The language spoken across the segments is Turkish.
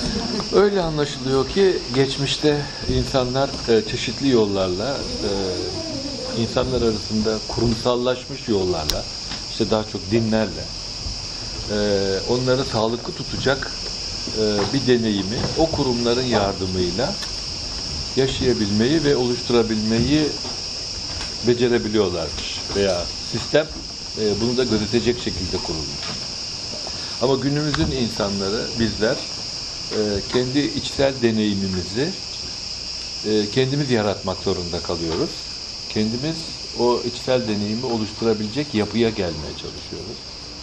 Öyle anlaşılıyor ki geçmişte insanlar çeşitli yollarla, insanlar arasında kurumsallaşmış yollarla, işte daha çok dinlerle, onları sağlıklı tutacak bir deneyimi o kurumların yardımıyla yaşayabilmeyi ve oluşturabilmeyi becerebiliyorlarmış. Veya sistem bunu da gözetecek şekilde kurulmuş. Ama günümüzün insanları, bizler kendi içsel deneyimimizi kendimiz yaratmak zorunda kalıyoruz. Kendimiz o içsel deneyimi oluşturabilecek yapıya gelmeye çalışıyoruz.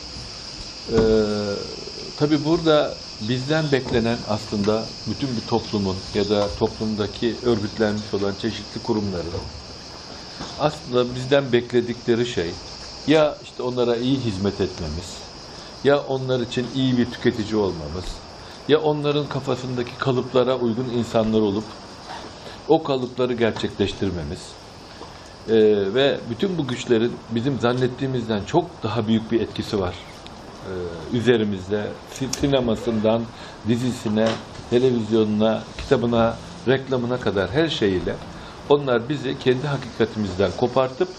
Tabii burada bizden beklenen aslında bütün bir toplumun ya da toplumdaki örgütlenmiş olan çeşitli kurumların aslında bizden bekledikleri şey ya işte onlara iyi hizmet etmemiz, ya onlar için iyi bir tüketici olmamız, ya onların kafasındaki kalıplara uygun insanlar olup o kalıpları gerçekleştirmemiz ve bütün bu güçlerin bizim zannettiğimizden çok daha büyük bir etkisi var üzerimizde. Sinemasından dizisine, televizyonuna, kitabına, reklamına kadar her şeyiyle onlar bizi kendi hakikatimizden kopartıp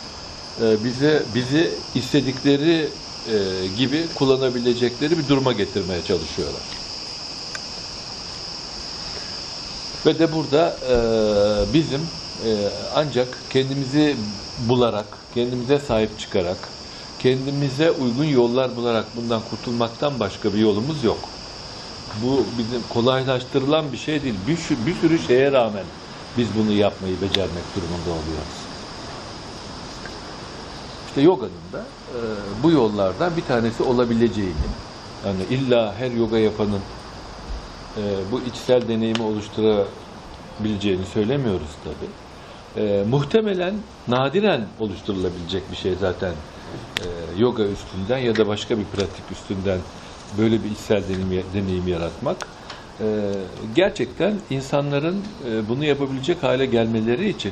bizi istedikleri gibi kullanabilecekleri bir duruma getirmeye çalışıyorlar. Ve de burada bizim ancak kendimizi bularak, kendimize sahip çıkarak, kendimize uygun yollar bularak bundan kurtulmaktan başka bir yolumuz yok. Bu bizim kolaylaştırılan bir şey değil. Bir sürü şeye rağmen biz bunu yapmayı becermek durumunda oluyoruz. İşte yoganın da bu yollardan bir tanesi olabileceğini, yani illa her yoga yapanın bu içsel deneyimi oluşturabileceğini söylemiyoruz tabii. Muhtemelen nadiren oluşturulabilecek bir şey zaten yoga üstünden ya da başka bir pratik üstünden böyle bir içsel deneyim yaratmak. Gerçekten insanların bunu yapabilecek hale gelmeleri için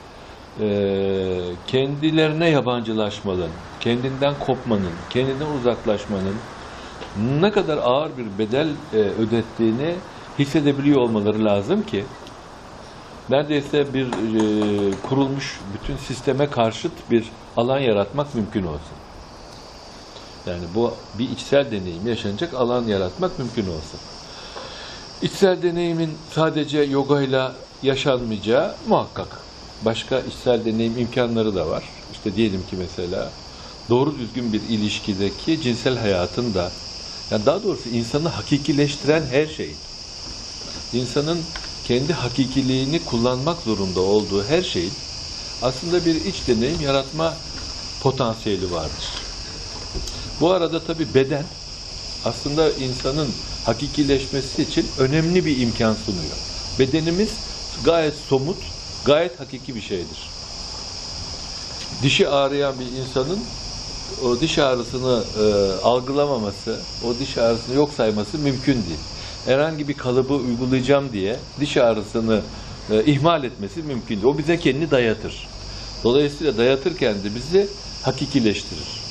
kendilerine yabancılaşmanın, kendinden kopmanın, kendinden uzaklaşmanın ne kadar ağır bir bedel ödettiğini hissedebiliyor olmaları lazım ki neredeyse bir kurulmuş bütün sisteme karşıt bir alan yaratmak mümkün olsun. Yani bu bir içsel deneyim yaşanacak alan yaratmak mümkün olsun. İçsel deneyimin sadece yogayla yaşanmayacağı muhakkak. Başka içsel deneyim imkanları da var. İşte diyelim ki mesela doğru düzgün bir ilişkideki cinsel hayatın da, yani daha doğrusu insanı hakikileştiren her şeyin, insanın kendi hakikiliğini kullanmak zorunda olduğu her şeyin aslında bir iç deneyim yaratma potansiyeli vardır. Bu arada tabii beden aslında insanın hakikileşmesi için önemli bir imkan sunuyor. Bedenimiz gayet somut, gayet hakiki bir şeydir. Dişi ağrıyan bir insanın o diş ağrısını algılamaması, o diş ağrısını yok sayması mümkün değil. Herhangi bir kalıbı uygulayacağım diye diş ağrısını ihmal etmesi mümkün değil. O bize kendini dayatır. Dolayısıyla dayatırken de bizi hakikileştirir.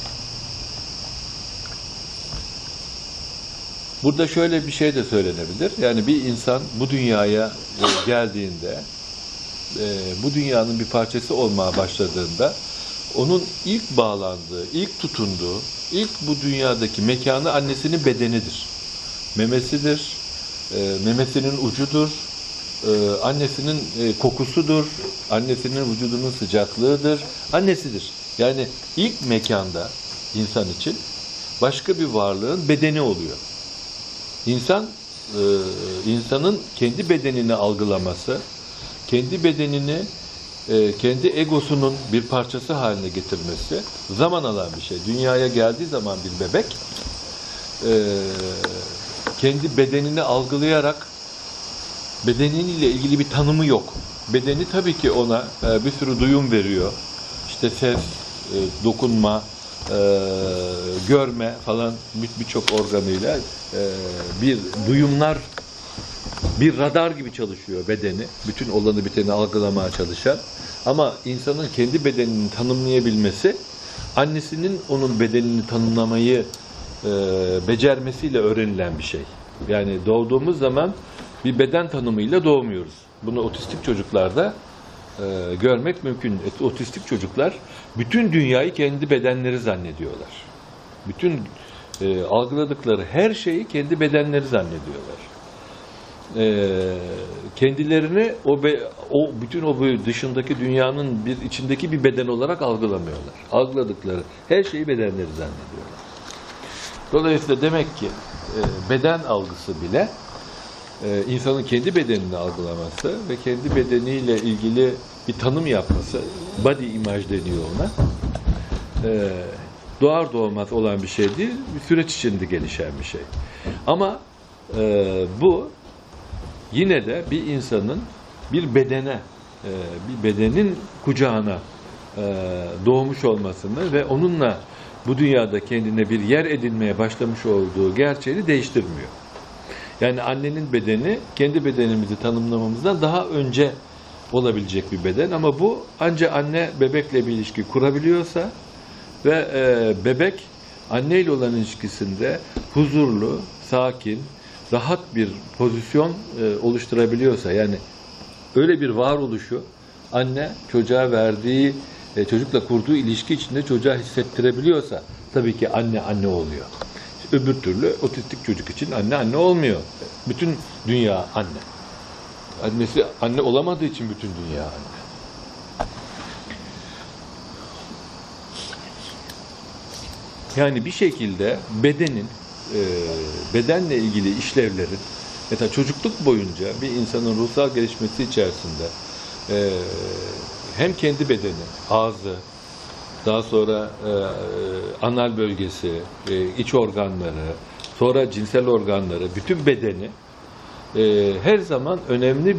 Burada şöyle bir şey de söylenebilir. Yani bir insan bu dünyaya geldiğinde, bu dünyanın bir parçası olmaya başladığında, onun ilk bağlandığı, ilk tutunduğu, ilk bu dünyadaki mekanı annesinin bedenidir. Memesidir, memesinin ucudur, annesinin kokusudur, annesinin vücudunun sıcaklığıdır, annesidir. Yani ilk mekanda insan için başka bir varlığın bedeni oluyor. İnsanın kendi bedenini algılaması, kendi bedenini kendi egosunun bir parçası haline getirmesi zaman alan bir şey. Dünyaya geldiği zaman bir bebek kendi bedenini algılayarak bedeniyle ilgili bir tanımı yok. Bedeni tabii ki ona bir sürü duyum veriyor. İşte ses, dokunma, görme falan birçok organıyla bir duyumlar, bir radar gibi çalışıyor bedeni. Bütün olanı biteni algılamaya çalışan. Ama insanın kendi bedenini tanımlayabilmesi, annesinin onun bedenini tanımlamayı becermesiyle öğrenilen bir şey. Yani doğduğumuz zaman bir beden tanımıyla doğmuyoruz. Bunu otistik çocuklarda görmek mümkün. Otistik çocuklar bütün dünyayı kendi bedenleri zannediyorlar. Bütün algıladıkları her şeyi kendi bedenleri zannediyorlar. Kendilerini bütün o dışındaki dünyanın bir içindeki bir beden olarak algılamıyorlar. Algıladıkları her şeyi bedenleri zannediyorlar. Dolayısıyla demek ki beden algısı bile insanın kendi bedenini algılaması ve kendi bedeniyle ilgili bir tanım yapması, body image deniyor ona, doğar doğmaz olan bir şey değil, bir süreç içinde gelişen bir şey. Ama bu yine de bir insanın bir bedene, bir bedenin kucağına doğmuş olmasını ve onunla bu dünyada kendine bir yer edinmeye başlamış olduğu gerçeğini değiştirmiyor. Yani annenin bedeni kendi bedenimizi tanımlamamızdan daha önce olabilecek bir beden ama bu ancak anne bebekle bir ilişki kurabiliyorsa ve bebek anneyle olan ilişkisinde huzurlu, sakin, rahat bir pozisyon oluşturabiliyorsa, yani öyle bir varoluşu anne çocuğa verdiği, çocukla kurduğu ilişki içinde çocuğa hissettirebiliyorsa tabii ki anne oluyor. Öbür türlü otistik çocuk için anne olmuyor. Bütün dünya anne. Annesi anne olamadığı için bütün dünya anne. Yani bir şekilde bedenle ilgili işlevlerin, mesela çocukluk boyunca bir insanın ruhsal gelişmesi içerisinde hem kendi bedeni, ağzı, daha sonra anal bölgesi, iç organları, sonra cinsel organları, bütün bedeni her zaman önemli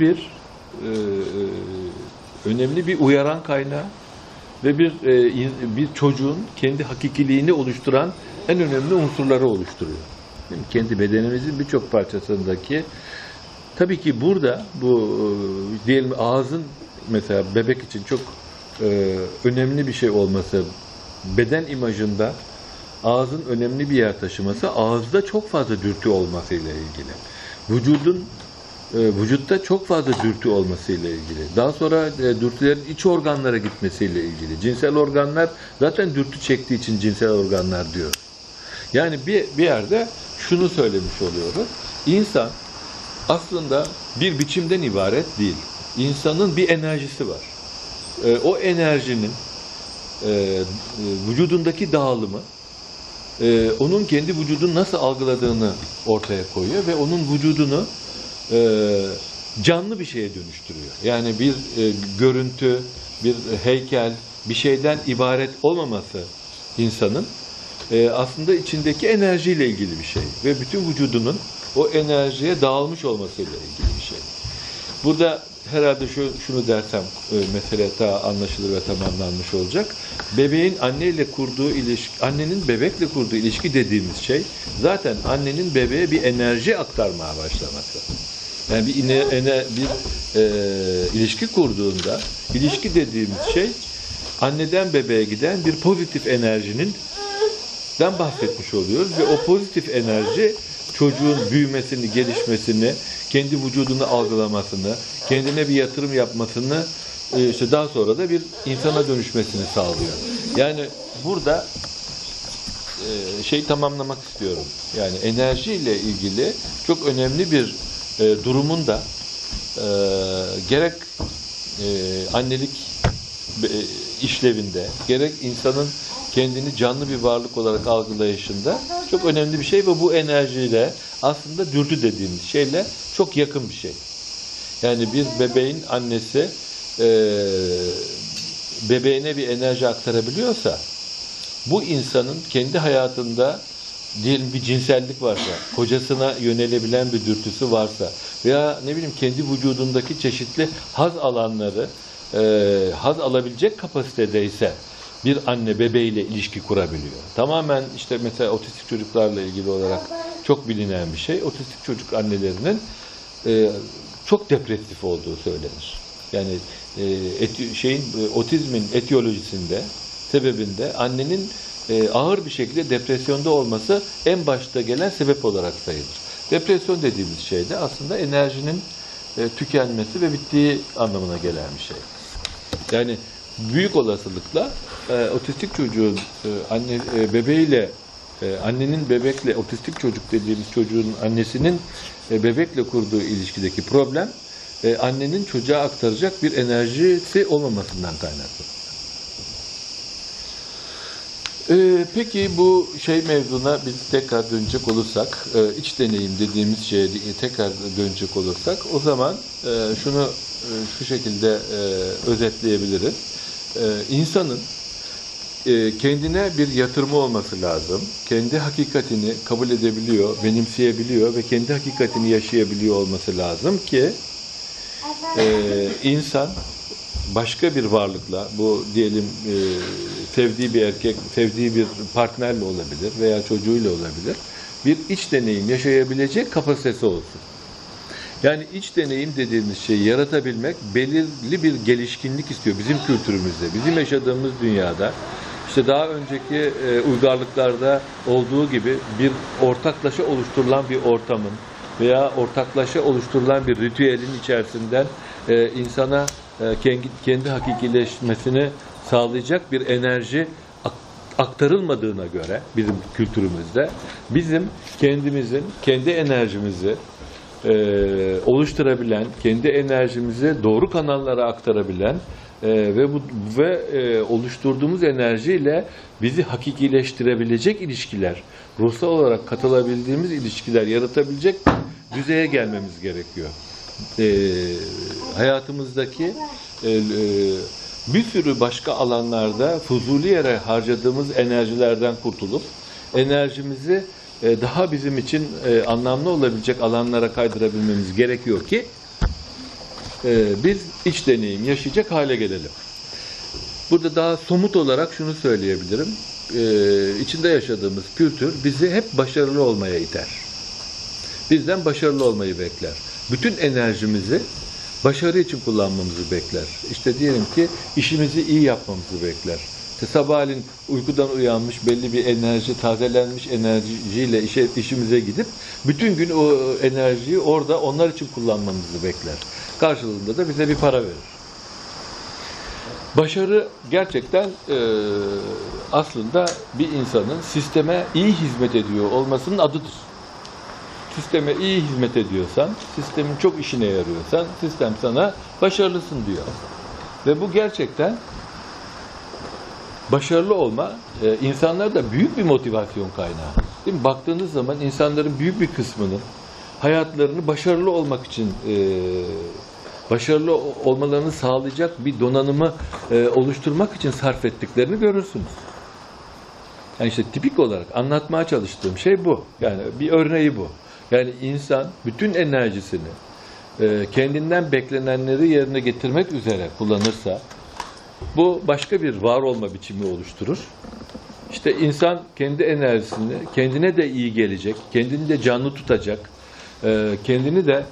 bir uyaran kaynağı ve bir çocuğun kendi hakikiliğini oluşturan en önemli unsurları oluşturuyor. Değil mi? Kendi bedenimizin birçok parçasındaki, tabii ki burada bu diyelim ağzın mesela bebek için çok önemli bir şey olması, beden imajında ağzın önemli bir yer taşıması, ağızda çok fazla dürtü olmasıyla ilgili. Vücutta çok fazla dürtü olmasıyla ilgili. Daha sonra dürtülerin iç organlara gitmesiyle ilgili. Cinsel organlar zaten dürtü çektiği için cinsel organlar diyoruz. Yani bir yerde şunu söylemiş oluyoruz. İnsan aslında bir biçimden ibaret değil. İnsanın bir enerjisi var. O enerjinin vücudundaki dağılımı onun kendi vücudunu nasıl algıladığını ortaya koyuyor ve onun vücudunu canlı bir şeye dönüştürüyor. Yani bir görüntü, bir heykel, bir şeyden ibaret olmaması insanın aslında içindeki enerjiyle ilgili bir şey ve bütün vücudunun o enerjiye dağılmış olmasıyla ilgili bir şey. Burada herhalde şunu dersem mesele daha anlaşılır ve tamamlanmış olacak. Bebeğin anneyle kurduğu ilişki, annenin bebekle kurduğu ilişki dediğimiz şey zaten annenin bebeğe bir enerji aktarmaya başlaması. Yani bir ilişki kurduğunda, ilişki dediğimiz şey anneden bebeğe giden bir pozitif enerjinin bahsetmiş oluyoruz ve o pozitif enerji çocuğun büyümesini, gelişmesini, kendi vücudunu algılamasını, kendine bir yatırım yapmasını, işte daha sonra da bir insana dönüşmesini sağlıyor. Yani burada tamamlamak istiyorum. Yani enerjiyle ilgili çok önemli bir durumun da gerek annelik işlevinde, gerek insanın kendini canlı bir varlık olarak algılayışında çok önemli bir şey ve bu enerjiyle aslında dürtü dediğimiz şeyle çok yakın bir şey. Yani bir bebeğin annesi bebeğine bir enerji aktarabiliyorsa bu insanın kendi hayatında diyelim bir cinsellik varsa, kocasına yönelebilen bir dürtüsü varsa veya ne bileyim kendi vücudundaki çeşitli haz alanları haz alabilecek kapasitedeyse bir anne bebeğiyle ilişki kurabiliyor. Tamamen işte mesela otistik çocuklarla ilgili olarak çok bilinen bir şey. Otistik çocuk annelerinin çok depresif olduğu söylenir. Yani otizmin etiyolojisinde, sebebinde annenin ağır bir şekilde depresyonda olması en başta gelen sebep olarak sayılır. Depresyon dediğimiz şey de aslında enerjinin tükenmesi ve bittiği anlamına gelen bir şey. Yani büyük olasılıkla otistik çocuğun bebeğiyle annenin bebekle, otistik çocuk dediğimiz çocuğun annesinin bebekle kurduğu ilişkideki problem annenin çocuğa aktaracak bir enerjisi olmamasından kaynaklı. Peki bu mevzuna biz tekrar dönecek olursak, iç deneyim dediğimiz şeye tekrar dönecek olursak, o zaman şunu şu şekilde özetleyebiliriz. İnsanın kendine bir yatırımı olması lazım. Kendi hakikatini kabul edebiliyor, benimseyebiliyor ve kendi hakikatini yaşayabiliyor olması lazım ki insan başka bir varlıkla, bu diyelim sevdiği bir erkek, sevdiği bir partnerle olabilir veya çocuğuyla olabilir, bir iç deneyim yaşayabilecek kapasitesi olsun. Yani iç deneyim dediğimiz şeyi yaratabilmek belirli bir gelişkinlik istiyor bizim kültürümüzde, bizim yaşadığımız dünyada. İşte daha önceki uygarlıklarda olduğu gibi bir ortaklaşa oluşturulan bir ortamın veya ortaklaşa oluşturulan bir ritüelin içerisinden insana kendi hakikileşmesini sağlayacak bir enerji aktarılmadığına göre bizim kültürümüzde bizim kendimizin kendi enerjimizi oluşturabilen, kendi enerjimizi doğru kanallara aktarabilen ve oluşturduğumuz enerjiyle bizi hakikileştirebilecek ilişkiler, ruhsal olarak katılabildiğimiz ilişkiler yaratabilecek düzeye gelmemiz gerekiyor. Hayatımızdaki bir sürü başka alanlarda fuzuli yere harcadığımız enerjilerden kurtulup enerjimizi daha bizim için anlamlı olabilecek alanlara kaydırabilmemiz gerekiyor ki biz iç deneyim yaşayacak hale gelelim. Burada daha somut olarak şunu söyleyebilirim. İçinde yaşadığımız kültür bizi hep başarılı olmaya iter. Bizden başarılı olmayı bekler. Bütün enerjimizi başarı için kullanmamızı bekler. İşte diyelim ki işimizi iyi yapmamızı bekler. İşte sabahleyin uykudan uyanmış belli bir enerji, tazelenmiş enerjiyle işimize gidip bütün gün o enerjiyi orada onlar için kullanmamızı bekler. Karşılığında da bize bir para verir. Başarı gerçekten aslında bir insanın sisteme iyi hizmet ediyor olmasının adıdır. Sisteme iyi hizmet ediyorsan, sistemin çok işine yarıyorsan, sistem sana başarılısın diyor. Ve bu gerçekten başarılı olma, insanlarda büyük bir motivasyon kaynağı. Değil mi? Baktığınız zaman insanların büyük bir kısmının hayatlarını başarılı olmak için, başarılı olmalarını sağlayacak bir donanımı oluşturmak için sarf ettiklerini görürsünüz. Yani işte tipik olarak anlatmaya çalıştığım şey bu. Yani bir örneği bu. Yani insan bütün enerjisini kendinden beklenenleri yerine getirmek üzere kullanırsa bu başka bir var olma biçimi oluşturur. İşte insan kendi enerjisini kendine de iyi gelecek, kendini de canlı tutacak, kendini de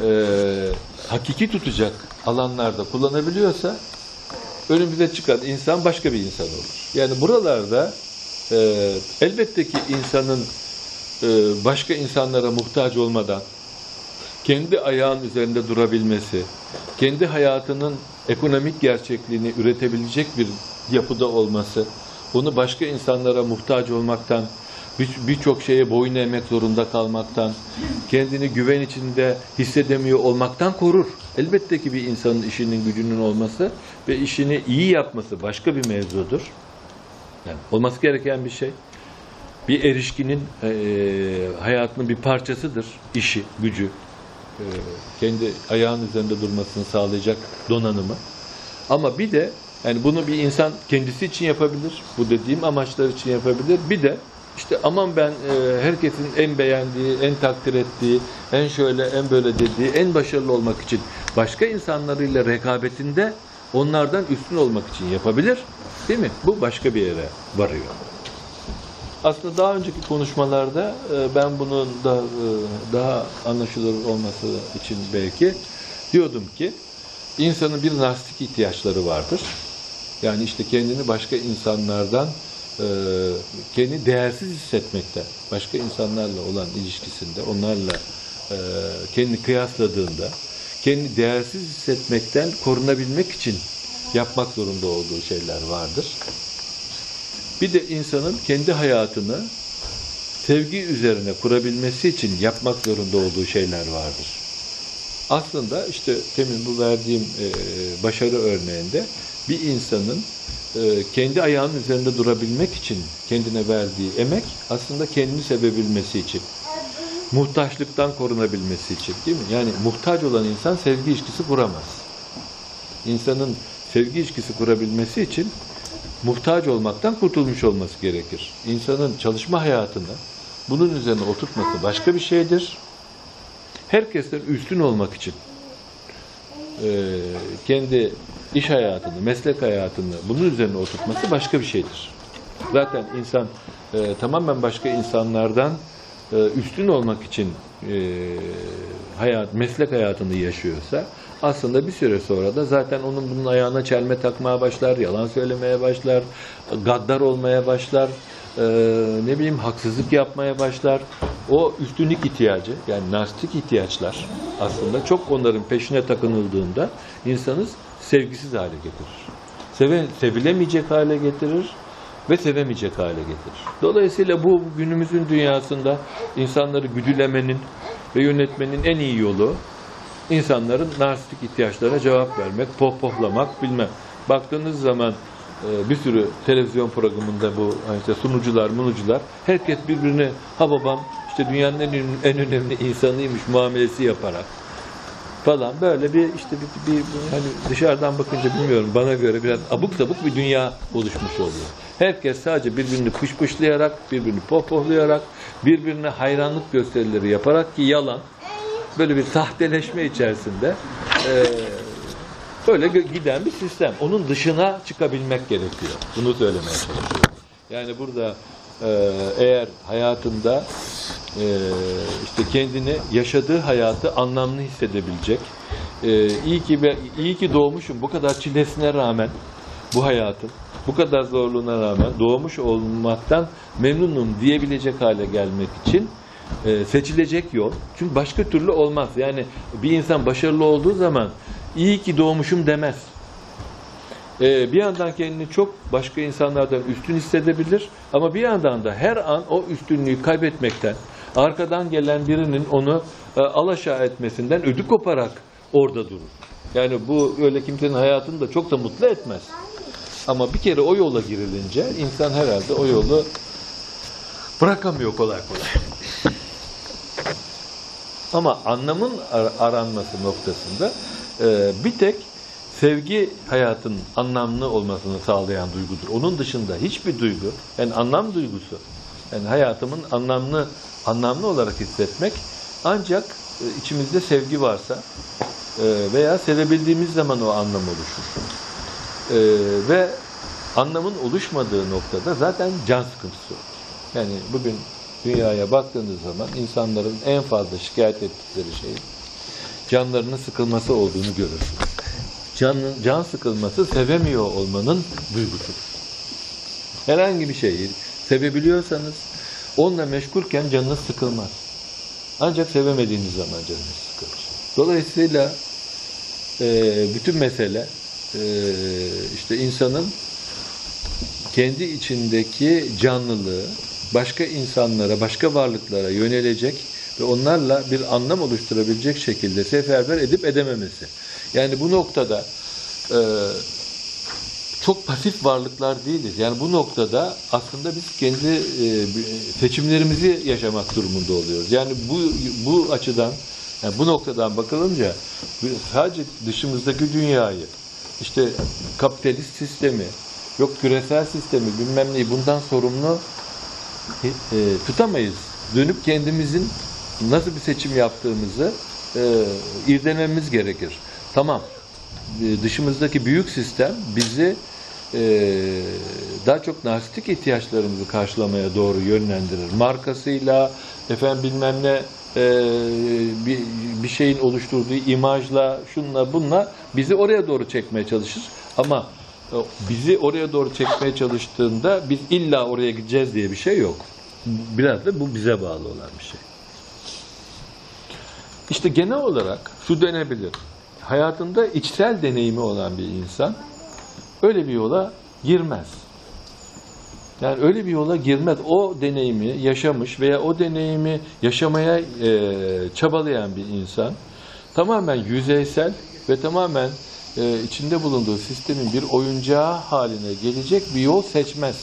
hakiki tutacak alanlarda kullanabiliyorsa önümüze çıkan insan başka bir insan olur. Yani buralarda elbette ki insanın başka insanlara muhtaç olmadan kendi ayağının üzerinde durabilmesi, kendi hayatının ekonomik gerçekliğini üretebilecek bir yapıda olması, bunu başka insanlara muhtaç olmaktan, birçok şeye boyun eğmek zorunda kalmaktan, kendini güven içinde hissedemiyor olmaktan korur. Elbette ki bir insanın işinin gücünün olması ve işini iyi yapması başka bir mevzudur. Yani olması gereken bir şey. Bir erişkinin hayatının bir parçasıdır. İşi, gücü, kendi ayağının üzerinde durmasını sağlayacak donanımı. Ama bir de yani bunu bir insan kendisi için yapabilir. Bu dediğim amaçlar için yapabilir. Bir de işte aman ben herkesin en beğendiği, en takdir ettiği, en şöyle, en böyle dediği, en başarılı olmak için başka insanlarıyla rekabetinde onlardan üstün olmak için yapabilir. Değil mi? Bu başka bir yere varıyor. Aslında daha önceki konuşmalarda ben bunun da daha anlaşılır olması için belki diyordum ki insanın bir narsistik ihtiyaçları vardır. Yani işte kendini başka insanlardan kendini değersiz hissetmekten, başka insanlarla olan ilişkisinde, onlarla kendini kıyasladığında, kendini değersiz hissetmekten korunabilmek için yapmak zorunda olduğu şeyler vardır. Bir de insanın kendi hayatını sevgi üzerine kurabilmesi için yapmak zorunda olduğu şeyler vardır. Aslında işte demin bu verdiğim başarı örneğinde bir insanın kendi ayağının üzerinde durabilmek için kendine verdiği emek aslında kendini sevebilmesi için, muhtaçlıktan korunabilmesi için, değil mi? Yani muhtaç olan insan sevgi ilişkisi kuramaz. İnsanın sevgi ilişkisi kurabilmesi için muhtaç olmaktan kurtulmuş olması gerekir. İnsanın çalışma hayatını bunun üzerine oturtması başka bir şeydir. Herkesten üstün olmak için kendi iş hayatını, meslek hayatını bunun üzerine oturtması başka bir şeydir. Zaten insan tamamen başka insanlardan üstün olmak için meslek hayatını yaşıyorsa aslında bir süre sonra da zaten bunun ayağına çelme takmaya başlar, yalan söylemeye başlar, gaddar olmaya başlar, haksızlık yapmaya başlar. O üstünlük ihtiyacı, yani narsistik ihtiyaçlar aslında çok onların peşine takınıldığında insanı sevgisiz hale getirir. Sevilemeyecek hale getirir ve sevemeyecek hale getirir. Dolayısıyla bu günümüzün dünyasında insanları güdülemenin ve yönetmenin en iyi yolu insanların narsistik ihtiyaçlarına cevap vermek, pohpohlamak, bilmem. Baktığınız zaman bir sürü televizyon programında bu işte sunucular, herkes birbirine ha babam işte dünyanın en önemli insanıymış muamelesi yaparak falan böyle bir hani dışarıdan bakınca bilmiyorum bana göre biraz abuk sabuk bir dünya oluşmuş oluyor. Herkes sadece birbirini pışpışlayarak, birbirini pohpohlayarak, birbirine hayranlık gösterileri yaparak ki yalan böyle bir sahteleşme içerisinde böyle giden bir sistem. Onun dışına çıkabilmek gerekiyor. Bunu söylemeye çalışıyorum. Yani burada eğer hayatında işte kendini yaşadığı hayatı anlamlı hissedebilecek, iyi ki doğmuşum bu kadar çilesine rağmen bu hayatın, bu kadar zorluğuna rağmen doğmuş olmaktan memnunum diyebilecek hale gelmek için seçilecek yol. Çünkü başka türlü olmaz. Yani bir insan başarılı olduğu zaman iyi ki doğmuşum demez. Bir yandan kendini çok başka insanlardan üstün hissedebilir ama bir yandan da her an o üstünlüğü kaybetmekten, arkadan gelen birinin onu alaşağı etmesinden ödü koparak orada durur. Yani bu öyle kimsenin hayatını da çok da mutlu etmez. Ama bir kere o yola girilince insan herhalde o yolu bırakamıyor kolay kolay. Ama anlamın aranması noktasında bir tek sevgi hayatın anlamlı olmasını sağlayan duygudur. Onun dışında hiçbir duygu, yani anlam duygusu, yani hayatımın anlamlı olarak hissetmek ancak içimizde sevgi varsa veya sevebildiğimiz zaman o anlam oluşur. Ve anlamın oluşmadığı noktada zaten can sıkıntısı olur. Yani bugün dünyaya baktığınız zaman insanların en fazla şikayet ettikleri şeyin canlarının sıkılması olduğunu görürsünüz. Can sıkılması sevemiyor olmanın duygusudur. Herhangi bir şeyi sevebiliyorsanız onunla meşgulken canınız sıkılmaz. Ancak sevemediğiniz zaman canınız sıkılır. Dolayısıyla bütün mesele işte insanın kendi içindeki canlılığı başka insanlara, başka varlıklara yönelecek ve onlarla bir anlam oluşturabilecek şekilde seferber edip edememesi. Yani bu noktada çok pasif varlıklar değiliz. Yani bu noktada aslında biz kendi seçimlerimizi yaşamak durumunda oluyoruz. Yani bu açıdan, yani bu noktadan bakılınca sadece dışımızdaki dünyayı, işte kapitalist sistemi, yok küresel sistemi, bilmem neyi bundan sorumlu tutamayız. Dönüp kendimizin nasıl bir seçim yaptığımızı irdelememiz gerekir. Tamam, dışımızdaki büyük sistem bizi daha çok narsistik ihtiyaçlarımızı karşılamaya doğru yönlendirir. Markasıyla, bilmem ne bir şeyin oluşturduğu imajla, şunla bununla bizi oraya doğru çekmeye çalışır. Ama bizi oraya doğru çekmeye çalıştığında biz illa oraya gideceğiz diye bir şey yok. Biraz da bu bize bağlı olan bir şey. İşte genel olarak şu denebilir. Hayatında içsel deneyimi olan bir insan öyle bir yola girmez. Yani öyle bir yola girmez. O deneyimi yaşamış veya o deneyimi yaşamaya çabalayan bir insan tamamen yüzeysel ve tamamen içinde bulunduğu sistemin bir oyuncağı haline gelecek bir yol seçmez.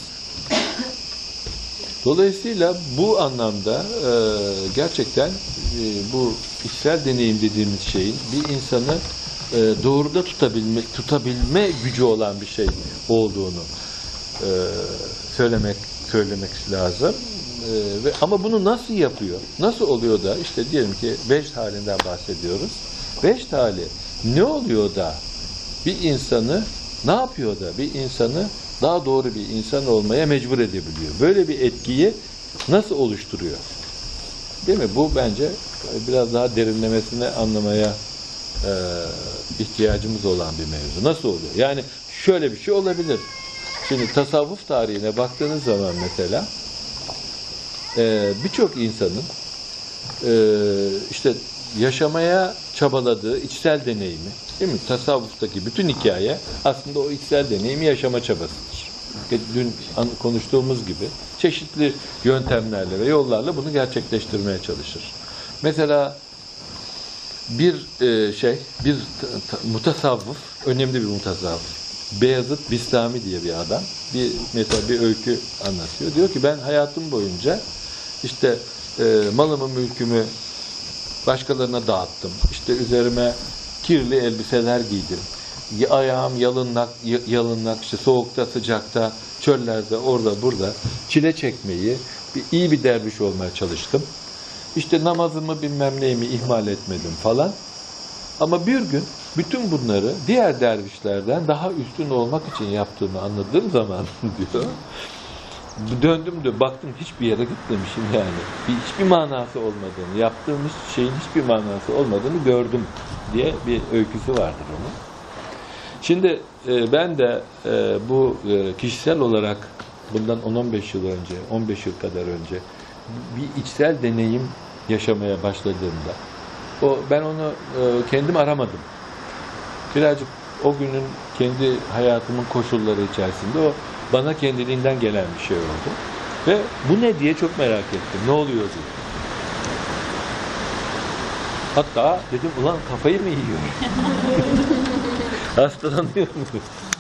Dolayısıyla bu anlamda gerçekten bu içsel deneyim dediğimiz şeyin bir insanı doğruda tutabilme gücü olan bir şey olduğunu söylemek lazım. Ama bunu nasıl yapıyor? Nasıl oluyor da işte diyelim ki vejd halinden bahsediyoruz. Vejd hali ne oluyor da bir insanı ne yapıyor da bir insanı daha doğru bir insan olmaya mecbur edebiliyor? Böyle bir etkiyi nasıl oluşturuyor? Değil mi? Bu bence biraz daha derinlemesine anlamaya ihtiyacımız olan bir mevzu. Nasıl oluyor? Yani şöyle bir şey olabilir. Şimdi tasavvuf tarihine baktığınız zaman mesela birçok insanın işte yaşamaya çabaladığı içsel deneyimi, değil mi? Tasavvuftaki bütün hikaye aslında o içsel deneyimi yaşama çabasıdır. Dün konuştuğumuz gibi çeşitli yöntemlerle ve yollarla bunu gerçekleştirmeye çalışır. Mesela bir mutasavvıf, önemli bir mutasavvıf. Beyazıt Bistami diye bir adam. Mesela bir öykü anlatıyor. Diyor ki ben hayatım boyunca işte malımı, mülkümü başkalarına dağıttım. İşte üzerime kirli elbiseler giydim. Ayağım yalınlak, işte soğukta, sıcakta, çöllerde, orada, burada çile çekmeyi, iyi bir derviş olmaya çalıştım. İşte namazımı bilmem neyimi ihmal etmedim falan. Ama bir gün bütün bunları diğer dervişlerden daha üstün olmak için yaptığımı anladığım zaman diyor, döndüm de baktım hiçbir yere gitmemişim yani. Hiçbir manası olmadığını, yaptığım şeyin hiçbir manası olmadığını gördüm diye bir öyküsü vardır onun. Şimdi ben de bu kişisel olarak bundan 10-15 yıl önce, 15 yıl kadar önce bir içsel deneyim yaşamaya başladığımda ben onu kendim aramadım. Birazcık o günün kendi hayatımın koşulları içerisinde o bana kendiliğinden gelen bir şey oldu. Ve bu ne diye çok merak ettim. Ne oluyor diye. Hatta dedim ulan kafayı mı yiyor? Hastalanıyor mu?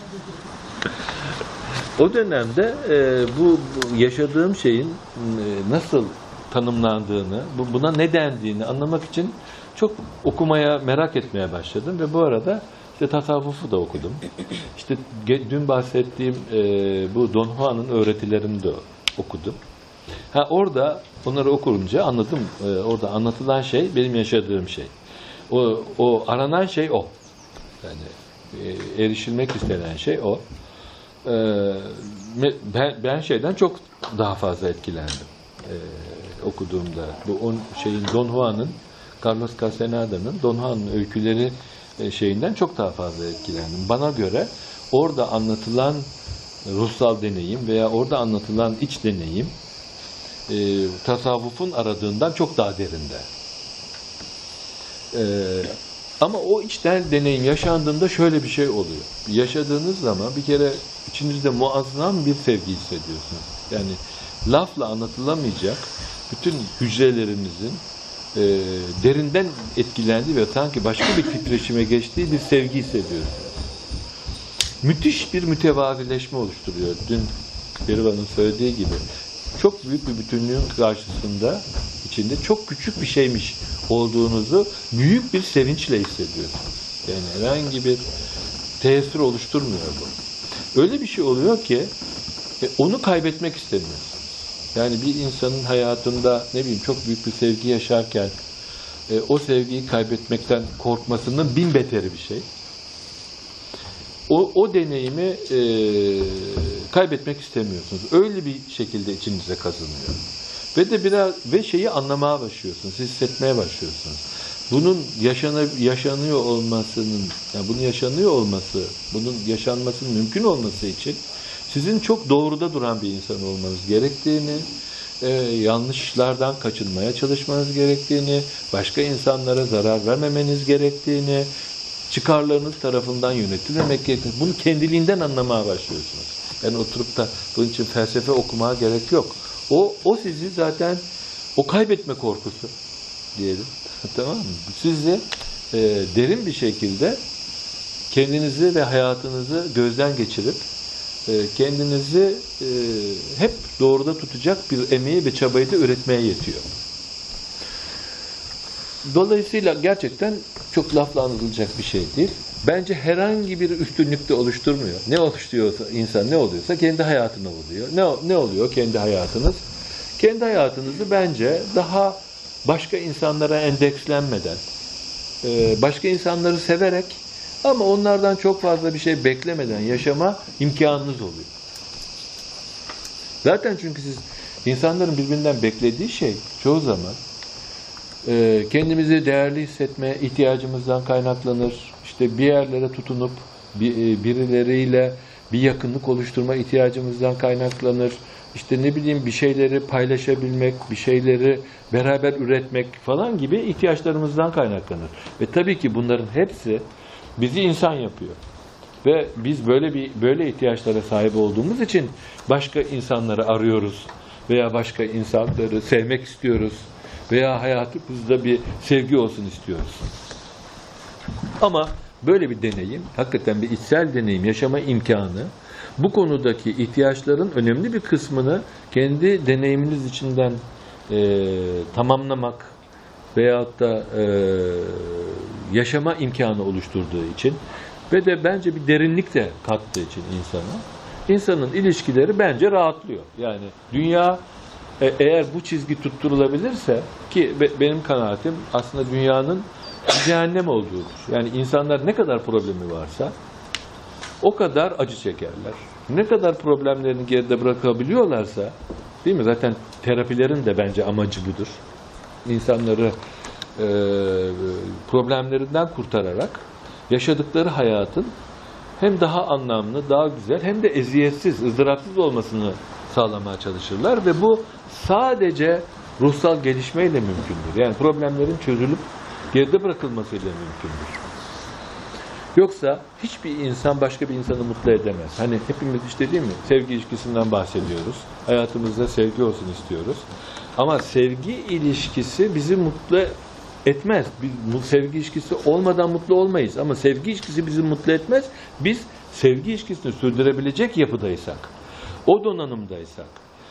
O dönemde bu yaşadığım şeyin nasıl tanımlandığını, buna ne dendiğini anlamak için çok okumaya, merak etmeye başladım ve bu arada işte tasavvufu da okudum. İşte dün bahsettiğim bu Don Juan'ın öğretilerini de okudum. Orada onları okunca anladım. Orada anlatılan şey benim yaşadığım şey. O aranan şey o. Yani erişilmek istenen şey o. Ben şeyden çok daha fazla etkilendim. Okuduğumda bu Don Juan'ın, Carlos Castaneda'nın Don Juan'ın öyküleri şeyinden çok daha fazla etkilendim. Bana göre orada anlatılan ruhsal deneyim veya orada anlatılan iç deneyim tasavvufun aradığından çok daha derinde. Ama o içten deneyim yaşandığında şöyle bir şey oluyor. Yaşadığınız zaman bir kere içinizde muazzam bir sevgi hissediyorsunuz. Yani lafla anlatılamayacak bütün hücrelerinizin derinden etkilendiği ve sanki başka bir titreşime geçtiği bir sevgi hissediyorsunuz. Müthiş bir mütevazileşme oluşturuyor. Dün Berivan'ın söylediği gibi çok büyük bir bütünlüğün karşısında içinde çok küçük bir şeymiş olduğunuzu büyük bir sevinçle hissediyorsunuz. Yani herhangi bir tesir oluşturmuyor bu. Öyle bir şey oluyor ki onu kaybetmek istemiyorsunuz. Yani bir insanın hayatında ne bileyim çok büyük bir sevgi yaşarken o sevgiyi kaybetmekten korkmasının bin beteri bir şey. O deneyimi kaybetmek istemiyorsunuz. Öyle bir şekilde içinize kazınıyor. Ve de şeyi anlamaya başlıyorsunuz, hissetmeye başlıyorsunuz. bunun yaşanıyor olmasının, yani bunun yaşanıyor olması, bunun yaşanmasının mümkün olması için sizin çok doğruda duran bir insan olmanız gerektiğini, yanlışlardan kaçınmaya çalışmanız gerektiğini, başka insanlara zarar vermemeniz gerektiğini, çıkarlarınız tarafından yönetilmemek gerektiğini, bunu kendiliğinden anlamaya başlıyorsunuz. Yani oturup da bunun için felsefe okumaya gerek yok. O sizi zaten, o kaybetme korkusu diyelim. Tamam mı? Sizi derin bir şekilde kendinizi ve hayatınızı gözden geçirip kendinizi hep doğruda tutacak bir emeği ve çabayı da üretmeye yetiyor. Dolayısıyla gerçekten çok lafla anlatılacak bir şey değil. Bence herhangi bir üstünlük de oluşturmuyor. Ne oluşturuyorsa insan, ne oluyorsa kendi hayatına oluyor. Ne oluyor kendi hayatınız? Kendi hayatınızı bence daha başka insanlara endekslenmeden, başka insanları severek ama onlardan çok fazla bir şey beklemeden yaşama imkanınız oluyor. Zaten çünkü siz insanların birbirinden beklediği şey çoğu zaman kendimizi değerli hissetme ihtiyacımızdan kaynaklanır. İşte bir yerlere tutunup birileriyle bir yakınlık oluşturma ihtiyacımızdan kaynaklanır. İşte ne bileyim bir şeyleri paylaşabilmek, bir şeyleri beraber üretmek falan gibi ihtiyaçlarımızdan kaynaklanır. Ve tabii ki bunların hepsi bizi insan yapıyor. Ve biz böyle ihtiyaçlara sahip olduğumuz için başka insanları arıyoruz veya başka insanları sevmek istiyoruz veya hayatımızda bir sevgi olsun istiyoruz. Ama böyle bir deneyim, hakikaten bir içsel deneyim, yaşama imkanı, bu konudaki ihtiyaçların önemli bir kısmını kendi deneyiminiz içinden tamamlamak veyahut da yaşama imkanı oluşturduğu için ve de bence bir derinlik de kattığı için insanın ilişkileri bence rahatlıyor. Yani dünya eğer bu çizgi tutturulabilirse, ki benim kanaatim aslında dünyanın cehennem olduğudur. Yani insanlar ne kadar problemi varsa o kadar acı çekerler. Ne kadar problemlerini geride bırakabiliyorlarsa, değil mi? Zaten terapilerin de bence amacı budur. İnsanları problemlerinden kurtararak yaşadıkları hayatın hem daha anlamlı, daha güzel hem de eziyetsiz, ızdırapsız olmasını sağlamaya çalışırlar ve bu sadece ruhsal gelişmeyle mümkündür. Yani problemlerin çözülüp geride bırakılmasıyla mümkündür. Yoksa hiçbir insan başka bir insanı mutlu edemez. Hani hepimiz işte değil mi? Sevgi ilişkisinden bahsediyoruz. Hayatımızda sevgi olsun istiyoruz. Ama sevgi ilişkisi bizi mutlu etmez. Biz sevgi ilişkisi olmadan mutlu olmayız. Ama sevgi ilişkisi bizi mutlu etmez. Biz sevgi ilişkisini sürdürebilecek yapıdaysak, o donanımdaysak,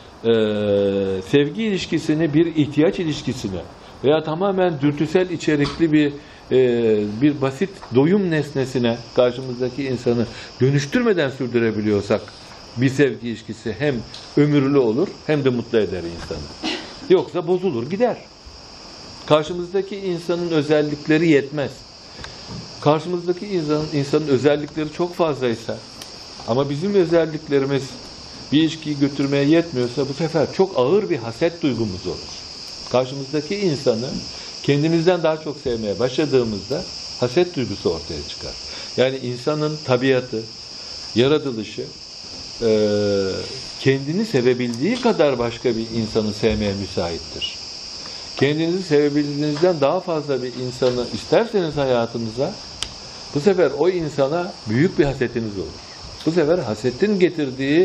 sevgi ilişkisini bir ihtiyaç ilişkisine veya tamamen dürtüsel içerikli bir basit doyum nesnesine karşımızdaki insanı dönüştürmeden sürdürebiliyorsak bir sevgi ilişkisi hem ömürlü olur hem de mutlu eder insanı. Yoksa bozulur gider. Karşımızdaki insanın özellikleri yetmez. Karşımızdaki insanın özellikleri çok fazlaysa ama bizim özelliklerimiz bir ilişkiyi götürmeye yetmiyorsa bu sefer çok ağır bir haset duygumuz olur. Karşımızdaki insanı kendimizden daha çok sevmeye başladığımızda haset duygusu ortaya çıkar. Yani insanın tabiatı, yaratılışı kendini sevebildiği kadar başka bir insanı sevmeye müsaittir. Kendinizi sevebildiğinizden daha fazla bir insanı isterseniz hayatınıza, bu sefer o insana büyük bir hasetiniz olur. Bu sefer hasetin getirdiği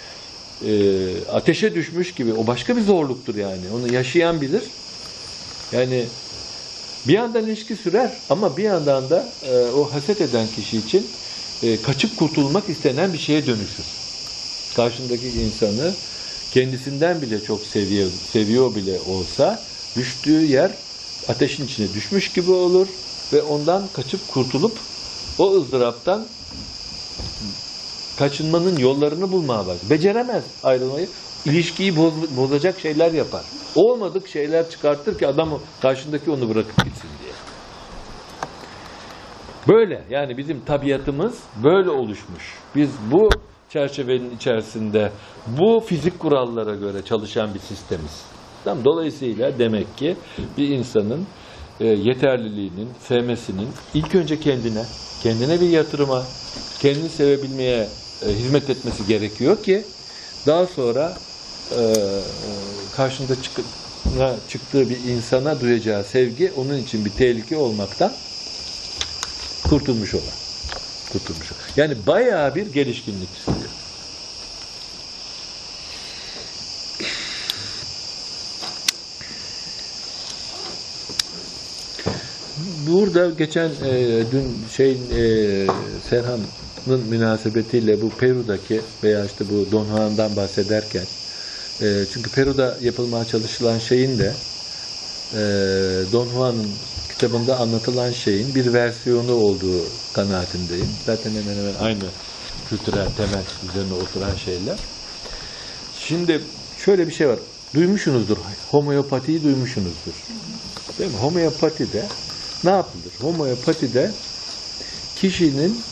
ateşe düşmüş gibi, o başka bir zorluktur yani. Onu yaşayan bilir. Yani bir yandan ilişki sürer ama bir yandan da o haset eden kişi için kaçıp kurtulmak istenen bir şeye dönüşür. Karşındaki insanı kendisinden bile çok seviyor bile olsa düştüğü yer ateşin içine düşmüş gibi olur ve ondan kaçıp kurtulup o ızdıraptan kaçınmanın yollarını bulmaya başlar. Beceremez ayrılmayı. İlişkiyi bozacak şeyler yapar. Olmadık şeyler çıkartır ki adam karşındaki onu bırakıp gitsin diye. Böyle. Yani bizim tabiatımız böyle oluşmuş. Biz bu çerçevenin içerisinde bu fizik kurallara göre çalışan bir sistemiz. Tamam. Dolayısıyla demek ki bir insanın yeterliliğinin, sevmesinin ilk önce kendine bir yatırıma, kendini sevebilmeye hizmet etmesi gerekiyor ki daha sonra karşında çıktığı bir insana duyacağı sevgi onun için bir tehlike olmaktan kurtulmuş olan. Yani bayağı bir gelişkinlik istiyor. Burada geçen dün Serhan'ın münasebetiyle bu Peru'daki veya işte bu Don Juan'dan bahsederken çünkü Peru'da yapılmaya çalışılan şeyin de Don Juan'ın kitabında anlatılan şeyin bir versiyonu olduğu kanaatindeyim. Zaten hemen hemen aynı kültürel temel üzerine oturan şeyler. Şimdi şöyle bir şey var. Duymuşsunuzdur. Homeopatiyi duymuşsunuzdur. Değil mi? Homeopatide ne yapılır? Homeopatide kişinin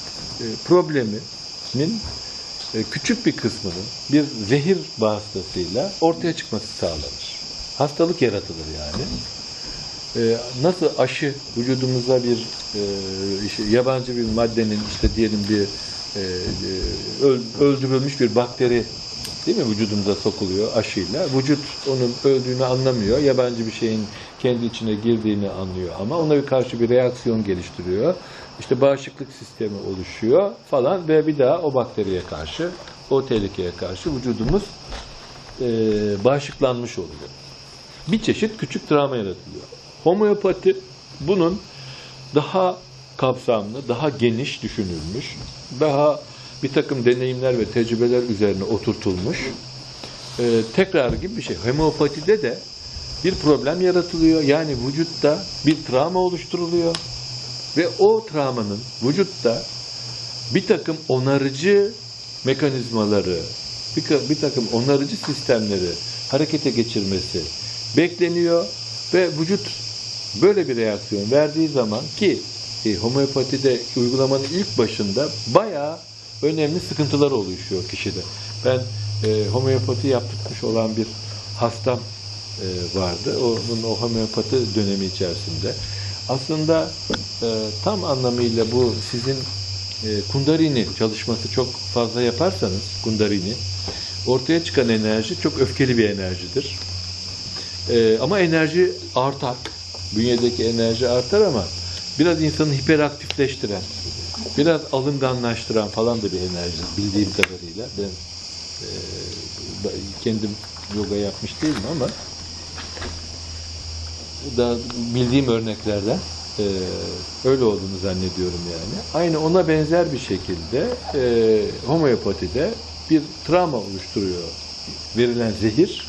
probleminin küçük bir kısmının bir zehir vasıtasıyla ortaya çıkması sağlanır. Hastalık yaratılır yani. Nasıl aşı vücudumuza bir yabancı bir maddenin işte diyelim bir öldürülmüş bir bakteri değil mi vücudumuza sokuluyor aşıyla. Vücut onun öldüğünü anlamıyor. Yabancı bir şeyin kendi içine girdiğini anlıyor ama ona karşı bir reaksiyon geliştiriyor. İşte bağışıklık sistemi oluşuyor falan ve bir daha o bakteriye karşı, o tehlikeye karşı vücudumuz bağışıklanmış oluyor. Bir çeşit küçük travma yaratılıyor. Homeopati bunun daha kapsamlı, daha geniş düşünülmüş, daha bir takım deneyimler ve tecrübeler üzerine oturtulmuş tekrar gibi bir şey. Homeopatide de bir problem yaratılıyor. Yani vücutta bir travma oluşturuluyor ve o travmanın vücutta bir takım onarıcı mekanizmaları, bir takım onarıcı sistemleri harekete geçirmesi bekleniyor ve vücut böyle bir reaksiyon verdiği zaman ki homeopatide uygulamanın ilk başında bayağı önemli sıkıntılar oluşuyor kişide. Ben homeopati yaptırmış olan bir hastam vardı. Onun o homeopati dönemi içerisinde. Aslında tam anlamıyla bu sizin Kundalini çalışması çok fazla yaparsanız Kundalini ortaya çıkan enerji çok öfkeli bir enerjidir. Ama enerji artar. Bünyedeki enerji artar ama biraz insanı hiperaktifleştiren, biraz alınganlaştıran falan da bir enerji bildiğim kadarıyla. Ben kendim yoga yapmış değilim ama da bildiğim örneklerden öyle olduğunu zannediyorum yani. Aynı ona benzer bir şekilde homeopatide bir travma oluşturuyor verilen zehir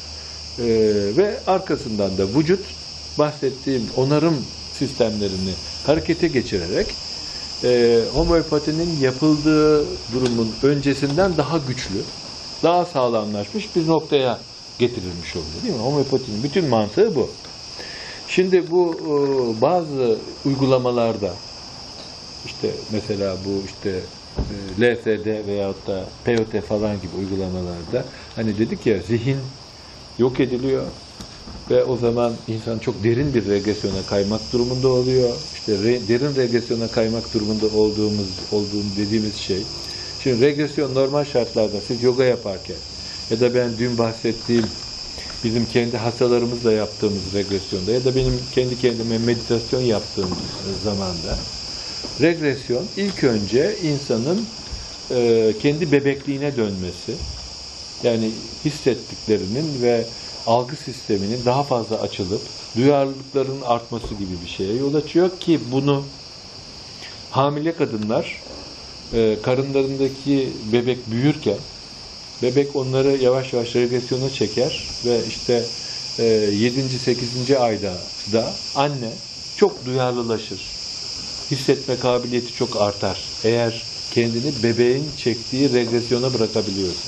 ve arkasından da vücut bahsettiğim onarım sistemlerini harekete geçirerek homeopatinin yapıldığı durumun öncesinden daha güçlü, daha sağlamlaşmış bir noktaya getirilmiş oluyor değil mi? Homeopatinin bütün mantığı bu. Şimdi bu bazı uygulamalarda işte mesela bu işte LSD veyahut da peyote falan gibi uygulamalarda hani dedik ya zihin yok ediliyor ve o zaman insan çok derin bir regresyona kaymak durumunda oluyor. İşte derin regresyona kaymak durumunda olduğunu dediğimiz şey. Şimdi regresyon normal şartlarda siz yoga yaparken ya da ben dün bahsettiğim bizim kendi hastalarımızla yaptığımız regresyonda ya da benim kendi kendime meditasyon yaptığım zamanda regresyon ilk önce insanın kendi bebekliğine dönmesi yani hissettiklerinin ve algı sisteminin daha fazla açılıp duyarlılıklarının artması gibi bir şeye yol açıyor ki bunu hamile kadınlar karınlarındaki bebek büyürken bebek onları yavaş yavaş regresyona çeker ve işte 7. 8. ayda da anne çok duyarlılaşır. Hissetme kabiliyeti çok artar. Eğer kendini bebeğin çektiği regresyona bırakabiliyorsa.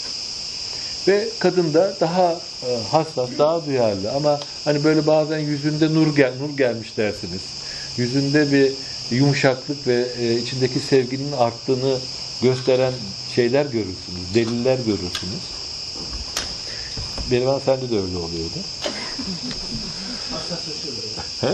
Ve kadın da daha hassas, daha duyarlı ama hani böyle bazen yüzünde nur gelmiş dersiniz. Yüzünde bir yumuşaklık ve içindeki sevginin arttığını gösteren şeyler görürsünüz, deliller görürsünüz. Berivan sende de öyle oluyordu. He?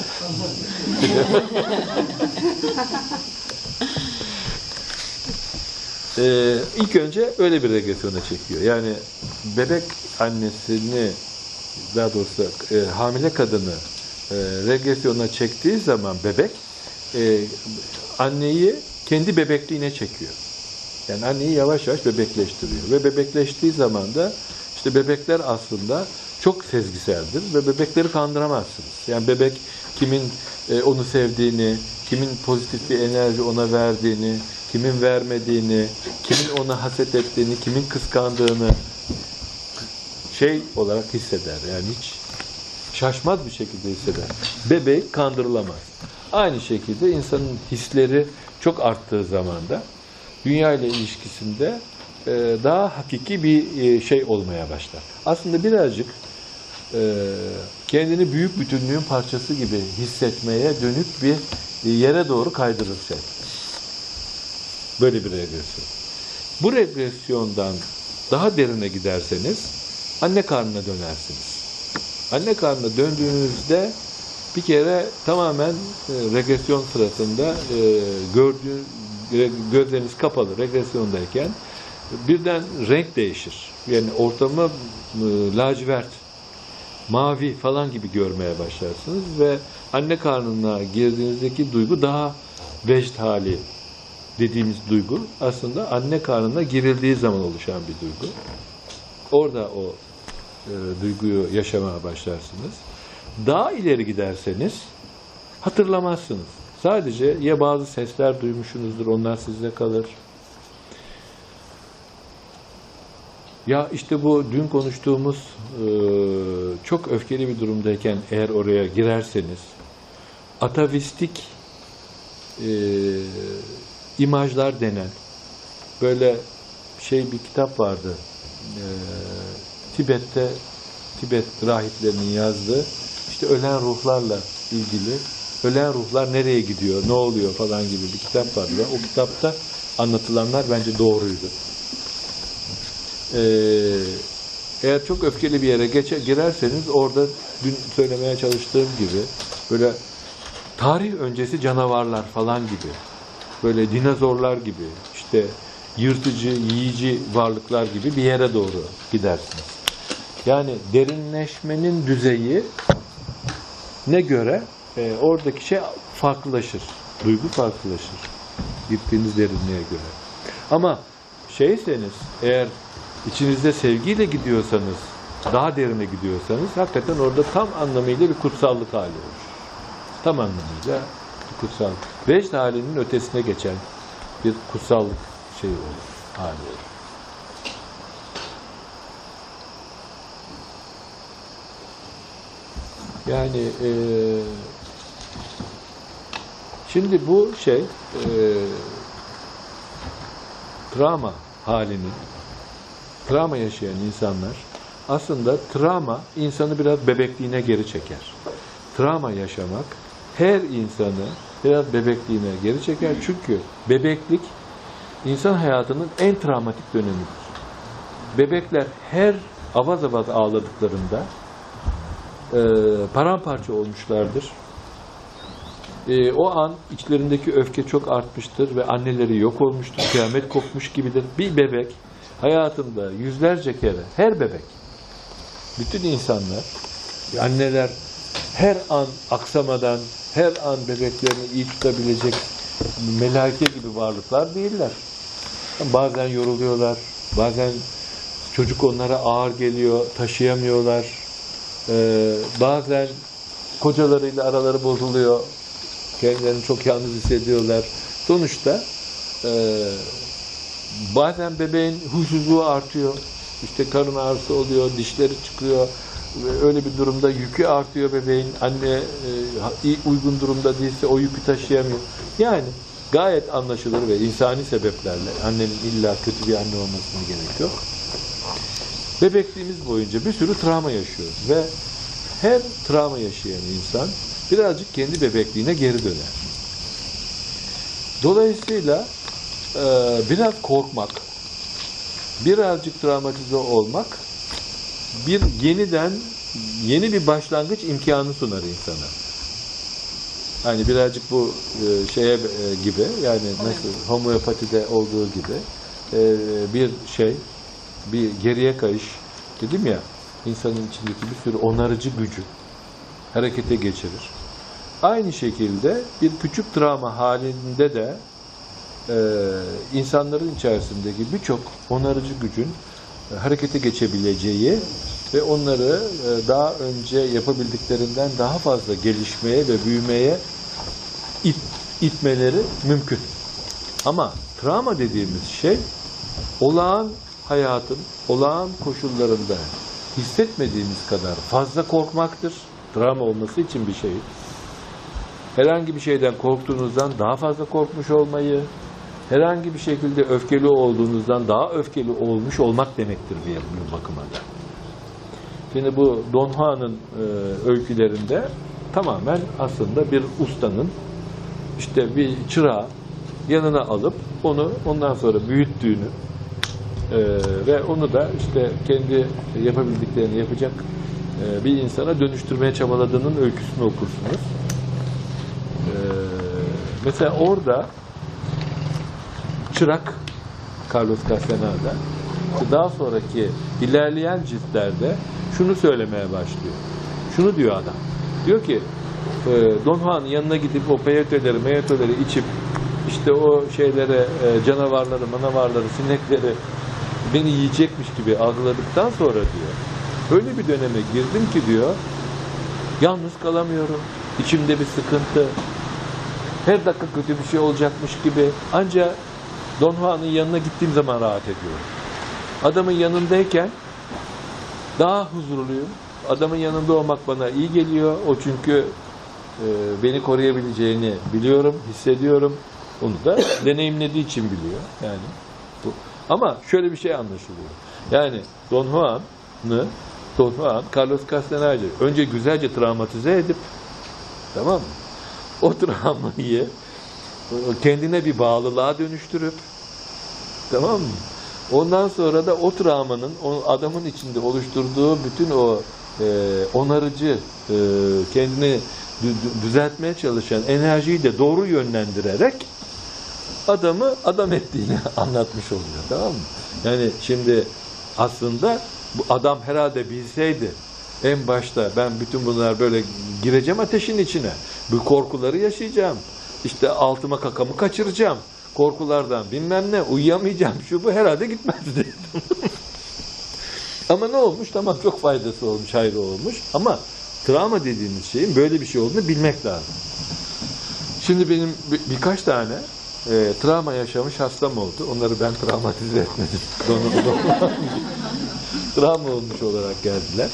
İlk önce öyle bir regresyona çekiyor. Yani bebek annesini, daha doğrusu hamile kadını regresyona çektiği zaman bebek anneyi kendi bebekliğine çekiyor. Yani anneyi yavaş yavaş bebekleştiriyor. Ve bebekleştiği zaman da işte bebekler aslında çok sezgiseldir ve bebekleri kandıramazsınız. Yani bebek kimin onu sevdiğini, kimin pozitif bir enerji ona verdiğini, kimin vermediğini, kimin ona haset ettiğini, kimin kıskandığını şey olarak hisseder. Yani hiç şaşmaz bir şekilde hisseder. Bebek kandırılamaz. Aynı şekilde insanın hisleri çok arttığı zaman da dünya ile ilişkisinde daha hakiki bir şey olmaya başlar. Aslında birazcık kendini büyük bütünlüğün parçası gibi hissetmeye dönük bir yere doğru kaydırır şey. Böyle bir regresyon. Bu regresyondan daha derine giderseniz anne karnına dönersiniz. Anne karnına döndüğünüzde bir kere tamamen regresyon sırasında gözleriniz kapalı regresyondayken birden renk değişir. Yani ortamı lacivert, mavi falan gibi görmeye başlarsınız ve anne karnına girdiğinizdeki duygu daha vecd hali dediğimiz duygu aslında anne karnına girildiği zaman oluşan bir duygu. Orada o duyguyu yaşamaya başlarsınız. Daha ileri giderseniz hatırlamazsınız. Sadece ya bazı sesler duymuşsunuzdur, onlar sizde kalır. Ya işte bu dün konuştuğumuz çok öfkeli bir durumdayken eğer oraya girerseniz atavistik imajlar denen böyle bir kitap vardı. Tibet rahiplerinin yazdığı işte ölen ruhlarla ilgili, ölen ruhlar nereye gidiyor, ne oluyor falan gibi bir kitap vardı. O kitapta anlatılanlar bence doğruydu. Eğer çok öfkeli bir yere girerseniz orada dün söylemeye çalıştığım gibi böyle tarih öncesi canavarlar falan gibi, böyle dinozorlar gibi, işte yırtıcı, yiyici varlıklar gibi bir yere doğru gidersiniz. Yani derinleşmenin düzeyi ne göre oradaki şey farklılaşır. Duygu farklılaşır. Gittiğiniz derinliğe göre. Ama şeyseniz, eğer içinizde sevgiyle gidiyorsanız, daha derine gidiyorsanız hakikaten orada tam anlamıyla bir kutsallık hali olur. Tam anlamıyla bir kutsallık. Vecd halinin ötesine geçen bir kutsallık şeyi olur, hali olur. Yani şimdi bu travma halinin, travma yaşayan insanlar aslında travma insanı biraz bebekliğine geri çeker. Travma yaşamak her insanı biraz bebekliğine geri çeker. Çünkü bebeklik insan hayatının en travmatik dönemidir. Bebekler her avaz avaz ağladıklarında paramparça olmuşlardır. O an içlerindeki öfke çok artmıştır ve anneleri yok olmuştur, kıyamet kopmuş gibidir. Bir bebek hayatında yüzlerce kere, her bebek, bütün insanlar, anneler her an aksamadan, her an bebeklerini iyi tutabilecek melaike gibi varlıklar değiller. Bazen yoruluyorlar, bazen çocuk onlara ağır geliyor, taşıyamıyorlar. Bazen kocalarıyla araları bozuluyor, kendilerini çok yalnız hissediyorlar. Sonuçta bazen bebeğin huysuzluğu artıyor, işte karın ağrısı oluyor, dişleri çıkıyor. Öyle bir durumda yükü artıyor bebeğin. Anne uygun durumda değilse o yükü taşıyamıyor. Yani gayet anlaşılır ve insani sebeplerle annenin illa kötü bir anne olmasına gerek yok. Bebekliğimiz boyunca bir sürü travma yaşıyoruz ve her travma yaşayan insan birazcık kendi bebekliğine geri döner. Dolayısıyla biraz korkmak, birazcık travmatize olmak yeni bir başlangıç imkanı sunar insana. Hani birazcık bu gibi, yani nasıl homeopatide olduğu gibi bir geriye kayış, dedim ya, insanın içindeki bir sürü onarıcı gücü harekete geçirir. Aynı şekilde bir küçük travma halinde de insanların içerisindeki birçok onarıcı gücün harekete geçebileceği ve onları daha önce yapabildiklerinden daha fazla gelişmeye ve büyümeye itmeleri mümkün. Ama travma dediğimiz şey olağan hayatın, olağan koşullarında hissetmediğimiz kadar fazla korkmaktır. Travma olması için bir şey. Herhangi bir şeyden korktuğunuzdan daha fazla korkmuş olmayı, herhangi bir şekilde öfkeli olduğunuzdan daha öfkeli olmuş olmak demektir bir bakıma da. Şimdi bu Don Juan'ın öykülerinde tamamen aslında bir ustanın işte bir çırağı yanına alıp onu ondan sonra büyüttüğünü ve onu da işte kendi yapabildiklerini yapacak bir insana dönüştürmeye çabaladığının öyküsünü okursunuz. Mesela orada çırak Carlos Castaneda daha sonraki ilerleyen ciltlerde şunu söylemeye başlıyor. Şunu diyor adam. Diyor ki Don Juan'ın yanına gidip o peyoteleri içip işte o şeylere canavarları, manavarları, sinekleri beni yiyecekmiş gibi algıladıktan sonra diyor, öyle bir döneme girdim ki diyor, yalnız kalamıyorum. İçimde bir sıkıntı. Her dakika kötü bir şey olacakmış gibi. Ancak Don Juan'ın yanına gittiğim zaman rahat ediyorum. Adamın yanındayken daha huzurluyum. Adamın yanında olmak bana iyi geliyor. O çünkü beni koruyabileceğini biliyorum, hissediyorum. Onu da deneyimlediği için biliyor. Yani bu. Ama şöyle bir şey anlaşılıyor. Yani Don Juan, Carlos Castaneda'yı önce güzelce travmatize edip, tamam mı? O travmayı kendine bir bağlılığa dönüştürüp, tamam mı? Ondan sonra da o travmanın o adamın içinde oluşturduğu bütün o onarıcı, kendini düzeltmeye çalışan enerjiyi de doğru yönlendirerek adamı adam ettiğini anlatmış oluyor, tamam mı? Yani şimdi aslında bu adam herhalde bilseydi en başta ben bütün bunlar böyle gireceğim ateşin içine, bu korkuları yaşayacağım, işte altıma kakamı kaçıracağım, korkulardan bilmem ne, uyuyamayacağım, şu bu, herhalde gitmezdi. Ama ne olmuş? Tamam, çok faydası olmuş, hayrı olmuş. Ama travma dediğimiz şeyin böyle bir şey olduğunu bilmek lazım. Şimdi benim birkaç tane travma yaşamış hastam oldu. Onları ben travmatize etmedim. Travma olmuş olarak geldiler.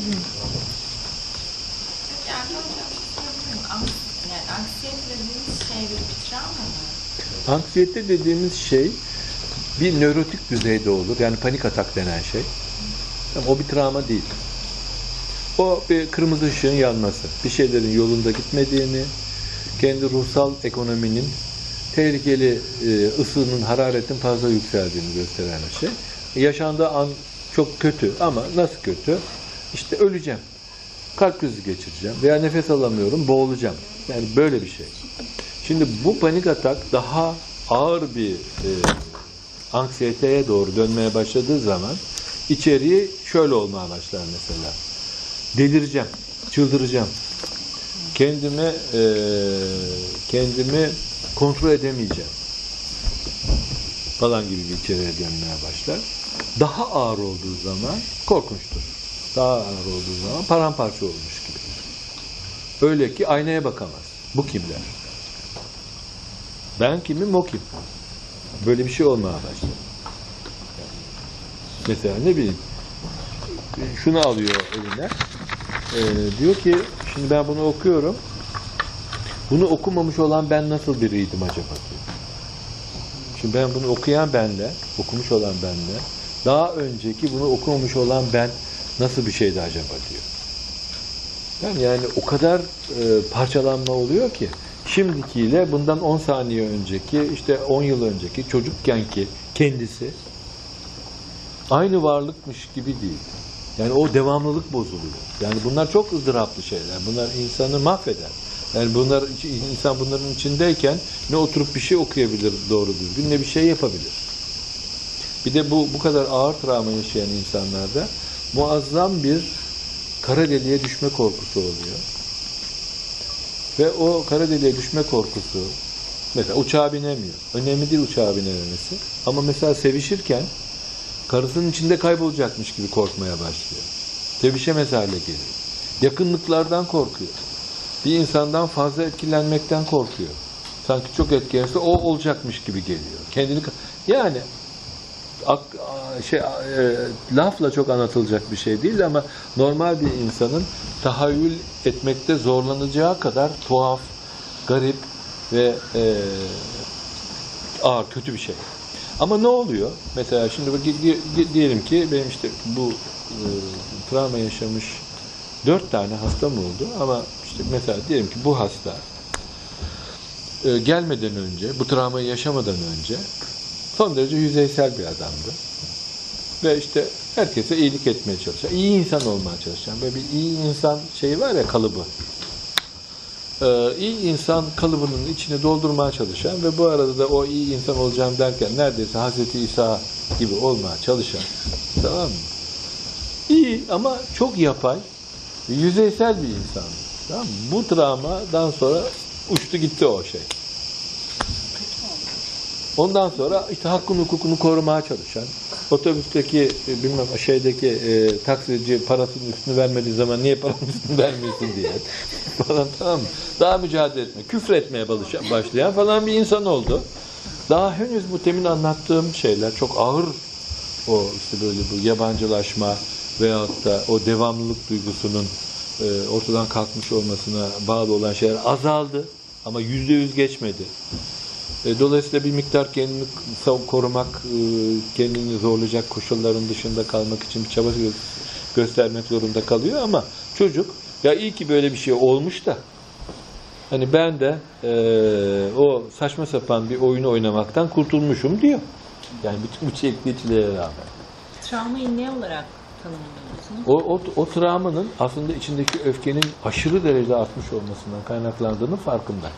Anksiyete dediğimiz şey bir travma mı? Anksiyete dediğimiz şey bir nörotik düzeyde olur. Yani panik atak denen şey. Ama o bir travma değil. O bir kırmızı ışığın yanması. Bir şeylerin yolunda gitmediğini, kendi ruhsal ekonominin tehlikeli, ısının, hararetin fazla yükseldiğini gösteren bir şey. Yaşandığı an çok kötü ama nasıl kötü? İşte öleceğim, kalp krizi geçireceğim veya nefes alamıyorum, boğulacağım. Yani böyle bir şey. Şimdi bu panik atak daha ağır bir anksiyeteye doğru dönmeye başladığı zaman içeriği şöyle olmaya başlar mesela. Delireceğim, çıldıracağım. Kendimi kontrol edemeyeceğim falan gibi bir içeriğe dönmeye başlar. Daha ağır olduğu zaman korkunçtur. Daha ağır olduğu zaman paramparça olmuş gibidir. Öyle ki aynaya bakamaz. Bu kim der? Ben kimim, o kim? Böyle bir şey olmaya başlar. Mesela ne bileyim, şunu alıyor eline, diyor ki, şimdi ben bunu okuyorum, bunu okumamış olan ben nasıl biriydim acaba diyor. Şimdi ben bunu okuyan benle, okumuş olan benle, daha önceki bunu okumamış olan ben nasıl bir şeydi acaba diyor. Yani o kadar parçalanma oluyor ki, şimdikiyle bundan 10 saniye önceki, işte 10 yıl önceki çocukkenki kendisi aynı varlıkmış gibi değil. Yani o devamlılık bozuluyor. Yani bunlar çok ızdıraplı şeyler. Bunlar insanı mahveder. Yani insan bunların içindeyken ne oturup bir şey okuyabilir doğru düzgün, ne bir şey yapabilir. Bir de bu kadar ağır travma yaşayan insanlarda muazzam bir kara deliğe düşme korkusu oluyor. Ve o kara deliğe düşme korkusu, mesela uçağa binemiyor. Önemli değil uçağa binememesi. Ama mesela sevişirken karısının içinde kaybolacakmış gibi korkmaya başlıyor. Sevişemez hale geliyor. Yakınlıklardan korkuyor. Bir insandan fazla etkilenmekten korkuyor. Sanki çok etkilenirse o olacakmış gibi geliyor. Kendini yani lafla çok anlatılacak bir şey değil ama normal bir insanın tahayyül etmekte zorlanacağı kadar tuhaf, garip ve ağır, kötü bir şey. Ama ne oluyor? Mesela şimdi diyelim ki benim işte bu travma yaşamış 4 tane hastam oldu ama işte mesela diyelim ki bu hasta gelmeden önce, bu travmayı yaşamadan önce son derece yüzeysel bir adamdı. Ve işte herkese iyilik etmeye çalışan, iyi insan olmaya çalışan, böyle bir iyi insan şeyi var ya, kalıbı. İyi insan kalıbının içini doldurmaya çalışan ve bu arada da o iyi insan olacağım derken neredeyse Hazreti İsa gibi olmaya çalışan, tamam mı? İyi ama çok yapay, yüzeysel bir insan. Tamam mı? Bu travmadan sonra uçtu gitti o şey. Ondan sonra işte hakkını hukukunu korumaya çalışan, otobüsteki taksici parasının üstünü vermediği zaman niye paranın üstünü vermiyorsun diye falan, tamam mı? Daha mücadele etme, küfür etmeye başlayan falan bir insan oldu. Daha henüz bu temin anlattığım şeyler çok ağır, o işte böyle bu yabancılaşma veyahut da o devamlılık duygusunun ortadan kalkmış olmasına bağlı olan şeyler azaldı ama %100 geçmedi. Dolayısıyla bir miktar kendini korumak, kendini zorlayacak koşulların dışında kalmak için bir çaba göstermek zorunda kalıyor ama çocuk ya iyi ki böyle bir şey olmuş da hani ben de o saçma sapan bir oyunu oynamaktan kurtulmuşum diyor. Yani bütün bu çekliciliğe rağmen. Travmayı ne olarak tanımlıyorsunuz? O travmanın aslında içindeki öfkenin aşırı derecede artmış olmasından kaynaklandığının farkında.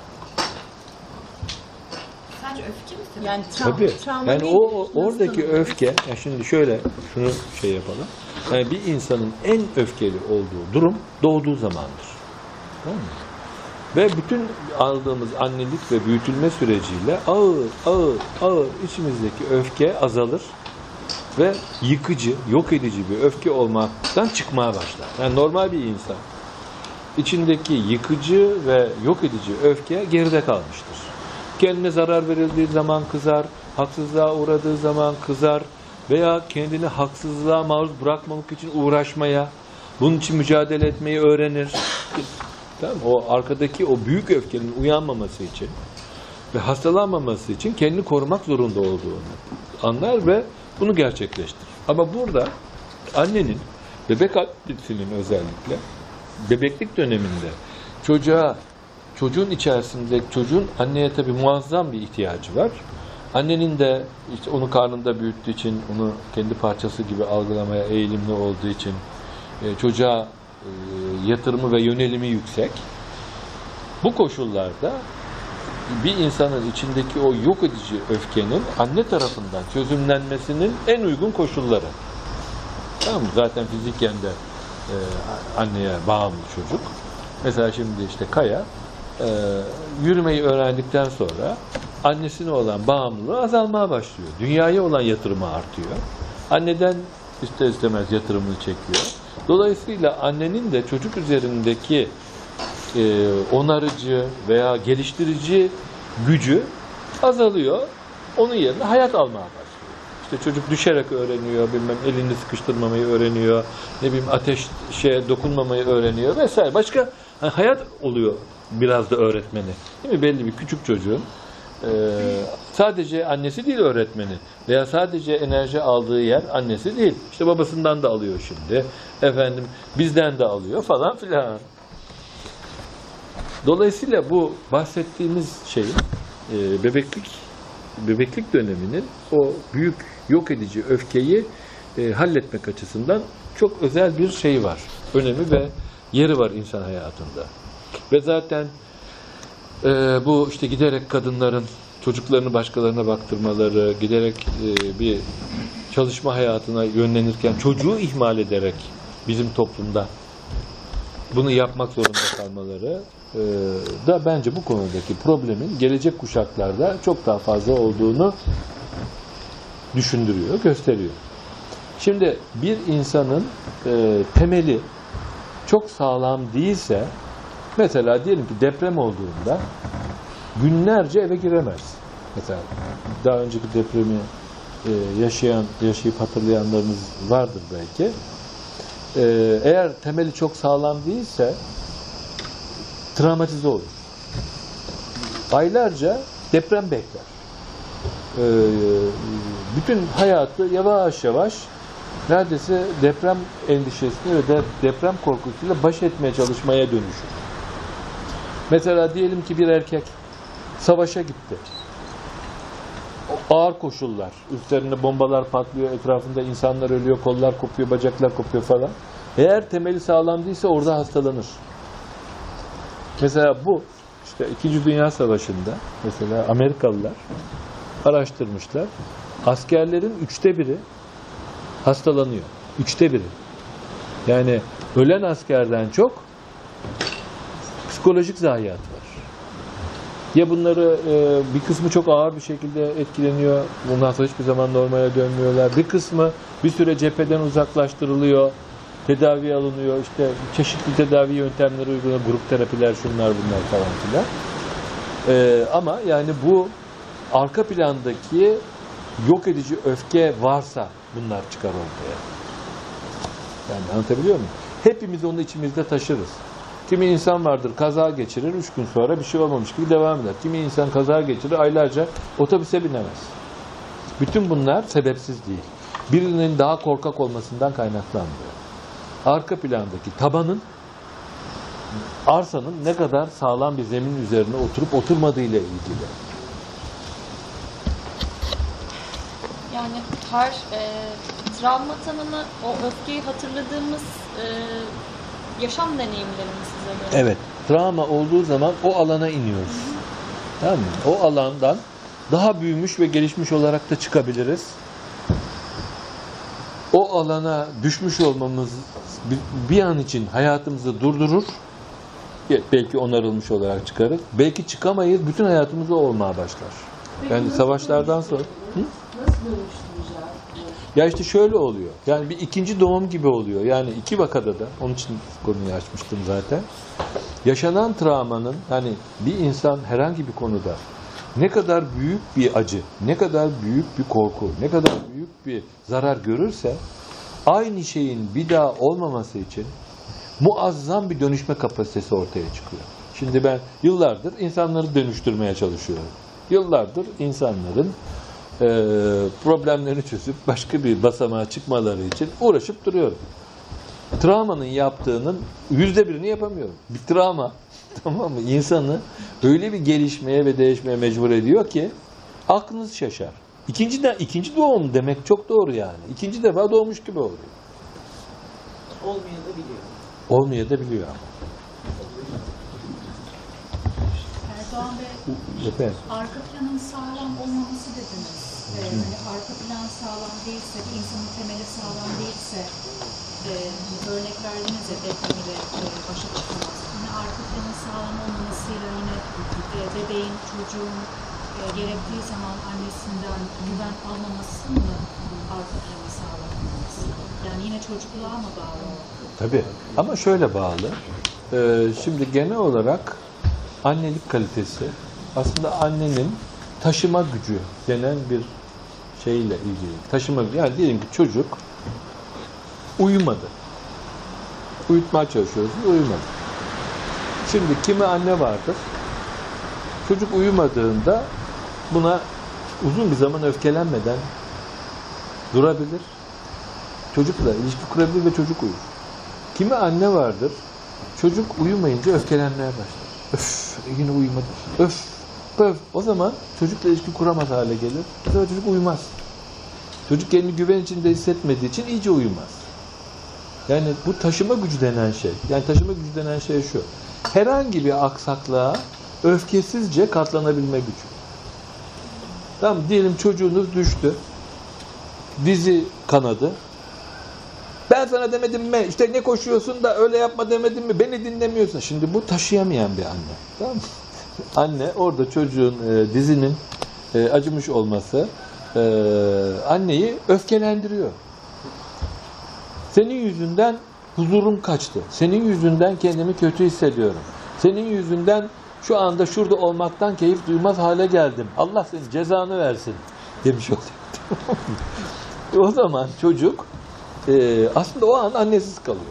Öfke mi? Yani travma yani oradaki öfke, ya şimdi şöyle şunu şey yapalım. Yani bir insanın en öfkeli olduğu durum doğduğu zamandır. Tamam mı? Ve bütün aldığımız annelik ve büyütülme süreciyle ağır içimizdeki öfke azalır ve yıkıcı, yok edici bir öfke olmaktan çıkmaya başlar. Yani normal bir insan içindeki yıkıcı ve yok edici öfke geride kalmıştır. Kendine zarar verildiği zaman kızar, haksızlığa uğradığı zaman kızar veya kendini haksızlığa maruz bırakmamak için uğraşmaya, bunun için mücadele etmeyi öğrenir. Tamam mı? O arkadaki o büyük öfkenin uyanmaması için ve hastalanmaması için kendini korumak zorunda olduğunu anlar ve bunu gerçekleştirir. Ama burada annenin, bebek annesinin özellikle bebeklik döneminde çocuğun içerisinde çocuğun anneye tabii muazzam bir ihtiyacı var. Annenin de işte onu karnında büyüttüğü için, onu kendi parçası gibi algılamaya eğilimli olduğu için çocuğa yatırımı ve yönelimi yüksek. Bu koşullarda bir insanın içindeki o yok edici öfkenin anne tarafından çözümlenmesinin en uygun koşulları. Tamam mı? Zaten fiziken de anneye bağımlı çocuk. Mesela şimdi işte Kaya yürümeyi öğrendikten sonra annesine olan bağımlılığı azalmaya başlıyor. Dünyaya olan yatırımı artıyor. Anneden ister istemez yatırımını çekiyor. Dolayısıyla annenin de çocuk üzerindeki onarıcı veya geliştirici gücü azalıyor. Onun yerine hayat almaya başlıyor. İşte çocuk düşerek öğreniyor, elini sıkıştırmamayı öğreniyor, ateşe dokunmamayı öğreniyor vesaire. Başka hayat oluyor biraz da öğretmeni. Değil mi? Belli bir küçük çocuğun sadece annesi değil öğretmeni veya sadece enerji aldığı yer annesi değil. İşte babasından da alıyor şimdi. Bizden de alıyor falan filan. Dolayısıyla bu bahsettiğimiz şeyin bebeklik döneminin o büyük yok edici öfkeyi halletmek açısından çok özel bir şey var. Önemi ve yeri var insan hayatında. Ve zaten Bu işte giderek kadınların çocuklarını başkalarına baktırmaları, giderek bir çalışma hayatına yönlenirken çocuğu ihmal ederek bizim toplumda bunu yapmak zorunda kalmaları da bence bu konudaki problemin gelecek kuşaklarda çok daha fazla olduğunu düşündürüyor, gösteriyor. Şimdi bir insanın temeli çok sağlam değilse, mesela diyelim ki deprem olduğunda günlerce eve giremez. Mesela daha önceki depremi yaşayıp hatırlayanlarınız vardır belki. Eğer temeli çok sağlam değilse travmatize olur. Aylarca deprem bekler. Bütün hayatı yavaş yavaş neredeyse deprem endişesine ve de deprem korkusuyla baş etmeye çalışmaya dönüşür. Mesela diyelim ki bir erkek savaşa gitti. Ağır koşullar, üstlerinde bombalar patlıyor, etrafında insanlar ölüyor, kollar kopuyor, bacaklar kopuyor falan. Eğer temeli sağlam değilse orada hastalanır. Mesela bu işte 2. Dünya Savaşı'nda mesela Amerikalılar araştırmışlar. Askerlerin 1/3'ü hastalanıyor. 1/3. Yani ölen askerden çok psikolojik zayiat var. Ya bunları bir kısmı çok ağır bir şekilde etkileniyor. Bundan sonra hiçbir zaman normale dönmüyorlar. Bir kısmı bir süre cepheden uzaklaştırılıyor. Tedavi alınıyor. İşte çeşitli tedavi yöntemleri uygulanıyor. Grup terapiler, şunlar bunlar falan filan. Ama yani bu arka plandaki yok edici öfke varsa bunlar çıkar ortaya. Yani anlatabiliyor muyum? Hepimiz onu içimizde taşırız. Kimi insan vardır kaza geçirir, 3 gün sonra bir şey olmamış gibi devam eder. Kimi insan kaza geçirir, aylarca otobüse binemez. Bütün bunlar sebepsiz değil. Birinin daha korkak olmasından kaynaklanmıyor. Arka plandaki tabanın, arsanın ne kadar sağlam bir zemin üzerine oturup oturmadığıyla ilgili. Yani her travma tanımı, o öfkeyi hatırladığımız yaşam deneyimlerimiz size göre. Evet. Travma olduğu zaman o alana iniyoruz. Tamam mı? O alandan daha büyümüş ve gelişmiş olarak da çıkabiliriz. O alana düşmüş olmamız bir an için hayatımızı durdurur. Belki onarılmış olarak çıkarır. Belki çıkamayız. Bütün hayatımız o olmaya başlar. Yani savaşlardan sonra. Nasıl dönüştüreceğiz? Ya işte şöyle oluyor. Yani bir ikinci doğum gibi oluyor. Yani 2 vakada da, onun için konuyu açmıştım zaten. Yaşanan travmanın, yani bir insan herhangi bir konuda ne kadar büyük bir acı, ne kadar büyük bir korku, ne kadar büyük bir zarar görürse aynı şeyin bir daha olmaması için muazzam bir dönüşme kapasitesi ortaya çıkıyor. Şimdi ben yıllardır insanları dönüştürmeye çalışıyorum. Yıllardır insanların problemlerini çözüp başka bir basamağa çıkmaları için uğraşıp duruyorum. Travmanın yaptığının %1'ini yapamıyorum. Bir travma, tamam mı, insanı öyle bir gelişmeye ve değişmeye mecbur ediyor ki aklınız şaşar. İkinci doğum demek çok doğru yani. İkinci defa doğmuş gibi oluyor. Olmayabiliyor. Olmayabiliyor ama. Erdoğan Bey, Efendim? arka planın sağlam olmaması dediniz. Hani arka plan sağlam değilse, bir insanın temeli sağlam değilse, örnek verdiniz ya deprem ile başa çıkamaz. Yine arka planın sağlam olmamasıyla yine bebeğin, çocuğun gerektiği zaman annesinden güven almaması mı arka planın sağlam olması? Yani yine çocukluğa mı bağlı? Tabii. Ama şöyle bağlı. Şimdi genel olarak annelik kalitesi aslında annenin taşıma gücü denen bir şeyle ilgili. Taşıma, yani diyelim ki çocuk uyumadı. Uyutmaya çalışıyoruz, uyumadı. Şimdi kimi anne vardır, çocuk uyumadığında buna uzun bir zaman öfkelenmeden durabilir. Çocukla ilişki kurabilir ve çocuk uyur. Kimi anne vardır, çocuk uyumayınca öfkelenmeye başlar. Öf, yine uyumadı. Öf, öf. O zaman çocukla ilişki kuramaz hale gelir. O zaman çocuk uyumaz. Çocuk kendini güven içinde hissetmediği için iyice uyumaz. Yani bu taşıma gücü denen şey. Yani taşıma gücü denen şey şu. Herhangi bir aksaklığa öfkesizce katlanabilme gücü. Tamam, diyelim çocuğunuz düştü. Dizi kanadı. Ben sana demedim mi? İşte ne koşuyorsun da öyle yapma demedim mi? Beni dinlemiyorsun. Şimdi bu taşıyamayan bir anne. Tamam mı? Anne orada çocuğun dizinin acımış olması anneyi öfkelendiriyor. Senin yüzünden huzurum kaçtı. Senin yüzünden kendimi kötü hissediyorum. Senin yüzünden şu anda şurada olmaktan keyif duymaz hale geldim. Allah senin cezanı versin demiş oluyor. O zaman çocuk aslında o an annesiz kalıyor.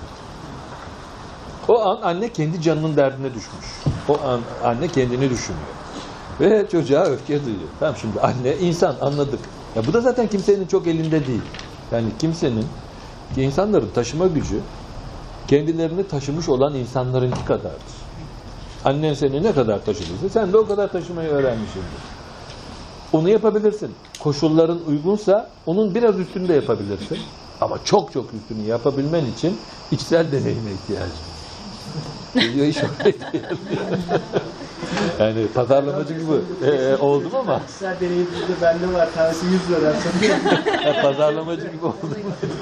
O an anne kendi canının derdine düşmüş. O an anne kendini düşünüyor. Ve çocuğa öfke duyuyor. Tamam, şimdi anne insan, anladık. Ya bu da zaten kimsenin çok elinde değil. Yani insanların taşıma gücü kendilerini taşımış olan insanlarınki kadardır. Annen seni ne kadar taşıdıysa sen de o kadar taşımayı öğrenmişsindir. Onu yapabilirsin. Koşulların uygunsa onun biraz üstünü de yapabilirsin. Ama çok çok üstünü yapabilmen için içsel deneyime ihtiyacın var. Geliyor iş oraya yani pazarlamacı gibi oldum ama. İçsel deneyimde bende var. Tanesi 100 lira. Pazarlamacı gibi oldum.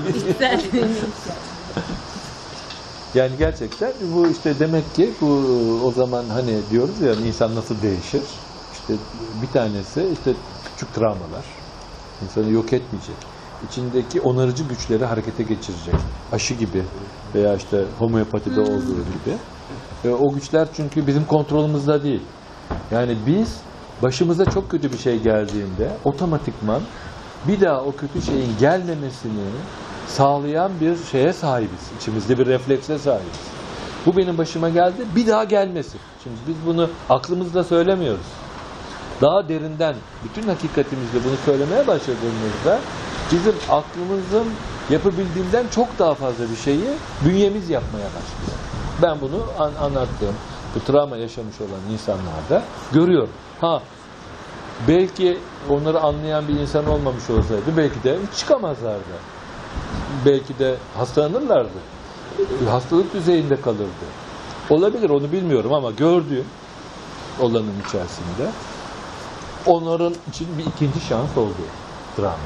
Yani gerçekten bu işte demek ki bu o zaman hani diyoruz ya insan nasıl değişir? İşte bir tanesi işte küçük travmalar. İnsanı yok etmeyecek. İçindeki onarıcı güçleri harekete geçirecek. Aşı gibi veya işte homeopatide olduğu gibi. O güçler çünkü bizim kontrolümüzde değil. Yani biz başımıza çok kötü bir şey geldiğinde otomatikman bir daha o kötü şeyin gelmemesini sağlayan bir şeye sahibiz. İçimizde bir reflekse sahibiz. Bu benim başıma geldi, bir daha gelmesin. Şimdi biz bunu aklımızla söylemiyoruz. Daha derinden, bütün hakikatimizle bunu söylemeye başladığımızda bizim aklımızın yapabildiğinden çok daha fazla bir şeyi bünyemiz yapmaya başlıyor. Ben bunu anlattığım, bu travma yaşamış olan insanlarda görüyorum. Belki onları anlayan bir insan olmamış olsaydı belki de hiç çıkamazlardı. Belki de hastalanırlardı. Hastalık düzeyinde kalırdı. Olabilir, onu bilmiyorum ama gördüğüm olanın içerisinde onların için bir ikinci şans oldu travma.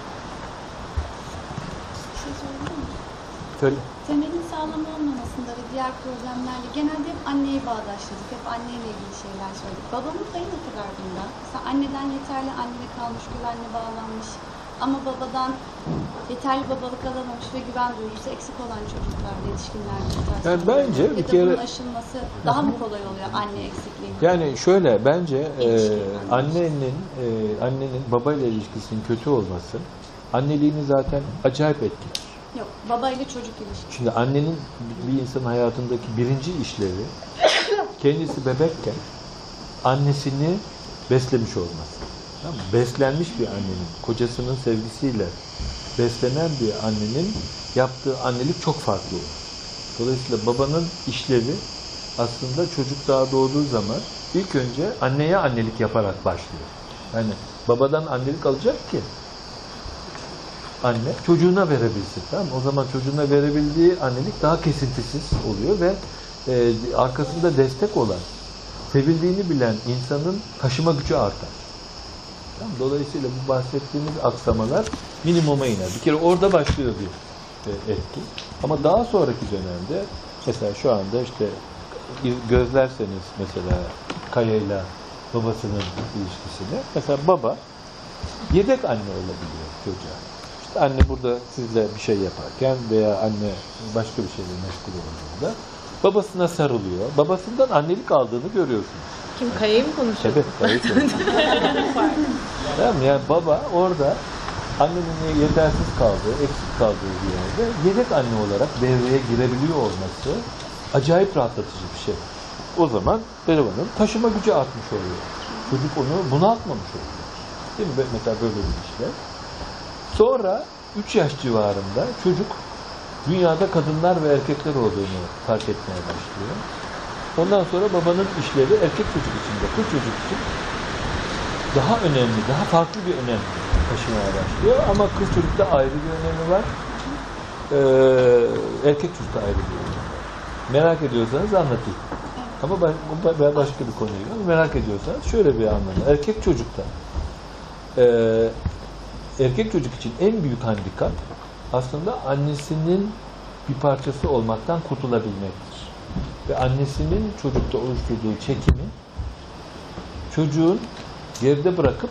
Bir şey söyleyeyim mi? Söyle. Temelin sağlam olmamasında ve diğer problemlerle genelde hep anneye bağdaşladık. Hep anneyle ilgili şeyler söyledik. Babamın payı ne kadar bunda? Mesela anneden yeterli annene kalmış, güvenle bağlanmış. Ama babadan yeterli babalık alamamış ve güven duygusu eksik olan çocuklar, yetişkinler. Yani bence bir kere bunun aşılması daha mı kolay oluyor anne eksikliği? Yani şöyle, bence annenin babayla ilişkisinin kötü olması anneliğini zaten acayip etkiler. Yok, baba ile çocuk ilişkisi. Şimdi annenin bir insanın hayatındaki birinci işlevi kendisi bebekken annesini beslemiş olması. Tamam mı? Beslenmiş bir annenin, kocasının sevgisiyle beslenen bir annenin yaptığı annelik çok farklı olur. Dolayısıyla babanın işlevi aslında çocuk daha doğduğu zaman ilk önce anneye annelik yaparak başlıyor. Yani babadan annelik alacak ki anne çocuğuna verebilsin. Tamam mı? O zaman çocuğuna verebildiği annelik daha kesintisiz oluyor ve arkasında destek olan, sevildiğini bilen insanın taşıma gücü artar. Tamam mı? Dolayısıyla bu bahsettiğimiz aksamalar minimuma iner. Bir kere orada başlıyor bir etki. Ama daha sonraki dönemde mesela şu anda işte gözlerseniz mesela Kaya ile babasının ilişkisini, mesela baba yedek anne olabiliyor çocuğa. İşte anne burada sizle bir şey yaparken veya anne başka bir şeyle meşgul olduğunda babasına sarılıyor. Babasından annelik aldığını görüyorsunuz. Kim, Kaya'yı mı konuşuyor? Evet, Kaya'yı konuşuyor. Tamam mı? Yani baba orada annenin yetersiz kaldığı, eksik kaldığı bir yerde yedek anne olarak devreye girebiliyor olması acayip rahatlatıcı bir şey. O zaman Berivan'ın taşıma gücü artmış oluyor. Çocuk onu bunaltmamış oluyor. Değil mi? Mesela böyle bir işler. Sonra 3 yaş civarında çocuk dünyada kadınlar ve erkekler olduğunu fark etmeye başlıyor. Ondan sonra babanın işleri erkek çocuk için de kız çocuk için daha önemli, daha farklı bir önem taşımaya başlıyor. Ama kız çocukta ayrı bir önemi var. Erkek çocukta ayrı bir önemi var. Merak ediyorsanız anlatayım. Ama başka bir konuya giriyorum. Merak ediyorsanız şöyle bir anlamda. Erkek çocukta erkek çocuk için en büyük handikap aslında annesinin bir parçası olmaktan kurtulabilmektir. Ve annesinin çocukta oluşturduğu çekimi çocuğun geride bırakıp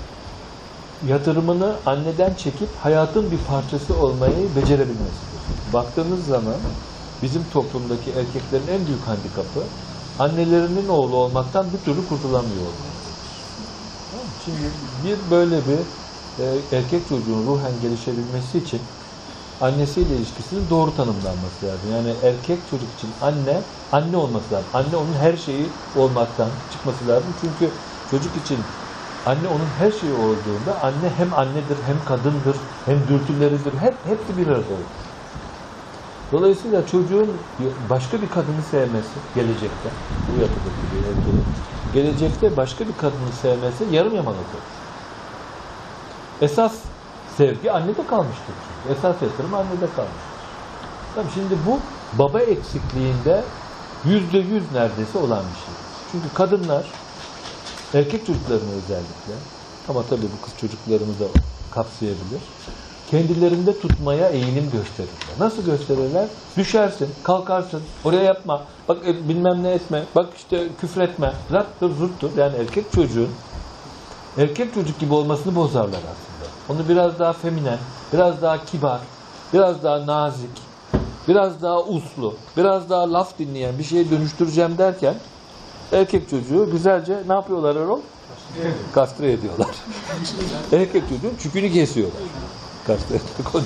yatırımını anneden çekip hayatın bir parçası olmayı becerebilmesidir. Baktığınız zaman bizim toplumdaki erkeklerin en büyük handikapı annelerinin oğlu olmaktan bir türlü kurtulamıyor olmaları. Şimdi bir böyle bir erkek çocuğun ruhen gelişebilmesi için annesiyle ilişkisinin doğru tanımlanması lazım. Yani erkek çocuk için anne olması lazım. Anne onun her şeyi olmaktan çıkması lazım. Çünkü çocuk için anne onun her şeyi olduğunda anne hem annedir, hem kadındır, hem dürtüleridir. Hepsi bir arada olur. Dolayısıyla çocuğun başka bir kadını sevmesi gelecekte, bu yapıdaki bir erkeğin, gelecekte başka bir kadını sevmesi yarım yamalak olur. Esas sevgi annede kalmıştır. Esas yatırım annede kalmıştır. Tabii şimdi bu baba eksikliğinde %100 neredeyse olan bir şey. Çünkü kadınlar, erkek çocuklarını özellikle, ama tabii bu kız çocuklarını da kapsayabilir, kendilerinde tutmaya eğilim gösterirler. Nasıl gösterirler? Düşersin, kalkarsın, oraya yapma, bak bilmem ne etme, bak işte küfretme, rattır zurttur. Yani erkek çocuk gibi olmasını bozarlar aslında. Onu biraz daha feminen, biraz daha kibar, biraz daha nazik, biraz daha uslu, biraz daha laf dinleyen bir şeye dönüştüreceğim derken erkek çocuğu güzelce ne yapıyorlar Erol? Kastre ediyorlar. Erkek çocuğun çükünü kesiyorlar. Kastre etmek.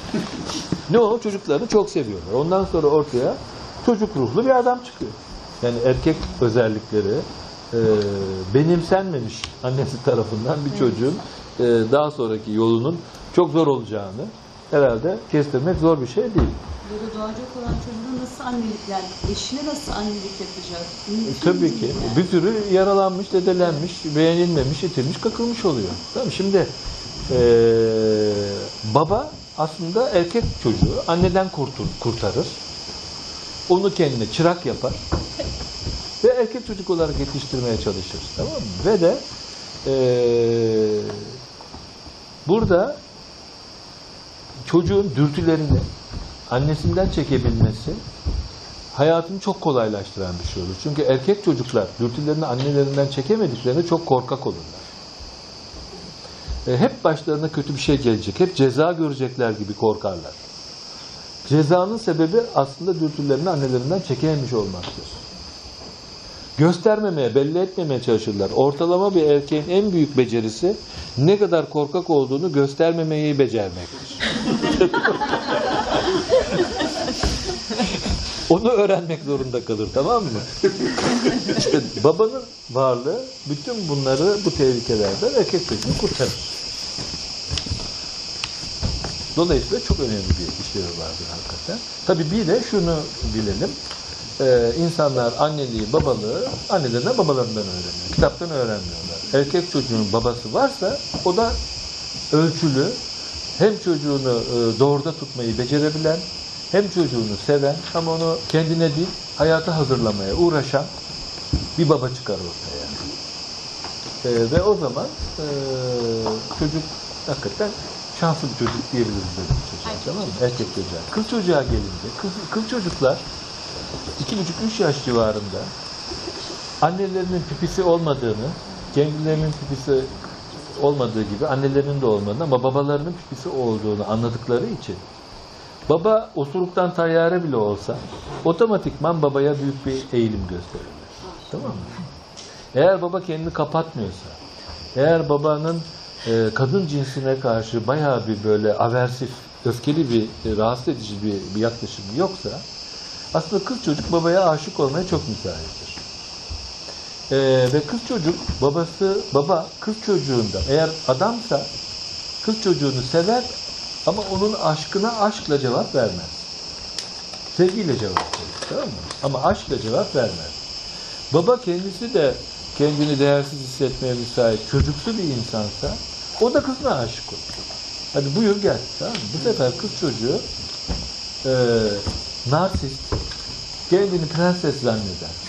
Ne o? Çocuklarını çok seviyorlar. Ondan sonra ortaya çocuk ruhlu bir adam çıkıyor. Yani erkek özellikleri benimsenmemiş annesi tarafından bir çocuğun daha sonraki yolunun çok zor olacağını herhalde kestirmek zor bir şey değil. Ya da doğacak olan çocuğuna nasıl annelik, yani eşine nasıl annelik yapacağız? Tabii ki. Yani. Bir sürü yaralanmış, dedelenmiş, beğenilmemiş, itilmiş, kakılmış oluyor. Tamam, şimdi baba aslında erkek çocuğu anneden kurtarır. Onu kendine çırak yapar. Ve erkek çocuk olarak yetiştirmeye çalışır. Tamam mı? Ve de burada çocuğun dürtülerini annesinden çekebilmesi hayatını çok kolaylaştıran bir şey olur. Çünkü erkek çocuklar dürtülerini annelerinden çekemediklerinde çok korkak olurlar. Hep başlarına kötü bir şey gelecek. Hep ceza görecekler gibi korkarlar. Cezanın sebebi aslında dürtülerini annelerinden çekememiş olmaktır. Göstermemeye, belli etmemeye çalışırlar. Ortalama bir erkeğin en büyük becerisi ne kadar korkak olduğunu göstermemeyi becermektir. Onu öğrenmek zorunda kalır, tamam mı? İşte babanın varlığı bütün bunları, bu tehlikelerden erkek çocuğunu kurtarır. Dolayısıyla çok önemli bir işlevi vardır hakikaten. Tabii bir de şunu bilelim. İnsanlar anneliği, babalığı annelerinden, babalarından öğreniyor. Kitaptan öğrenmiyorlar. Erkek çocuğun babası varsa o da ölçülü, hem çocuğunu doğruda tutmayı becerebilen, hem çocuğunu seven ama onu kendine değil, hayata hazırlamaya uğraşan bir baba çıkar ortaya. Ve o zaman çocuk hakikaten şanslı bir çocuk diyebiliriz. Tamam mı? Erkek çocuğa. Kız çocuğa gelince, kız çocuklar 2,5-3 yaş civarında annelerinin pipisi olmadığını, kendilerinin pipisi olmadığı gibi annelerinin de olmadığını ama babalarının pipisi olduğunu anladıkları için baba osuruktan tayyare bile olsa otomatikman babaya büyük bir eğilim gösterirler. Tamam mı? Eğer baba kendini kapatmıyorsa, eğer babanın kadın cinsine karşı bayağı bir böyle aversif, öfkeli bir, rahatsız edici bir yaklaşımı yoksa aslında kız çocuk babaya aşık olmaya çok müsaittir. Ve kız çocuk baba kız çocuğunda eğer adamsa kız çocuğunu sever ama onun aşkına aşkla cevap vermez. Sevgiyle cevap verir. Tamam mı? Ama aşkla cevap vermez. Baba kendisi de kendini değersiz hissetmeye müsait çocuksu bir insansa o da kızına aşık olur. Hadi buyur gel. Tamam mı? Bu sefer kız çocuğu narsist, kendini prenses zanneder.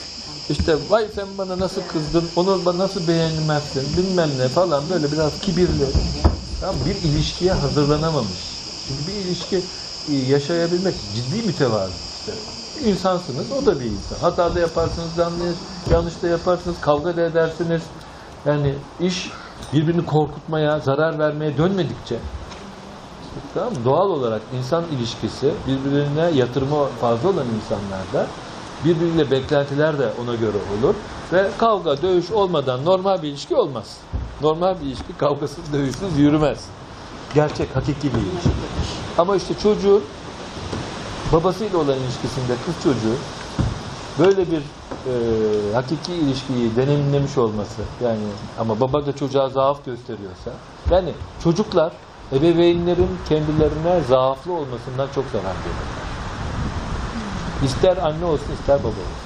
İşte vay sen bana nasıl kızdın, onu bana nasıl beğenmezsin, bilmem ne falan, böyle biraz kibirli. Tamam, bir ilişkiye hazırlanamamış. Çünkü bir ilişki yaşayabilmek ciddi mütevazı işte. İnsansınız, o da bir insan. Hata da yaparsınız, yanlış da yaparsınız, kavga da edersiniz. Yani iş birbirini korkutmaya, zarar vermeye dönmedikçe, tamam mı? Doğal olarak insan ilişkisi, birbirine yatırımı fazla olan insanlarda birbiriyle beklentiler de ona göre olur ve kavga, dövüş olmadan normal bir ilişki olmaz. Normal bir ilişki kavgasız, dövüşsüz yürümez. Gerçek, hakiki bir ilişki. Ama işte çocuğun babasıyla olan ilişkisinde kız çocuğu böyle bir hakiki ilişkiyi deneyimlemiş olması, yani ama baba da çocuğa zaaf gösteriyorsa, yani çocuklar ebeveynlerin kendilerine zaaflı olmasından çok zarar görür. İster anne olsun, ister baba olsun.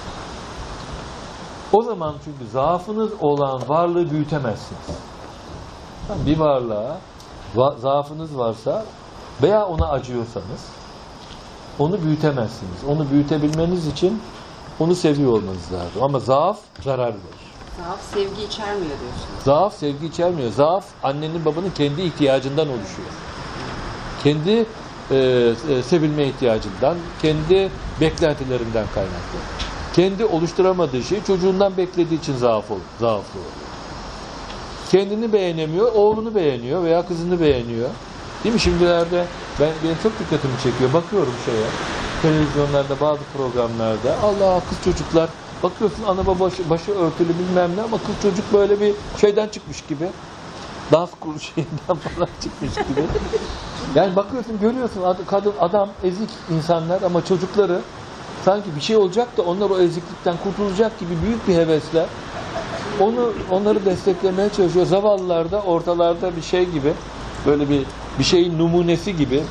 O zaman çünkü zaafınız olan varlığı büyütemezsiniz. Bir varlığa zaafınız varsa veya ona acıyorsanız onu büyütemezsiniz. Onu büyütebilmeniz için onu seviyor olmanız lazım. Ama zaaf zarar verir. Zaaf sevgi içermiyor diyorsunuz. Zaaf sevgi içermiyor. Zaaf annenin babanın kendi ihtiyacından oluşuyor. Kendi sevilme ihtiyacından, kendi beklentilerinden kaynaklı. Kendi oluşturamadığı şeyi çocuğundan beklediği için zaaflı oluyor. Kendini beğenemiyor, oğlunu beğeniyor veya kızını beğeniyor. Değil mi? Şimdilerde benim çok dikkatimi çekiyor. Bakıyorum televizyonlarda, bazı programlarda. Allah, kız çocuklar. Bakıyorsun ana baba başı örtülü bilmem ne ama kız çocuk böyle bir şeyden çıkmış gibi. Dans kurulu şeyinden falan çıkmış gibi. Yani bakıyorsun, görüyorsun kadın, adam, ezik insanlar ama çocukları sanki bir şey olacak da onlar o eziklikten kurtulacak gibi büyük bir hevesle onları desteklemeye çalışıyor. Zavallılar da ortalarda bir şey gibi, böyle bir şeyin numunesi gibi.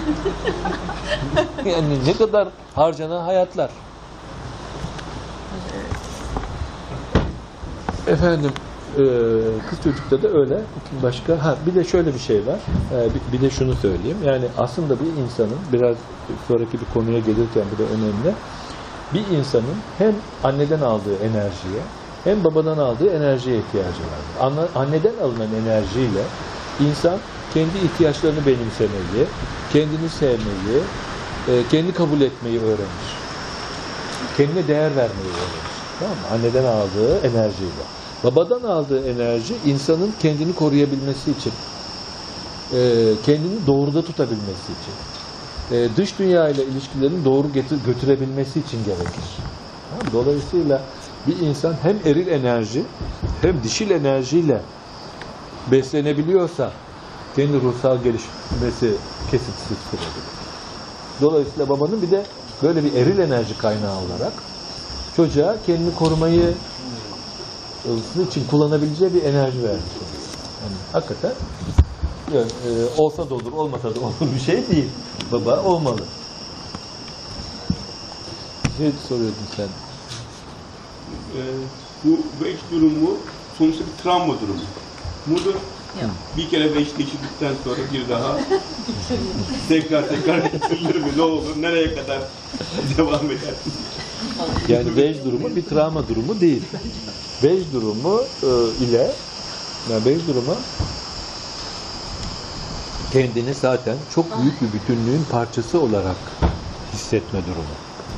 Yani ne kadar harcanan hayatlar. Efendim, kız çocukta da öyle. Başka, bir de şöyle bir şey var. Bir de şunu söyleyeyim. Yani aslında bir insanın, biraz sonraki bir konuya gelirken bu da önemli. Bir insanın hem anneden aldığı enerjiye hem babadan aldığı enerjiye ihtiyacı var. Anneden alınan enerjiyle insan kendi ihtiyaçlarını benimsemeyi, kendini sevmeyi, kendi kabul etmeyi öğrenir. Kendine değer vermeyi öğrenir. Tamam mı? Anneden aldığı enerjiyle. Babadan aldığı enerji insanın kendini koruyabilmesi için, kendini doğruda tutabilmesi için, dış dünya ile ilişkilerini doğru götürebilmesi için gerekir. Tamam? Dolayısıyla bir insan hem eril enerji hem dişil enerjiyle beslenebiliyorsa kendi ruhsal gelişmesi kesintisiz sürebilir. Dolayısıyla babanın bir de böyle bir eril enerji kaynağı olarak çocuğa kendini korumayı için kullanabileceği bir enerji vermiş oluyor. Yani hakikaten olsa da olur, olmasa da olur bir şey değil. Baba olmalı. Ne soruyordun sen? Bu beş durumu sonuçta bir travma durumu. Bunu bir kere beş geçirdikten sonra bir daha tekrar geçirilir mi? Ne olur? Nereye kadar devam eder? Yani beş durumu bir travma durumu değil. Beş durumu yani beş durumu kendini zaten çok büyük bir bütünlüğün parçası olarak hissetme durumu.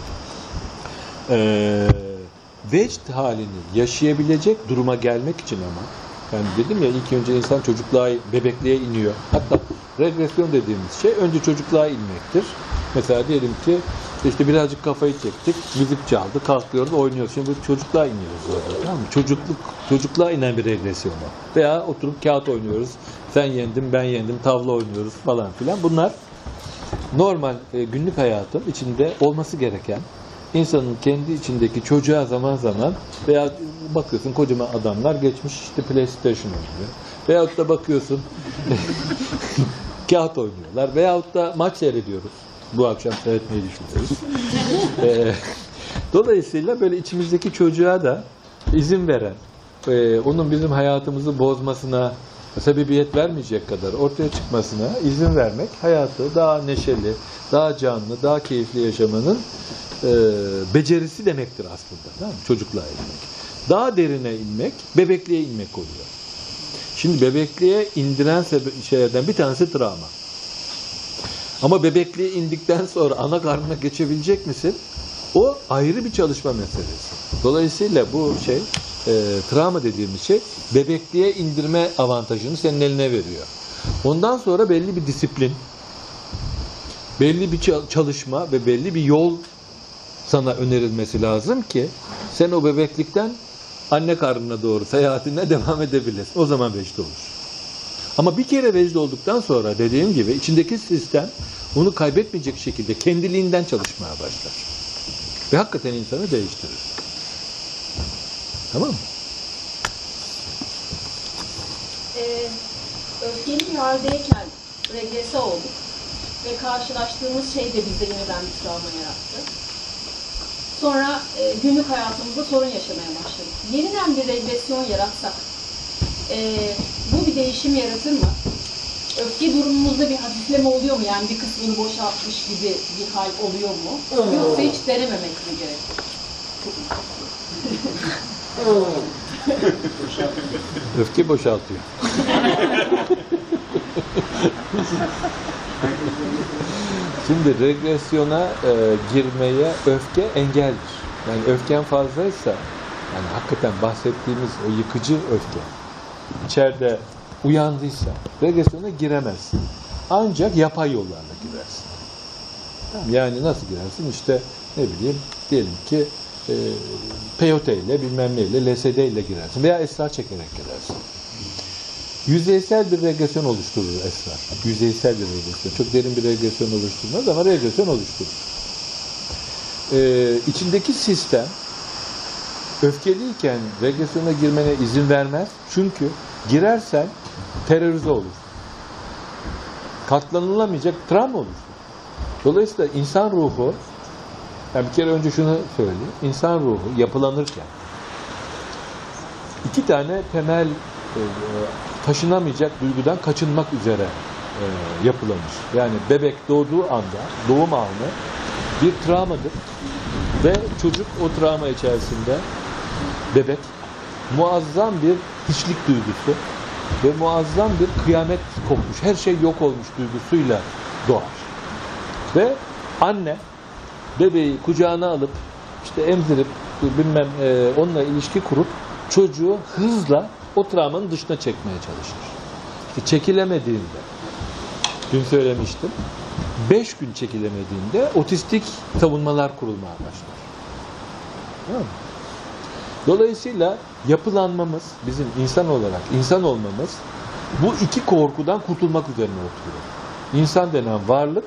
Vecd halini yaşayabilecek duruma gelmek için ama, yani dedim ya, ilk önce insan çocukluğa, bebekliğe iniyor. Hatta regresyon dediğimiz şey önce çocukluğa inmektir. Mesela diyelim ki işte birazcık kafayı çektik, müzik çaldı, kalkıyoruz, oynuyoruz. Şimdi çocukluğa iniyoruz orada. Tamam mı? Çocukluğa inen bir regresyon var. Veya oturup kağıt oynuyoruz. Sen yendin, ben yendim, tavla oynuyoruz falan filan. Bunlar normal günlük hayatın içinde olması gereken, insanın kendi içindeki çocuğa zaman zaman, veya bakıyorsun kocaman adamlar geçmiş işte PlayStation oynuyor. Veyahut da bakıyorsun kağıt oynuyorlar. Veyahut da maç seyrediyoruz. Bu akşam seyretmeyi düşünüyoruz. Dolayısıyla böyle içimizdeki çocuğa da izin veren, onun bizim hayatımızı bozmasına sebebiyet vermeyecek kadar ortaya çıkmasına izin vermek, hayatı daha neşeli, daha canlı, daha keyifli yaşamanın becerisi demektir aslında. Tamam mı? Çocukluğa inmek. Daha derine inmek, bebekliğe inmek oluyor. Şimdi bebekliğe indiren şeylerden bir tanesi travma. Ama bebekliğe indikten sonra ana karnına geçebilecek misin? O ayrı bir çalışma meselesi. Dolayısıyla bu travma dediğimiz şey bebekliğe indirme avantajını senin eline veriyor. Ondan sonra belli bir disiplin, belli bir çalışma ve belli bir yol sana önerilmesi lazım ki sen o bebeklikten anne karnına doğru seyahatine devam edebilirsin. O zaman vecd olur. Ama bir kere vecd olduktan sonra dediğim gibi içindeki sistem onu kaybetmeyecek şekilde kendiliğinden çalışmaya başlar. Ve hakikaten insanı değiştirir. Tamam mı? Öfkeli bir haldeyken regrese olduk ve karşılaştığımız şey de bizde yeniden bir travma yarattı. Sonra günlük hayatımızda sorun yaşamaya başladık. Yeniden bir regresyon yaratsak bu bir değişim yaratır mı? Öfke durumumuzda bir hafifleme oluyor mu? Yani bir kısmını boşaltmış gibi bir hal oluyor mu? Yoksa hiç denememek mi gerekir? Öfke boşaltıyor. Şimdi regresyona girmeye öfke engeldir. Yani öfken fazlaysa, yani hakikaten bahsettiğimiz o yıkıcı öfke içeride uyandıysa regresyona giremezsin. Ancak yapay yollarla girersin. Yani nasıl girersin? İşte ne bileyim, diyelim ki peyote ile bilmem neyle, LSD ile girersin veya esrar çekerek girersin. Yüzeysel bir regresyon oluşturur esrar. Yüzeysel bir regresyon. Çok derin bir regresyon oluşturmaz ama regresyon oluşturur. İçindeki sistem öfkeliyken regresyona girmene izin vermez. Çünkü girersen terörize olur. Katlanılamayacak travma olur. Dolayısıyla insan ruhu, yani bir kere önce şunu söyleyeyim. İnsan ruhu yapılanırken iki tane temel taşınamayacak duygudan kaçınmak üzere yapılanır. Yani bebek doğduğu anda, doğum anı bir travmadır ve çocuk o travma içerisinde bebek muazzam bir hiçlik duygusu ve muazzam bir kıyamet kopmuş, her şey yok olmuş duygusuyla doğar. Ve anne bebeği kucağına alıp işte emzirip bilmem onunla ilişki kurup çocuğu hızla o travmanın dışına çekmeye çalışır. İşte çekilemediğinde, dün söylemiştim, 5 gün çekilemediğinde otistik savunmalar kurulmaya başlar. Tamam mı? Dolayısıyla yapılanmamız, bizim insan olarak insan olmamız bu iki korkudan kurtulmak üzerine oturuyor. İnsan denen varlık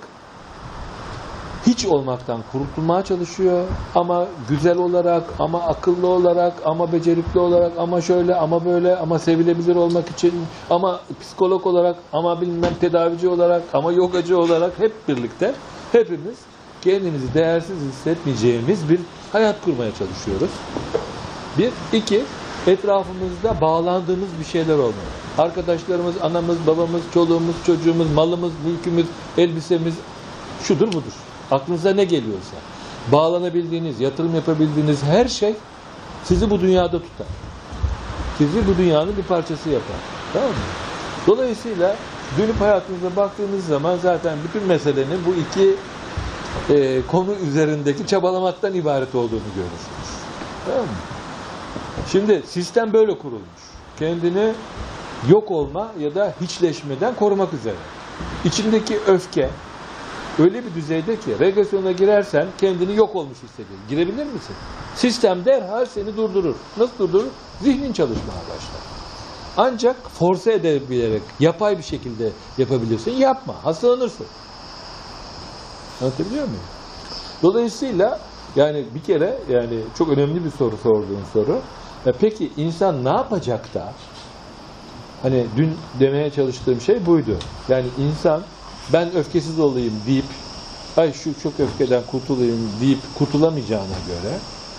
hiç olmaktan kurtulmaya çalışıyor ama güzel olarak, ama akıllı olarak, ama becerikli olarak, ama şöyle, ama böyle, ama sevilebilir olmak için, ama psikolog olarak, ama bilmem tedavici olarak, ama yogacı olarak hep birlikte hepimiz kendimizi değersiz hissetmeyeceğimiz bir hayat kurmaya çalışıyoruz. Bir, iki, etrafımızda bağlandığımız bir şeyler olmalı. Arkadaşlarımız, anamız, babamız, çoluğumuz, çocuğumuz, malımız, mülkümüz, elbisemiz şudur budur. Aklınıza ne geliyorsa, bağlanabildiğiniz, yatırım yapabildiğiniz her şey sizi bu dünyada tutar. Sizi bu dünyanın bir parçası yapar. Tamam mı? Dolayısıyla dönüp hayatınıza baktığınız zaman zaten bütün meselenin bu iki konu üzerindeki çabalamaktan ibaret olduğunu görürsünüz. Tamam mı? Şimdi sistem böyle kurulmuş. Kendini yok olma ya da hiçleşmeden korumak üzere. İçindeki öfke öyle bir düzeyde ki regresyona girersen kendini yok olmuş hissediyorsun. Girebilir misin? Sistem derhal seni durdurur. Nasıl durdurur? Zihnin çalışmaya başlar. Ancak force edebilerek, yapay bir şekilde yapabilirsin. Yapma. Hastalanırsın. Anlatabiliyor muyum? Dolayısıyla yani bir kere yani çok önemli bir soru sorduğun soru. Peki insan ne yapacak da? Hani dün demeye çalıştığım şey buydu. Yani insan ben öfkesiz olayım deyip ay şu çok öfkeden kurtulayım deyip kurtulamayacağına göre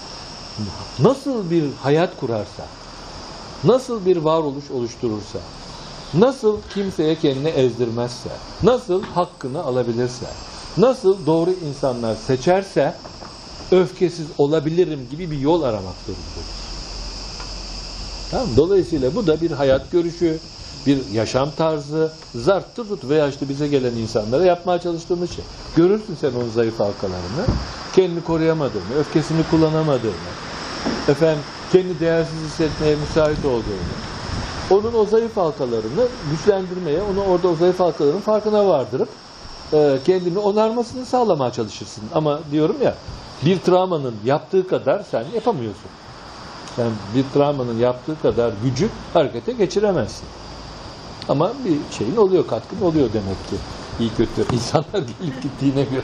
nasıl bir hayat kurarsa, nasıl bir varoluş oluşturursa, nasıl kimseye kendini ezdirmezse, nasıl hakkını alabilirse, nasıl doğru insanlar seçerse öfkesiz olabilirim gibi bir yol aramak zorundayız. Tamam. Dolayısıyla bu da bir hayat görüşü, bir yaşam tarzı, zart tut veya işte bize gelen insanlara yapmaya çalıştığımız şey. Görürsün sen onun zayıf halkalarını, kendini koruyamadığını, öfkesini kullanamadığını, kendi değersiz hissetmeye müsait olduğunu, onun o zayıf halkalarını güçlendirmeye, onu orada o zayıf halkaların farkına vardırıp kendini onarmasını sağlamaya çalışırsın. Ama diyorum ya, bir travmanın yaptığı kadar sen yapamıyorsun. Yani bir travmanın yaptığı kadar gücü harekete geçiremezsin. Ama bir şeyin oluyor, katkın oluyor demek ki. İyi kötü insanlar gelip gittiğine göre.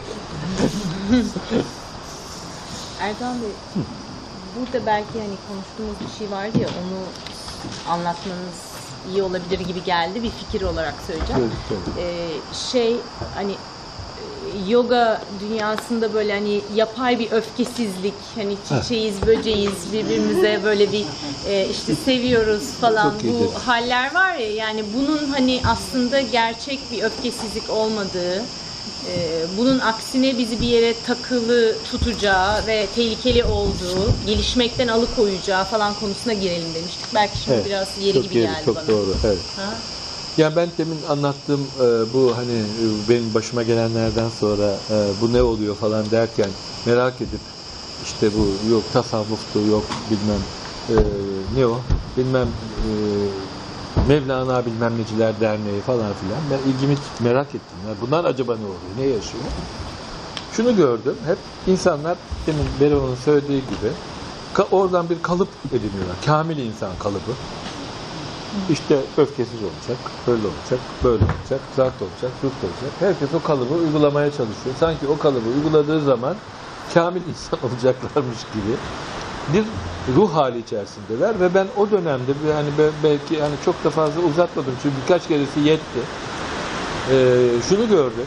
Erdoğan Bey, burada belki hani konuştuğumuz bir şey vardı ya, onu anlatmanız iyi olabilir gibi geldi. Bir fikir olarak söyleyeceğim. Hani yoga dünyasında böyle hani yapay bir öfkesizlik, hani çiçeğiz, böceğiz, birbirimize böyle bir işte seviyoruz falan, bu haller var ya, yani bunun hani aslında gerçek bir öfkesizlik olmadığı, bunun aksine bizi bir yere takılı tutacağı ve tehlikeli olduğu, gelişmekten alıkoyacağı falan konusuna girelim demiştik. Belki şimdi biraz yeri gibi geldi çok bana. Çok doğru, evet. Ha? Yani ben demin anlattığım bu hani benim başıma gelenlerden sonra bu ne oluyor falan derken merak edip işte bu yok tasavvuftu, yok bilmem ne o, bilmem Mevlana bilmem neciler derneği falan filan. Ben ilgimi merak ettim. Yani bunlar acaba ne oluyor, ne yaşıyor? Şunu gördüm, hep insanlar demin Bero'nun söylediği gibi oradan bir kalıp ediniyorlar. Kamil insan kalıbı. İşte öfkesiz olacak, böyle olacak, böyle olacak, zat olacak, zut olacak. Herkes o kalıbı uygulamaya çalışıyor. Sanki o kalıbı uyguladığı zaman kamil insan olacaklarmış gibi bir ruh hali içerisindeler ve ben o dönemde yani belki yani çok da fazla uzatmadım çünkü birkaç keresi yetti. Şunu gördüm.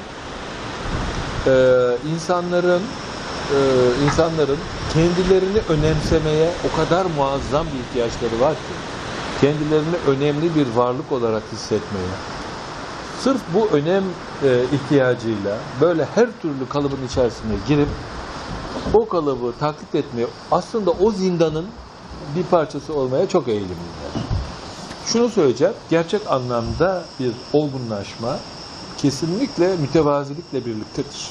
İnsanların kendilerini önemsemeye o kadar muazzam bir ihtiyaçları var ki, kendilerini önemli bir varlık olarak hissetmeye, sırf bu önem ihtiyacıyla böyle her türlü kalıbın içerisine girip o kalıbı taklit etmeye, aslında o zindanın bir parçası olmaya çok eğilimliler. Şunu söyleyeceğim, gerçek anlamda bir olgunlaşma kesinlikle mütevazilikle birliktedir.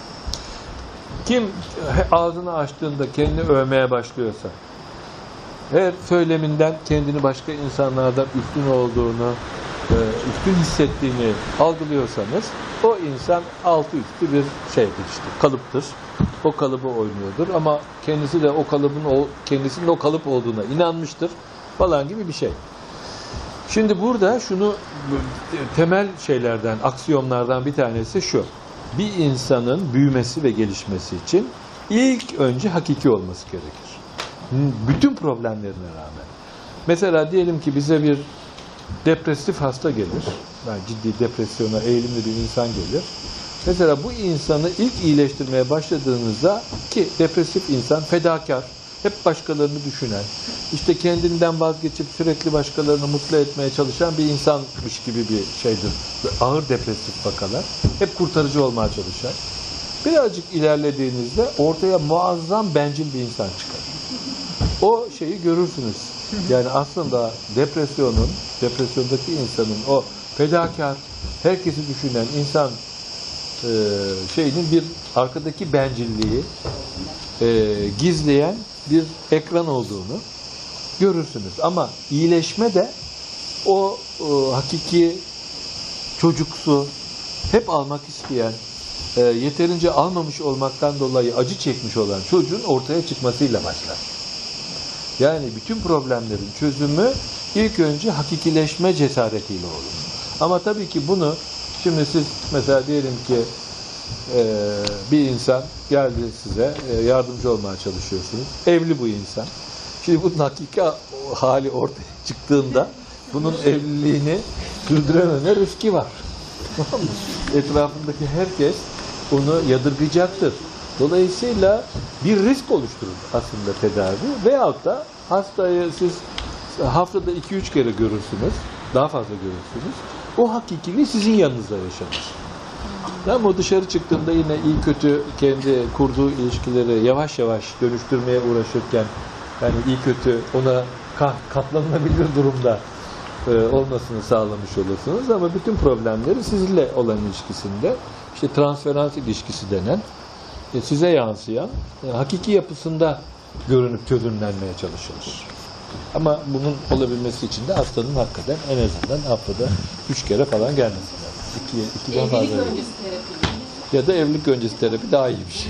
Kim ağzını açtığında kendini övmeye başlıyorsa, her söyleminden kendini başka insanlardan üstün olduğunu, üstün hissettiğini algılıyorsanız, o insan altı üstü bir şeydir işte, kalıptır. O kalıbı oynuyordur ama kendisi de o kalıbın kendisinin o kalıp olduğuna inanmıştır falan gibi bir şey. Şimdi burada şunu, temel şeylerden, aksiyonlardan bir tanesi şu: bir insanın büyümesi ve gelişmesi için ilk önce hakiki olması gerekir. Bütün problemlerine rağmen. Mesela diyelim ki bize bir depresif hasta gelir. Yani ciddi depresyona eğilimli bir insan gelir. Mesela bu insanı ilk iyileştirmeye başladığınızda, ki depresif insan fedakar, hep başkalarını düşünen, işte kendinden vazgeçip sürekli başkalarını mutlu etmeye çalışan bir insanmış gibi bir şeydir. Ağır depresif vakalar. Hep kurtarıcı olmaya çalışan. Birazcık ilerlediğinizde ortaya muazzam bencil bir insan çıkar. O şeyi görürsünüz. Yani aslında depresyondaki insanın o fedakar, herkesi düşünen insan şeyinin bir arkadaki bencilliği gizleyen bir ekran olduğunu görürsünüz. Ama iyileşme de o hakiki çocuksu, hep almak isteyen, yeterince almamış olmaktan dolayı acı çekmiş olan çocuğun ortaya çıkmasıyla başlar. Yani bütün problemlerin çözümü ilk önce hakikileşme cesaretiyle olur. Ama tabii ki bunu, şimdi siz mesela diyelim ki bir insan geldi size, yardımcı olmaya çalışıyorsunuz. Evli bu insan. Şimdi bunun hakiki hali ortaya çıktığında bunun evliliğini sürdürememe riski var. Etrafındaki herkes onu yadırgayacaktır. Dolayısıyla bir risk oluşturur aslında tedavi. Veyahut da hastayı siz haftada 2-3 kere görürsünüz, daha fazla görürsünüz. O hakikiliği sizin yanınızda yaşanır. Ama o dışarı çıktığında yine iyi kötü kendi kurduğu ilişkileri yavaş yavaş dönüştürmeye uğraşırken, yani iyi kötü ona katlanılabilir durumda olmasını sağlamış olursunuz. Ama bütün problemleri sizinle olan ilişkisinde, işte transferans ilişkisi denen, size yansıyan, hakiki yapısında görünüp çözümlenmeye çalışılır. Ama bunun olabilmesi için de hastanın hakikaten en azından haftada 3 kere falan gelmesi lazım. 2'den fazla. Evlilik öncesi terapi. Ya da evlilik öncesi terapi daha iyi bir şey.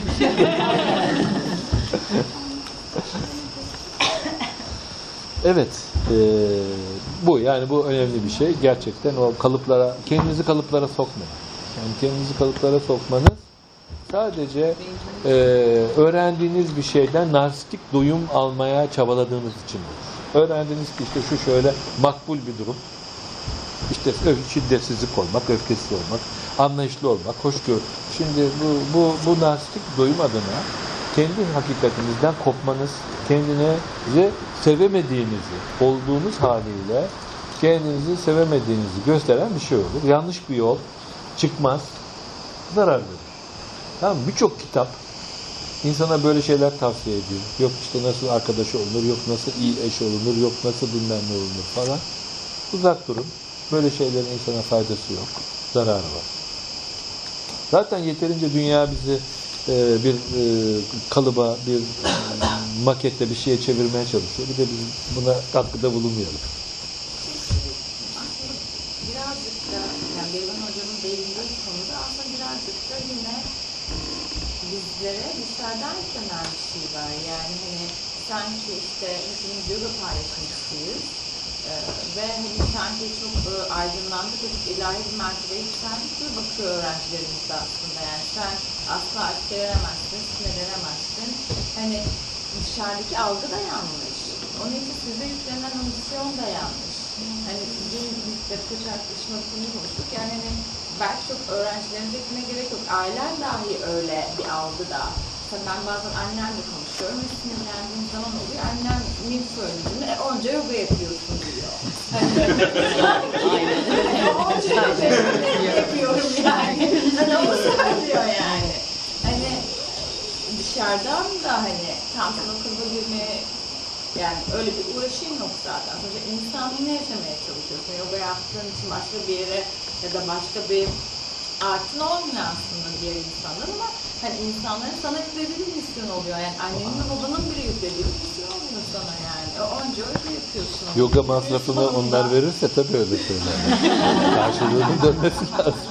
Evet, bu yani bu önemli bir şey. Gerçekten o kalıplara, kendinizi kalıplara sokmayın. Yani kendinizi kalıplara sokmanız sadece öğrendiğiniz bir şeyden narsistik doyum almaya çabaladığınız için olur. Öğrendiğiniz ki işte şu şöyle makbul bir durum. İşte şiddetsizlik olmak, öfkesiz olmak, anlayışlı olmak, hoşgörü. Şimdi bu narsistik doyum adına kendi hakikatinizden kopmanız, kendinizi sevemediğinizi, olduğunuz haliyle kendinizi sevemediğinizi gösteren bir şey olur. Yanlış bir yol çıkmaz, zarar verir. Tamam mı? Birçok kitap insana böyle şeyler tavsiye ediyor. Yok işte nasıl arkadaş olunur, yok nasıl iyi eş olunur, yok nasıl bilmem ne olunur falan. Uzak durun. Böyle şeylerin insana faydası yok. Zararı var. Zaten yeterince dünya bizi bir kalıba, bir makette bir şeye çevirmeye çalışıyor. Bir de biz buna katkıda bulunmayalım. Birazcık da, yani Beyvan Hocam'ın değindiği konuda aslında birazcık da yine bizlere dışarıdan yüklenen bir şey var. Yani hani sanki işte hepimiz yoga paylaşmışsıyız. Ve hani sanki çok aydınlandık, çok ilahi bir mertebeye yükselmiş gibi bakıyor öğrencilerimiz de aslında. Yani sen asla etkilenemezsin, sinirlenemezsin. Hani dışarıdaki algı da yanlış. Onun için size yüklenen o misyon da yanlış. Hani dün birlikte birkaç arkadaşımla bunu konuştuk. Yani hani belki çok öğrencilerimize gitmeye gerek yok. Ailen dahi öyle bir algıda. Ben bazen annemle konuşuyorum ve sinirlendiğim zaman oluyor. Annem ne söylediğini, onca yoga yapıyorsun diyor. Onca yoga yapıyorum yani. Hani onu söylüyor yani. Hani dışarıdan da hani tam sana okulda girmeye, yani öyle bir uğraşın yok zaten. Sadece insanlığını yaşamaya çalışıyorsun. Yoga yaptığın için başka bir yere ya da başka bir artın olmuyor aslında diğer insanlar, ama hani insanların sana yüklediği bir misyon oluyor. Yani annenin ve babanın bile yüklediği bir misyon oluyor sana yani. Onca öyle yapıyorsun. Yoga masrafını onlar verirse tabii öyle söyler. Karşılığını dönmesi lazım.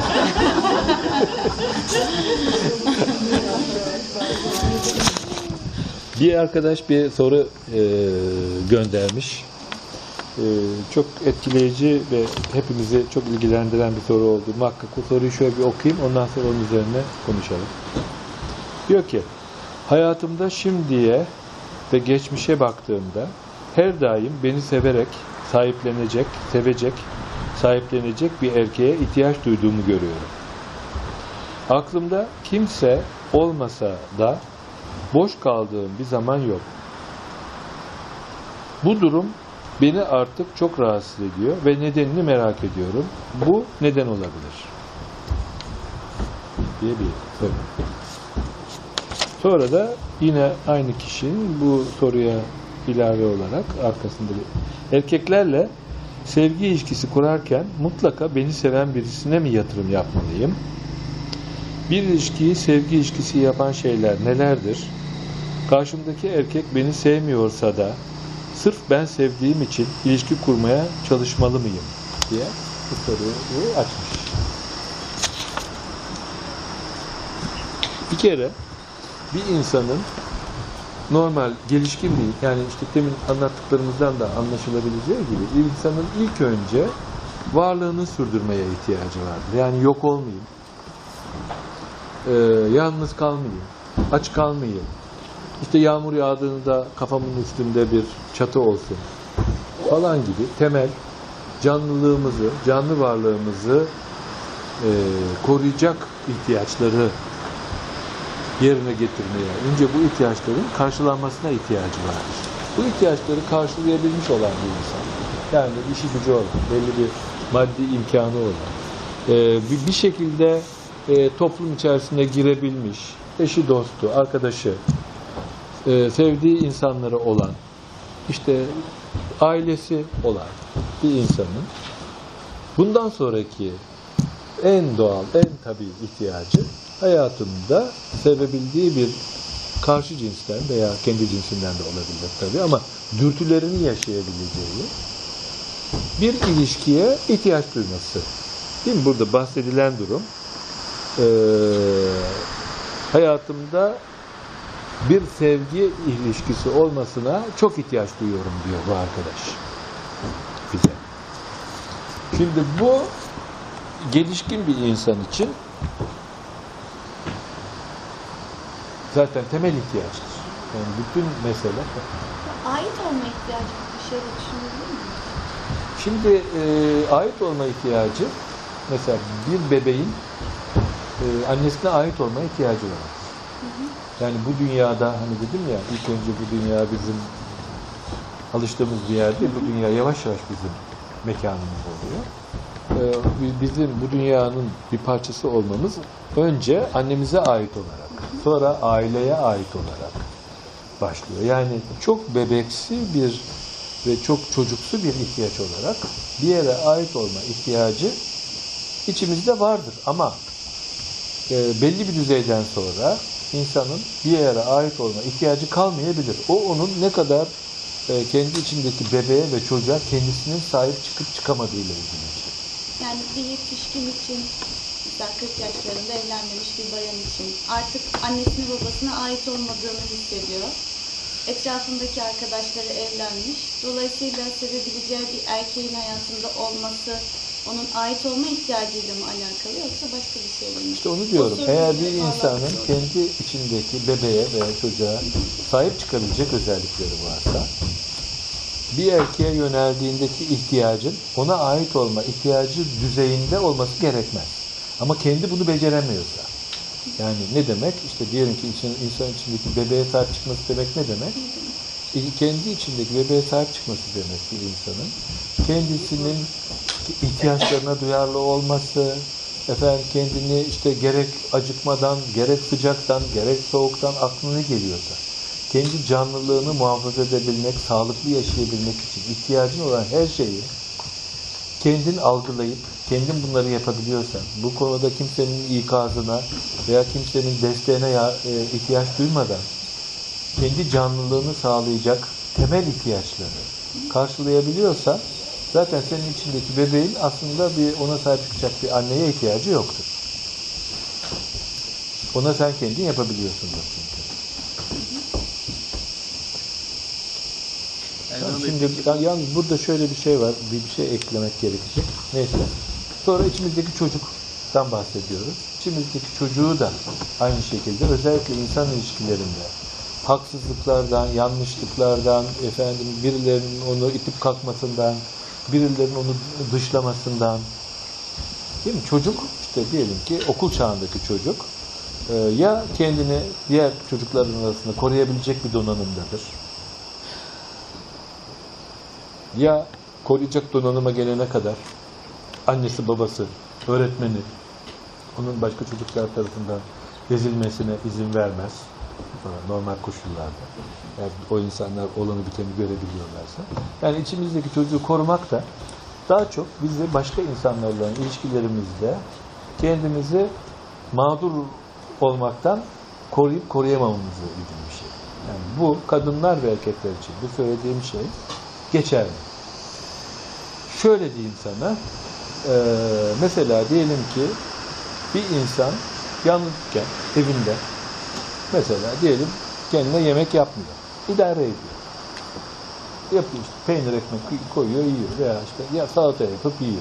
Bir arkadaş bir soru göndermiş. Çok etkileyici ve hepimizi çok ilgilendiren bir soru oldu. Muhakkak o soruyu şöyle bir okuyayım, ondan sonra onun üzerine konuşalım. Diyor ki, hayatımda şimdiye ve geçmişe baktığımda her daim beni severek, sahiplenecek, sevecek, sahiplenecek bir erkeğe ihtiyaç duyduğumu görüyorum. Aklımda kimse olmasa da boş kaldığım bir zaman yok. Bu durum beni artık çok rahatsız ediyor ve nedenini merak ediyorum. Bu neden olabilir? Diye bir soru. Sonra da yine aynı kişinin bu soruya ilave olarak arkasında erkeklerle sevgi ilişkisi kurarken mutlaka beni seven birisine mi yatırım yapmalıyım? Bir ilişkiyi sevgi ilişkisi yapan şeyler nelerdir? Karşımdaki erkek beni sevmiyorsa da sırf ben sevdiğim için ilişki kurmaya çalışmalı mıyım diye bu soruyu açmış. Bir kere bir insanın normal gelişkinliği, yani işte demin anlattıklarımızdan da anlaşılabileceği gibi insanın ilk önce varlığını sürdürmeye ihtiyacı vardır. Yani yok olmayayım, yalnız kalmayayım, aç kalmayayım. İşte yağmur yağdığında kafamın üstünde bir çatı olsun falan gibi temel canlılığımızı, canlı varlığımızı koruyacak ihtiyaçları yerine getirmeye, önce bu ihtiyaçların karşılanmasına ihtiyacı vardır. Bu ihtiyaçları karşılayabilmiş olan bir insan, yani işi gücü olan, belli bir maddi imkanı olan, bir şekilde toplum içerisine girebilmiş, eşi, dostu, arkadaşı, sevdiği insanları olan, işte ailesi olan bir insanın bundan sonraki en doğal, en tabii ihtiyacı hayatında sevebildiği bir karşı cinsten veya kendi cinsinden de olabilir tabii ama dürtülerini yaşayabileceği bir ilişkiye ihtiyaç duyması. Değil mi? Burada bahsedilen durum hayatımda bir sevgi ilişkisi olmasına çok ihtiyaç duyuyorum diyor bu arkadaş bize. Şimdi bu gelişkin bir insan için zaten temel ihtiyaçtır. Yani bütün mesele. Ait olma ihtiyacı bir şey de düşünebilir miyim? Şimdi ait olma ihtiyacı, mesela bir bebeğin annesine ait olma ihtiyacı var. Yani bu dünyada, hani dedim ya, ilk önce bu dünya bizim alıştığımız bir yer değil, bu dünya yavaş yavaş bizim mekanımız oluyor. Bizim bu dünyanın bir parçası olmamız önce annemize ait olarak, sonra aileye ait olarak başlıyor. Yani çok bebeksi bir ve çok çocuksu bir ihtiyaç olarak bir yere ait olma ihtiyacı içimizde vardır. Ama belli bir düzeyden sonra insanın bir yere ait olma ihtiyacı kalmayabilir. O onun ne kadar kendi içindeki bebeğe ve çocuğa kendisinin sahip çıkıp çıkamadığıyla ilgili bir şey. Yani bir yetişkin için, mesela 40 yaşlarında evlenmemiş bir bayan için artık annesine babasına ait olmadığını hissediyor. Etrafındaki arkadaşları evlenmiş. Dolayısıyla sevebileceği bir erkeğin hayatında olması onun ait olma ihtiyacıyla mı alakalı yoksa başka bir şeyle mi? İşte onu diyorum. Eğer bir insanın kendi içindeki bebeğe veya çocuğa sahip çıkabilecek özellikleri varsa, bir erkeğe yöneldiğindeki ihtiyacın ona ait olma ihtiyacı düzeyinde olması gerekmez. Ama kendi bunu beceremiyorsa, yani ne demek? İşte diyelim ki insan içindeki bebeğe sahip çıkması demek ne demek? Kendi içindeki bebeğe sahip çıkması demek bir insanın. Kendisinin ihtiyaçlarına duyarlı olması, kendini işte gerek acıkmadan, gerek sıcaktan, gerek soğuktan aklına geliyorsa, kendi canlılığını muhafaza edebilmek, sağlıklı yaşayabilmek için ihtiyacın olan her şeyi kendin algılayıp, kendin bunları yapabiliyorsan, bu konuda kimsenin ikazına veya kimsenin desteğine ihtiyaç duymadan kendi canlılığını sağlayacak temel ihtiyaçları karşılayabiliyorsan, zaten senin içindeki bebeğin aslında ona sahip çıkacak bir anneye ihtiyacı yoktur. Ona sen kendin yapabiliyorsundur çünkü. Şimdi yalnız burada şöyle bir şey var, bir şey eklemek gerekecek. Neyse. Sonra içimizdeki çocuktan bahsediyoruz. İçimizdeki çocuğu da aynı şekilde özellikle insan ilişkilerinde haksızlıklardan, yanlışlıklardan, birilerinin onu itip kalkmasından, birilerinin onu dışlamasından, değil mi? Çocuk, işte diyelim ki okul çağındaki çocuk ya kendini diğer çocukların arasında koruyabilecek bir donanımdadır, ya koruyacak donanıma gelene kadar annesi, babası, öğretmeni onun başka çocuklar tarafından ezilmesine izin vermez. Normal koşullarda. Yani o insanlar olanı biteni görebiliyorlarsa. Yani içimizdeki çocuğu korumak da daha çok bizi başka insanlarla ilişkilerimizde kendimizi mağdur olmaktan koruyup koruyamamamızla ilgili bir şey. Yani bu kadınlar ve erkekler için bu söylediğim şey geçerli. Şöyle diyeyim sana, mesela diyelim ki bir insan yalnızken evinde, mesela diyelim kendine yemek yapmıyor, idare ediyor. Yapıyor işte, peynir ekmek koyuyor, yiyor veya işte ya salata yapıp yiyor.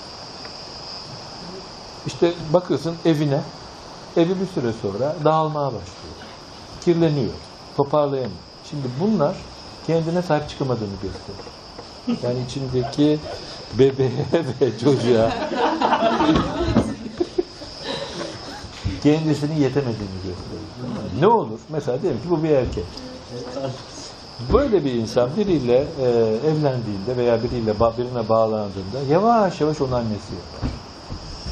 İşte bakıyorsun evi bir süre sonra dağılmaya başlıyor. Kirleniyor, toparlayamıyor. Şimdi bunlar kendine sahip çıkamadığını gösteriyor. Yani içindeki bebeğe ve çocuğa kendisinin yetemediğini gösteriyor. Ne olur? Mesela diyelim ki bu bir erkek. Böyle bir insan biriyle evlendiğinde veya birine bağlandığında yavaş yavaş onun annesi yapar.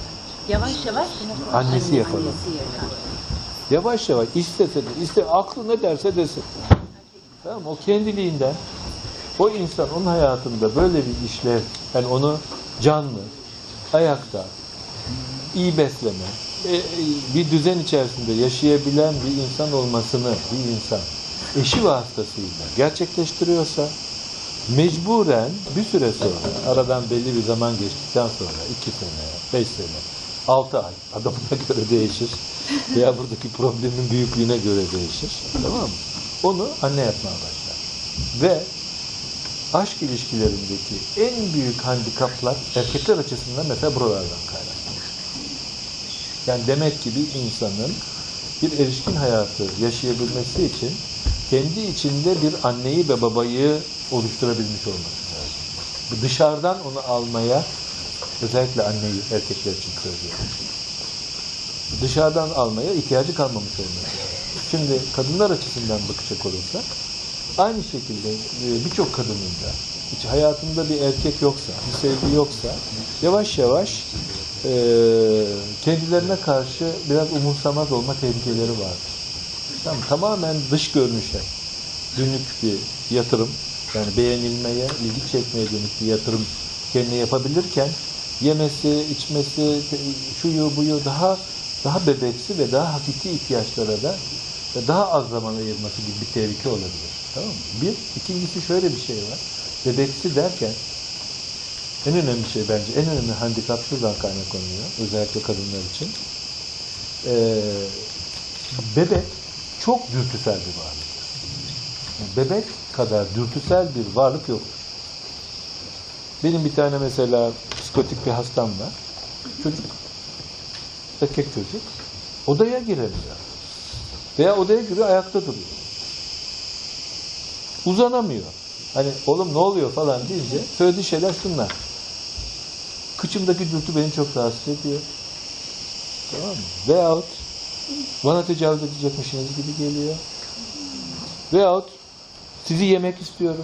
Yavaş yavaş Annesi yapalım. Yavaş yavaş istese de, aklı ne derse desin. Tamam, o kendiliğinden o insan onun hayatında böyle bir işlev, yani onu canlı, ayakta, iyi besleme, bir düzen içerisinde yaşayabilen bir insan olmasını bir insan eşi vasıtasıyla gerçekleştiriyorsa, mecburen bir süre sonra, aradan belli bir zaman geçtikten sonra 2 sene, 5 sene, 6 ay, adamına göre değişir veya buradaki problemin büyüklüğüne göre değişir, tamam mı? Onu anne yapmaya başlar. Ve aşk ilişkilerindeki en büyük handikaplar erkekler açısından mesela buralardan kaynaklanır. Yani demek ki bir insanın bir erişkin hayatı yaşayabilmesi için kendi içinde bir anneyi ve babayı oluşturabilmiş olması lazım. Dışarıdan onu almaya, özellikle anneyi erkekler için söylüyorum, dışarıdan almaya ihtiyacı kalmamış olması lazım. Şimdi kadınlar açısından bakacak olursak, aynı şekilde birçok kadının da hiç hayatında bir erkek yoksa, bir sevgi yoksa, yavaş yavaş kendilerine karşı biraz umursamaz olma tehlikeleri vardır. Tamamen dış görünüşe dönük bir yatırım, yani beğenilmeye, ilgi çekmeye dönük bir yatırım kendine yapabilirken, yemesi, içmesi, şuyu buyu daha bebeksi ve daha hakiki ihtiyaçlara da daha az zaman ayırması gibi bir tehlike olabilir. Tamam mı? İkincisi şöyle bir şey var. Bebeksi derken en önemli şey, bence en önemli handikap şuradan kaynaklanıyor. Özellikle kadınlar için. Bebek çok dürtüsel bir varlıktır. Bebek kadar dürtüsel bir varlık yoktur. Benim bir tane mesela psikotik bir hastam var. Çocuk, erkek çocuk, odaya giremiyor. Veya odaya giriyor, ayakta duruyor. Uzanamıyor. Hani oğlum ne oluyor falan deyince söylediği şeyler şunlar. Kıçımdaki dürtü beni çok rahatsız ediyor. Tamam mı? Veyahut bana tecavüz edecekmişsiniz gibi geliyor. Veyahut sizi yemek istiyorum.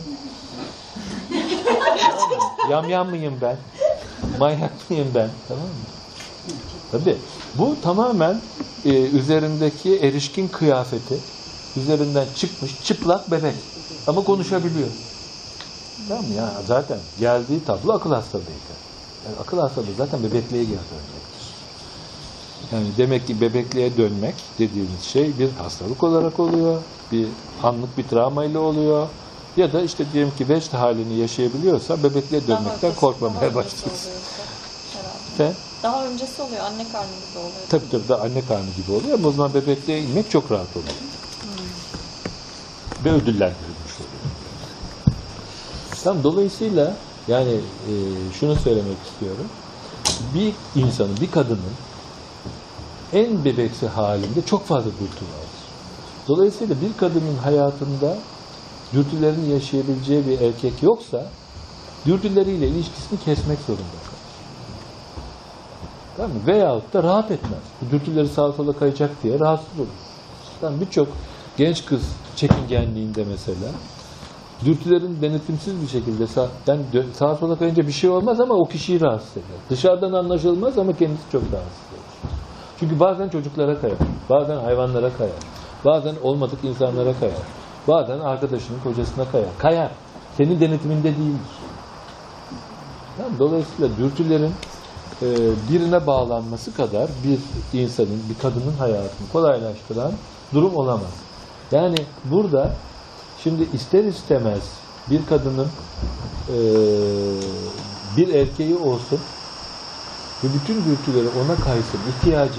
Yamyam mıyım ben? Manyak mıyım ben? Tamam mı? Tabii. Bu tamamen üzerindeki erişkin kıyafeti üzerinden çıkmış çıplak bebek. Ama konuşabiliyor. Tamam mı? Ya zaten geldiği tablo akıl hastalığıydı. Yani akıl hastalığı zaten bebekliğe geri dönecektir. Yani demek ki bebekliğe dönmek dediğimiz şey bir hastalık olarak oluyor. Bir anlık bir travmayla oluyor. Ya da işte diyelim ki vecd halini yaşayabiliyorsa bebekliğe dönmekten korkmamaya başlıyoruz. Daha öncesi oluyor, anne karnı gibi oluyor. Tabii da anne karnı gibi oluyor ama o zaman bebekliğe inmek çok rahat oluyor. Ve ödüllendirilmiş oluyor. Tamam, dolayısıyla yani şunu söylemek istiyorum. Bir insanın, bir kadının en bebeksi halinde çok fazla dürtü vardır. Dolayısıyla bir kadının hayatında dürtülerini yaşayabileceği bir erkek yoksa dürtüleriyle ilişkisini kesmek zorunda kalır. Tamam mı? Veyahut da rahat etmez. Bu dürtüleri sağa sola kayacak diye rahatsız olur. Tamam, birçok genç kız çekingenliğinde mesela dürtülerin denetimsiz bir şekilde sağa sola kayınca bir şey olmaz ama o kişiyi rahatsız eder. Dışarıdan anlaşılmaz ama kendisi çok rahatsız olur. Çünkü bazen çocuklara kayar, bazen hayvanlara kayar, bazen olmadık insanlara kayar, bazen arkadaşının kocasına kayar. Kayar. Senin denetiminde değildir. Tamam, dolayısıyla dürtülerin birine bağlanması kadar bir insanın, bir kadının hayatını kolaylaştıran durum olamaz. Yani burada şimdi ister istemez bir kadının bir erkeği olsun ve bütün dürtüleri ona kaysın ihtiyacı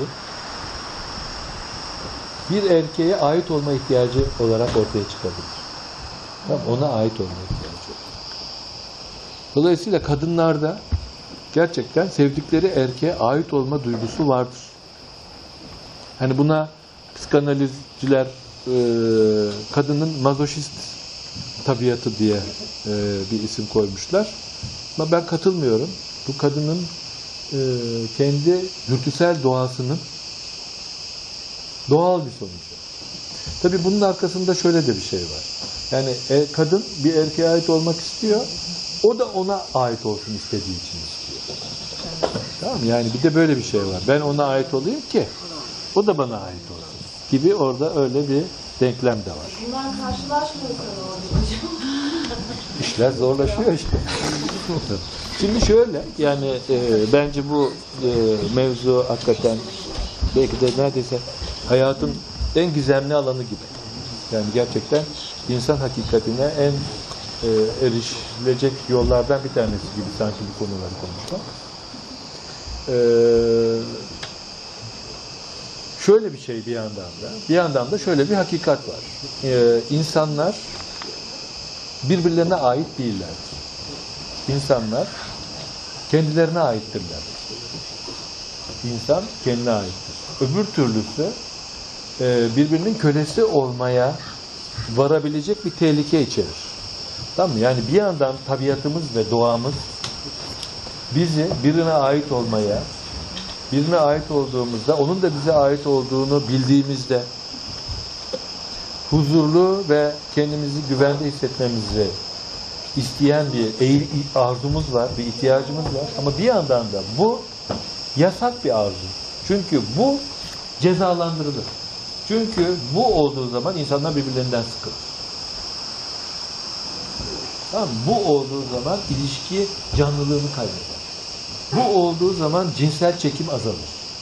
bir erkeğe ait olma ihtiyacı olarak ortaya çıkabilir. Tamam, ona ait olma ihtiyacı olur. Dolayısıyla kadınlarda gerçekten sevdikleri erkeğe ait olma duygusu vardır. Hani buna psikanalizciler kadının mazoşist tabiatı diye bir isim koymuşlar. Ama ben katılmıyorum. Bu kadının kendi dürtüsel doğasının doğal bir sonucu. Tabii bunun arkasında şöyle de bir şey var. Yani kadın bir erkeğe ait olmak istiyor. O da ona ait olsun istediği için istiyor. Tamam mı? Yani bir de böyle bir şey var. Ben ona ait olayım ki o da bana ait olsun gibi, orada öyle bir denklem de var. Bunlar karşılaşmıyorsa ne olur hocam? İşler zorlaşıyor işte. Şimdi şöyle, yani bence bu mevzu hakikaten belki de neredeyse hayatın en gizemli alanı gibi. Yani gerçekten insan hakikatine en erişilecek yollardan bir tanesi gibi sanki bu konuları konuşmak. Şöyle bir şey bir yandan da şöyle bir hakikat var. İnsanlar birbirlerine ait değiller. İnsanlar kendilerine aittirler. İnsan kendine aittir. Öbür türlüsü birbirinin kölesi olmaya varabilecek bir tehlike içerir. Tamam mı? Yani bir yandan tabiatımız ve doğamız bizi birine ait olmaya, birine ait olduğumuzda, onun da bize ait olduğunu bildiğimizde huzurlu ve kendimizi güvende hissetmemizi isteyen bir arzumuz var, bir ihtiyacımız var. Ama bir yandan da bu yasak bir arzu. Çünkü bu cezalandırılır. Çünkü bu olduğu zaman insanlar birbirlerinden sıkılır. Tamam, bu olduğu zaman ilişki canlılığını kaybeder. Bu olduğu zaman cinsel çekim azalır.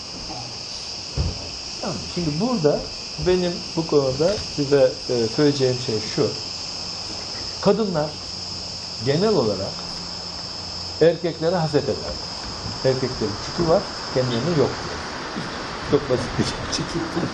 Tamam, şimdi burada benim bu konuda size söyleyeceğim şey şu. Kadınlar genel olarak erkeklere haset eder. Erkeklerin çükü var, kendilerinin yok. Çok basit bir şey.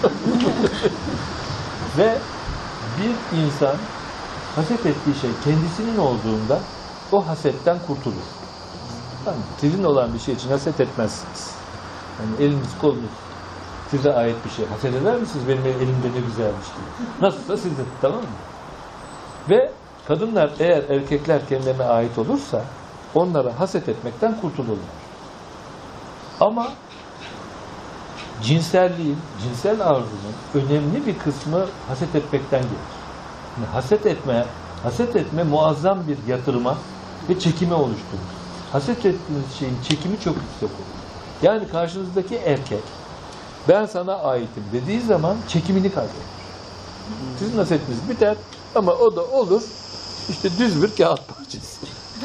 Ve bir insan haset ettiği şey kendisinin olduğunda o hasetten kurtulur. Tamam, sizin olan bir şey için haset etmezsiniz. Yani eliniz, kolunuz size ait bir şey. Haset eder misiniz? Benim elimde ne güzelmiş diye. Nasılsa sizin, tamam mı? Ve kadınlar eğer erkekler kendilerine ait olursa onlara haset etmekten kurtulurlar. Ama cinselliğin, cinsel arzunun önemli bir kısmı haset etmekten gelir. Yani haset etme muazzam bir yatırıma ve çekime oluşturur. Haset ettiğiniz şeyin çekimi çok yüksek olur. Yani karşınızdaki erkek ben sana aitim dediği zaman çekimini kaybeder. Sizin hasetiniz biter ama o da olur işte düz bir kağıt parçası.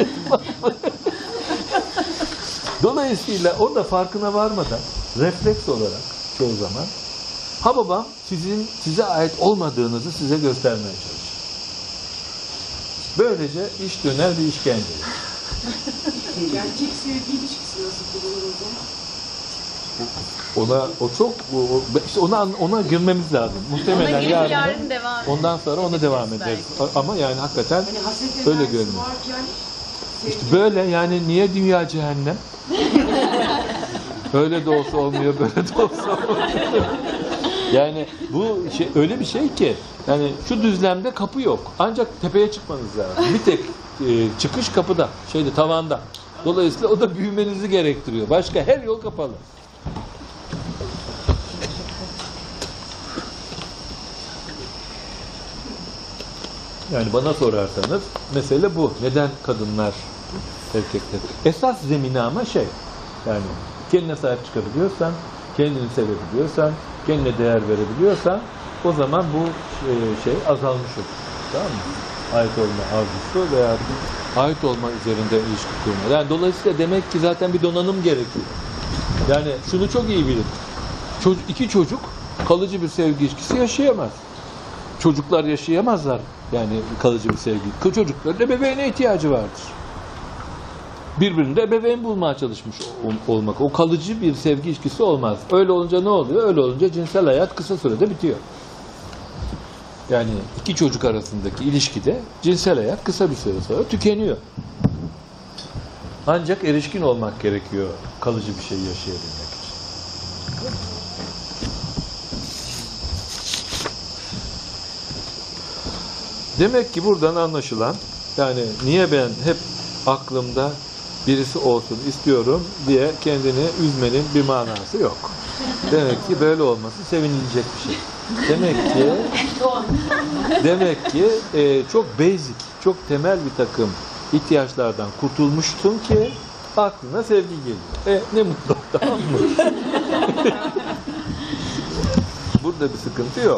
Dolayısıyla o da farkına varmadan refleks olarak çoğu zaman ha babam size ait olmadığınızı size göstermeye çalışır. Böylece iş döner bir işkence. Gerçek sevgi ilişkisi nasıl kurulur o zaman? Ona girmemiz lazım. Muhtemelen yarın devam ondan sonra ona devam ederiz. Ama yani hakikaten Hani öyle görünüyor. İşte böyle, yani niye dünya cehennem? Öyle de olsa olmuyor, böyle de olsa olmuyor. Yani bu şey öyle bir şey ki yani şu düzlemde kapı yok. Ancak tepeye çıkmanız lazım. Bir tek çıkış kapıda, tavanda. Dolayısıyla o da büyümenizi gerektiriyor. Başka her yol kapalı. Yani bana sorarsanız mesele bu. Neden kadınlar erkekler? Esas zemini ama yani kendine sahip çıkabiliyorsan, kendini sevebiliyorsan, kendine değer verebiliyorsan o zaman bu azalmış olur. Tamam mı? Ait olma arzusu veya ait olma üzerinde ilişki kurma. Yani dolayısıyla demek ki zaten bir donanım gerekiyor. Yani şunu çok iyi bilin. İki çocuk kalıcı bir sevgi ilişkisi yaşayamaz. Çocuklar yaşayamazlar yani kalıcı bir sevgi. Çocukların ebeveyne ihtiyacı vardır. Birbirinde ebeveyn bulmaya çalışmış olmak. O kalıcı bir sevgi ilişkisi olmaz. Öyle olunca ne oluyor? Öyle olunca cinsel hayat kısa sürede bitiyor. Yani iki çocuk arasındaki ilişkide cinsel hayat kısa bir süre sonra tükeniyor. Ancak erişkin olmak gerekiyor kalıcı bir şey yaşayabilmek için. Demek ki buradan anlaşılan, yani niye ben hep aklımda birisi olsun istiyorum diye kendini üzmenin bir manası yok. Demek ki böyle olması sevinilecek bir şey. Demek ki çok basic, çok temel bir takım ihtiyaçlardan kurtulmuşsun ki aklına sevgi geliyor. Ne mutlu, tamam mı? Burada bir sıkıntı yok.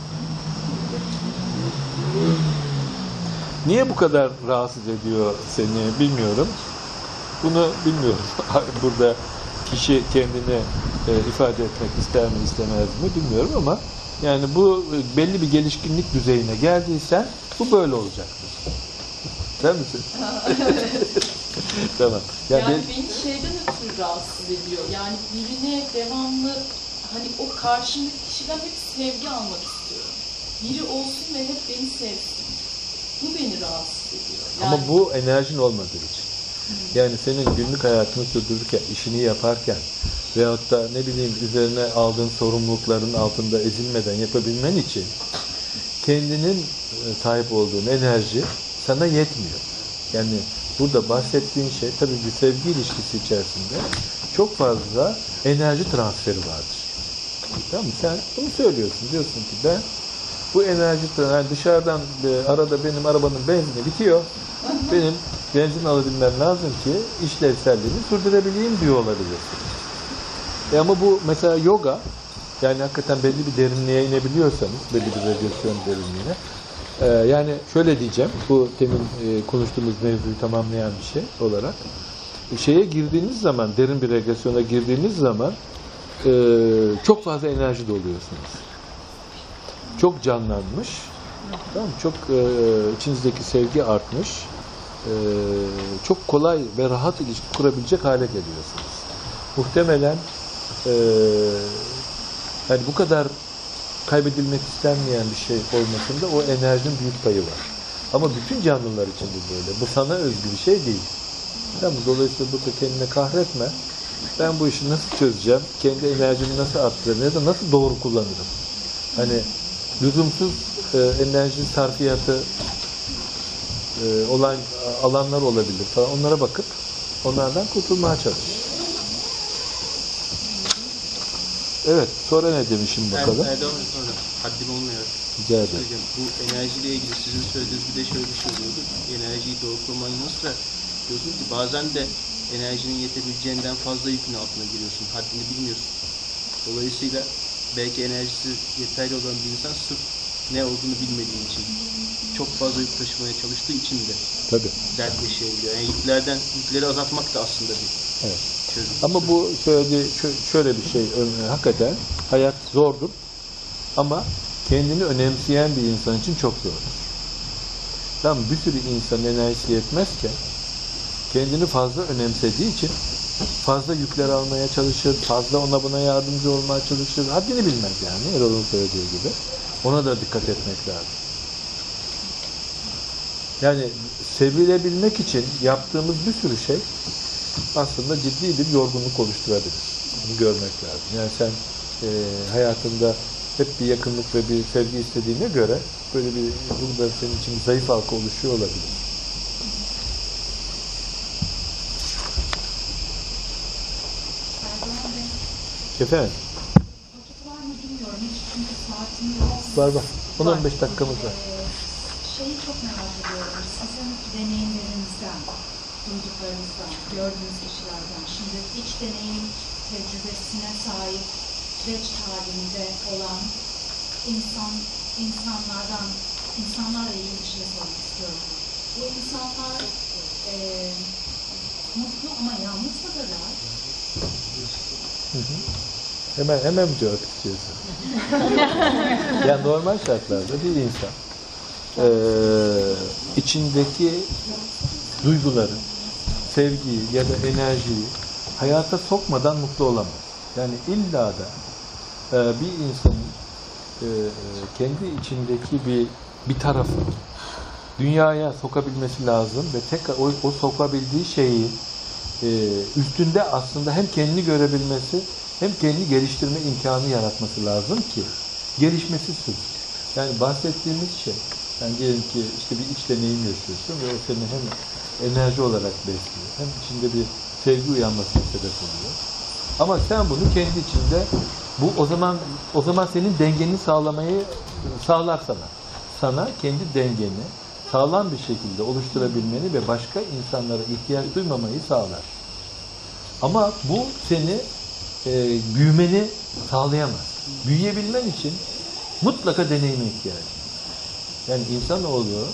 Niye bu kadar rahatsız ediyor seni bilmiyorum. Bunu bilmiyorum. Burada kişi kendini ifade etmek ister mi istemez mi bilmiyorum ama yani bu belli bir gelişkinlik düzeyine geldiysen bu böyle olacaktır. Değil misin? Tamam. Yani beni şeyden ötürü rahatsız ediyor. Yani birine devamlı hani o karşımdaki kişiden hep sevgi almak istiyorum. Biri olsun ve hep beni sevsin. Bu beni rahatsız ediyor. Yani... Ama bu enerjin olmadığı için. Yani senin günlük hayatını sürdürürken, işini yaparken veyahut da ne bileyim üzerine aldığın sorumlulukların altında ezilmeden yapabilmen için kendinin sahip olduğun enerji sana yetmiyor. Yani burada bahsettiğin şey tabii bir sevgi ilişkisi içerisinde çok fazla enerji transferi vardır. Tamam mı? Sen bunu söylüyorsun. Diyorsun ki ben bu enerji yani dışarıdan arada benim arabanın benzini bitiyor. Benim benzin alabilmem lazım ki işlevselliğini sürdürebileyim diyor olabilirsin. Ama bu mesela yoga yani hakikaten belli bir derinliğe inebiliyorsanız belli bir radyasyon derinliğine yani şöyle diyeceğim bu temin konuştuğumuz mevzuyu tamamlayan bir şey olarak şeye girdiğiniz zaman derin bir regresyona girdiğiniz zaman çok fazla enerji doluyorsunuz. Çok canlanmış, tamam, çok içinizdeki sevgi artmış, çok kolay ve rahat ilişki kurabilecek hale geliyorsunuz. Muhtemelen yani bu kadar kaybedilmek istenmeyen bir şey olmasında o enerjinin büyük payı var. Ama bütün canlılar için de böyle. Bu sana özgü bir şey değil. Tamam, dolayısıyla burada kendine kahretme. Ben bu işi nasıl çözeceğim? Kendi enerjimi nasıl arttırırım? Ya da nasıl doğru kullanırım? Hani lüzumsuz enerji sarfiyatı olan alanlar olabilir falan. Onlara bakıp onlardan kurtulmaya çalış. Evet. Sonra ne demişim bakalım? Erdoğan hocam, haddim olmuyor. Rica ederim. Bu enerjiyle ilgili sizin söylediğiniz bir de şöyle bir şey oluyordu. Enerjiyi doğru kullanmanın nasıl diyorsunuz ki bazen de enerjinin yetebileceğinden fazla yükün altına giriyorsun. Haddini bilmiyorsun. Dolayısıyla belki enerjisi yeterli olan bir insan sırf ne olduğunu bilmediği için çok fazla yük taşımaya çalıştığı için de tabii dert yaşayabiliyor. Yani yükleri azaltmak da aslında bir çözüm. Ama bu şöyle bir şey hakikaten hayat zordur ama kendini önemseyen bir insan için çok zordur. Tamam, bir sürü insan enerjisi yetmezken kendini fazla önemsediği için fazla yükler almaya çalışır, fazla ona buna yardımcı olmaya çalışır. Haddini bilmez yani, Erol'un söylediği gibi. Ona da dikkat etmek lazım. Yani sevilebilmek için yaptığımız bir sürü şey aslında ciddi bir yorgunluk oluşturabilir. Bunu görmek lazım. Yani sen hayatında hep bir yakınlık ve bir sevgi istediğine göre böyle bir burada senin için bir zayıf halka oluşuyor olabilir. Efendim? Var mı bilmiyorum. Hiç çünkü saatim yok. Var. 10-15 dakikamız var. Şeyi çok merak ediyorum. Sizin deneyimlerinizden, duyduklarınızdan, gördüğünüz kişilerden, şimdi iç deneyim tecrübesine sahip süreç halinde olan insanlarla ilgili bir şey sormak istiyorum. Bu insanlar mutlu ama yalnız mıdırlar? Hemen mi cevap istiyorsun? Yani normal şartlarda bir insan içindeki duyguları, sevgiyi ya da enerjiyi hayata sokmadan mutlu olamaz. Yani illa da bir insanın kendi içindeki bir tarafı dünyaya sokabilmesi lazım ve tekrar o sokabildiği şeyi üstünde aslında hem kendini görebilmesi hem kendini geliştirme imkanı yaratması lazım ki gelişmesi sürsün. Yani bahsettiğimiz şey, yani diyelim ki işte bir iç deneyim yaşıyorsun ve o seni hem enerji olarak besliyor hem içinde bir sevgi uyanmasına sebep oluyor. Ama sen bunu kendi içinde o zaman senin dengeni sağlamayı sağlar sana. Sana kendi dengeni sağlam bir şekilde oluşturabilmeni ve başka insanlara ihtiyaç duymamayı sağlar. Ama bu seni büyümeni sağlayamaz. Büyüyebilmen için mutlaka deneyime ihtiyacı var. Yani insanoğlu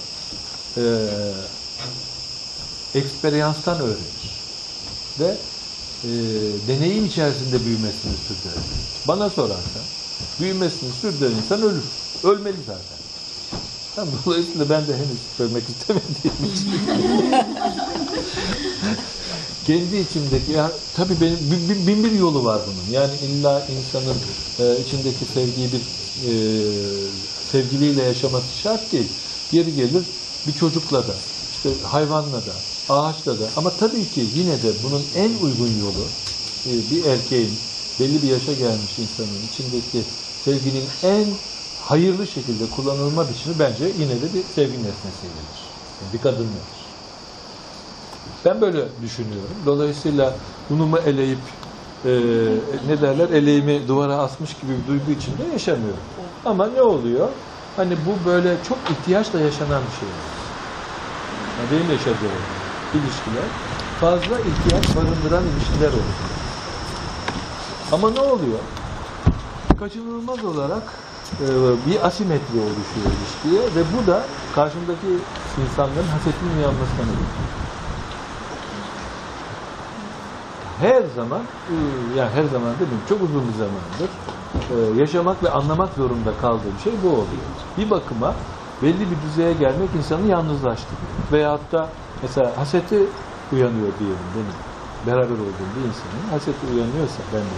eksperyanstan öğrenir ve deneyim içerisinde büyümesini sürdürür. Bana sorarsan büyümesini sürdüren insan ölür. Ölmeli zaten. Dolayısıyla ben de henüz ölmek istemediğim için kendi içimdeki, ya tabii benim bin bir yolu var bunun. Yani illa insanın içindeki sevgiyi bir sevgiliyle yaşaması şart değil. Yeri gelir bir çocukla da, işte hayvanla da, ağaçla da. Ama tabii ki yine de bunun en uygun yolu bir erkeğin, belli bir yaşa gelmiş insanın içindeki sevginin en hayırlı şekilde kullanılma biçimi bence yine de bir sevgi nesnesiyledir. Bir kadınladır. Ben böyle düşünüyorum. Dolayısıyla unumu eleyip ne derler, eleğimi duvara asmış gibi bir duygu içinde yaşamıyorum. Ama ne oluyor? Hani bu böyle çok ihtiyaçla yaşanan bir şey. Yani benim yaşadığım ilişkiler fazla ihtiyaç barındıran ilişkiler oluyor. Ama ne oluyor? Kaçınılmaz olarak bir asimetri oluşuyor ilişkiye ve bu da karşımdaki insanların hasetinin uyanmasına neden oluyor. Her zaman, yani her zaman demeyeyim, çok uzun bir zamandır yaşamak ve anlamak zorunda kaldığım şey bu oluyor. Bir bakıma belli bir düzeye gelmek insanı yalnızlaştırıyor. Veyahut da mesela haseti uyanıyor diyelim benim. Beraber olduğum bir insanın haseti uyanıyorsa, ben de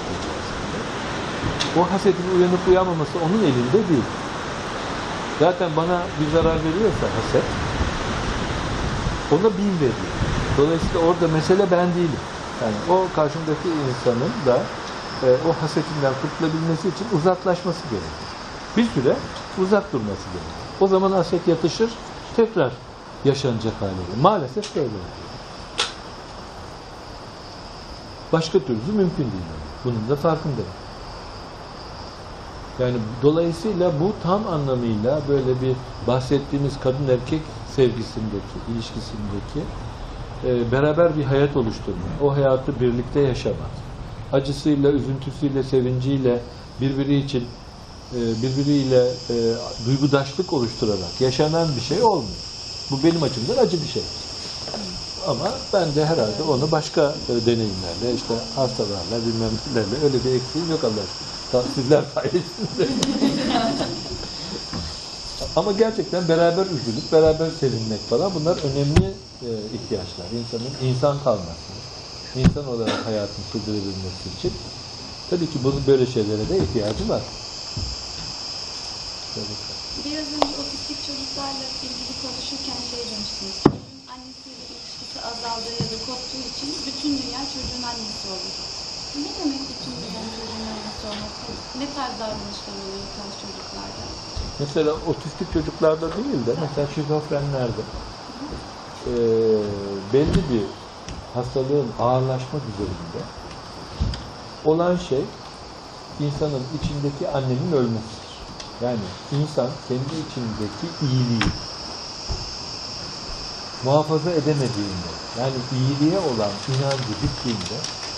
o hasetin uyanıp uyanmaması onun elinde değil. Zaten bana bir zarar veriyorsa haset, ona bin veriyor. Dolayısıyla orada mesele ben değilim. Yani o karşımdaki insanın da o hasetinden kurtulabilmesi için uzaklaşması gerekir. Bir süre uzak durması gerekir. O zaman haset yatışır, tekrar yaşanacak hale gelir. Maalesef böyle oluyor. Başka türlü mümkün değil. Bunun da farkındayım. Yani dolayısıyla bu tam anlamıyla böyle bir bahsettiğimiz kadın erkek sevgisindeki, ilişkisindeki beraber bir hayat oluşturma, o hayatı birlikte yaşama, acısıyla, üzüntüsüyle, sevinciyle birbiriyle duygudaşlık oluşturarak yaşanan bir şey olmuyor. Bu benim açımdan acı bir şey. Ama ben de herhalde onu başka deneyimlerle, işte hastalarla, bilmem nelerle, öyle bir eksiğim yok Allah aşkına. Sizler sayesinde. Ama gerçekten beraber üzülüp, beraber sevinmek falan, bunlar önemli ihtiyaçlar. İnsanın insan kalması, insan olarak hayatını sürdürebilmesi için tabii ki bunun böyle şeylere de ihtiyacı var. Biraz önce otistik çocuklarla ilgili konuşurken şey demiştiniz. Annesiyle ilişkisi azaldığı ya da koptuğu için bütün dünya çocuğun annesi olur. Ne demek bütün dünya çocuğun annesi olması? Ne tarz davranışlar oluyor o tarz çocuklarda? Mesela otistik çocuklarda değil de mesela şizofrenlerde belli bir hastalığın ağırlaşma düzeyinde olan şey insanın içindeki annenin ölmesidir. Yani insan kendi içindeki iyiliği muhafaza edemediğinde, yani iyiliğe olan inancı bittiğinde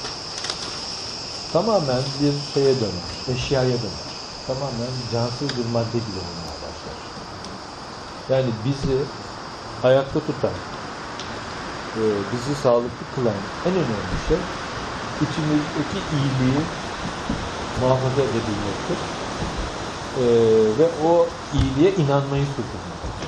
tamamen bir şeye döner, eşyaya döner. Tamamen cansız bir madde gibi olmaya başlar. Yani bizi ayakta tutan, bizi sağlıklı kılan en önemli şey içimizdeki iyiliği muhafaza edebilmektir. Ve o iyiliğe inanmayı sürdürmektir.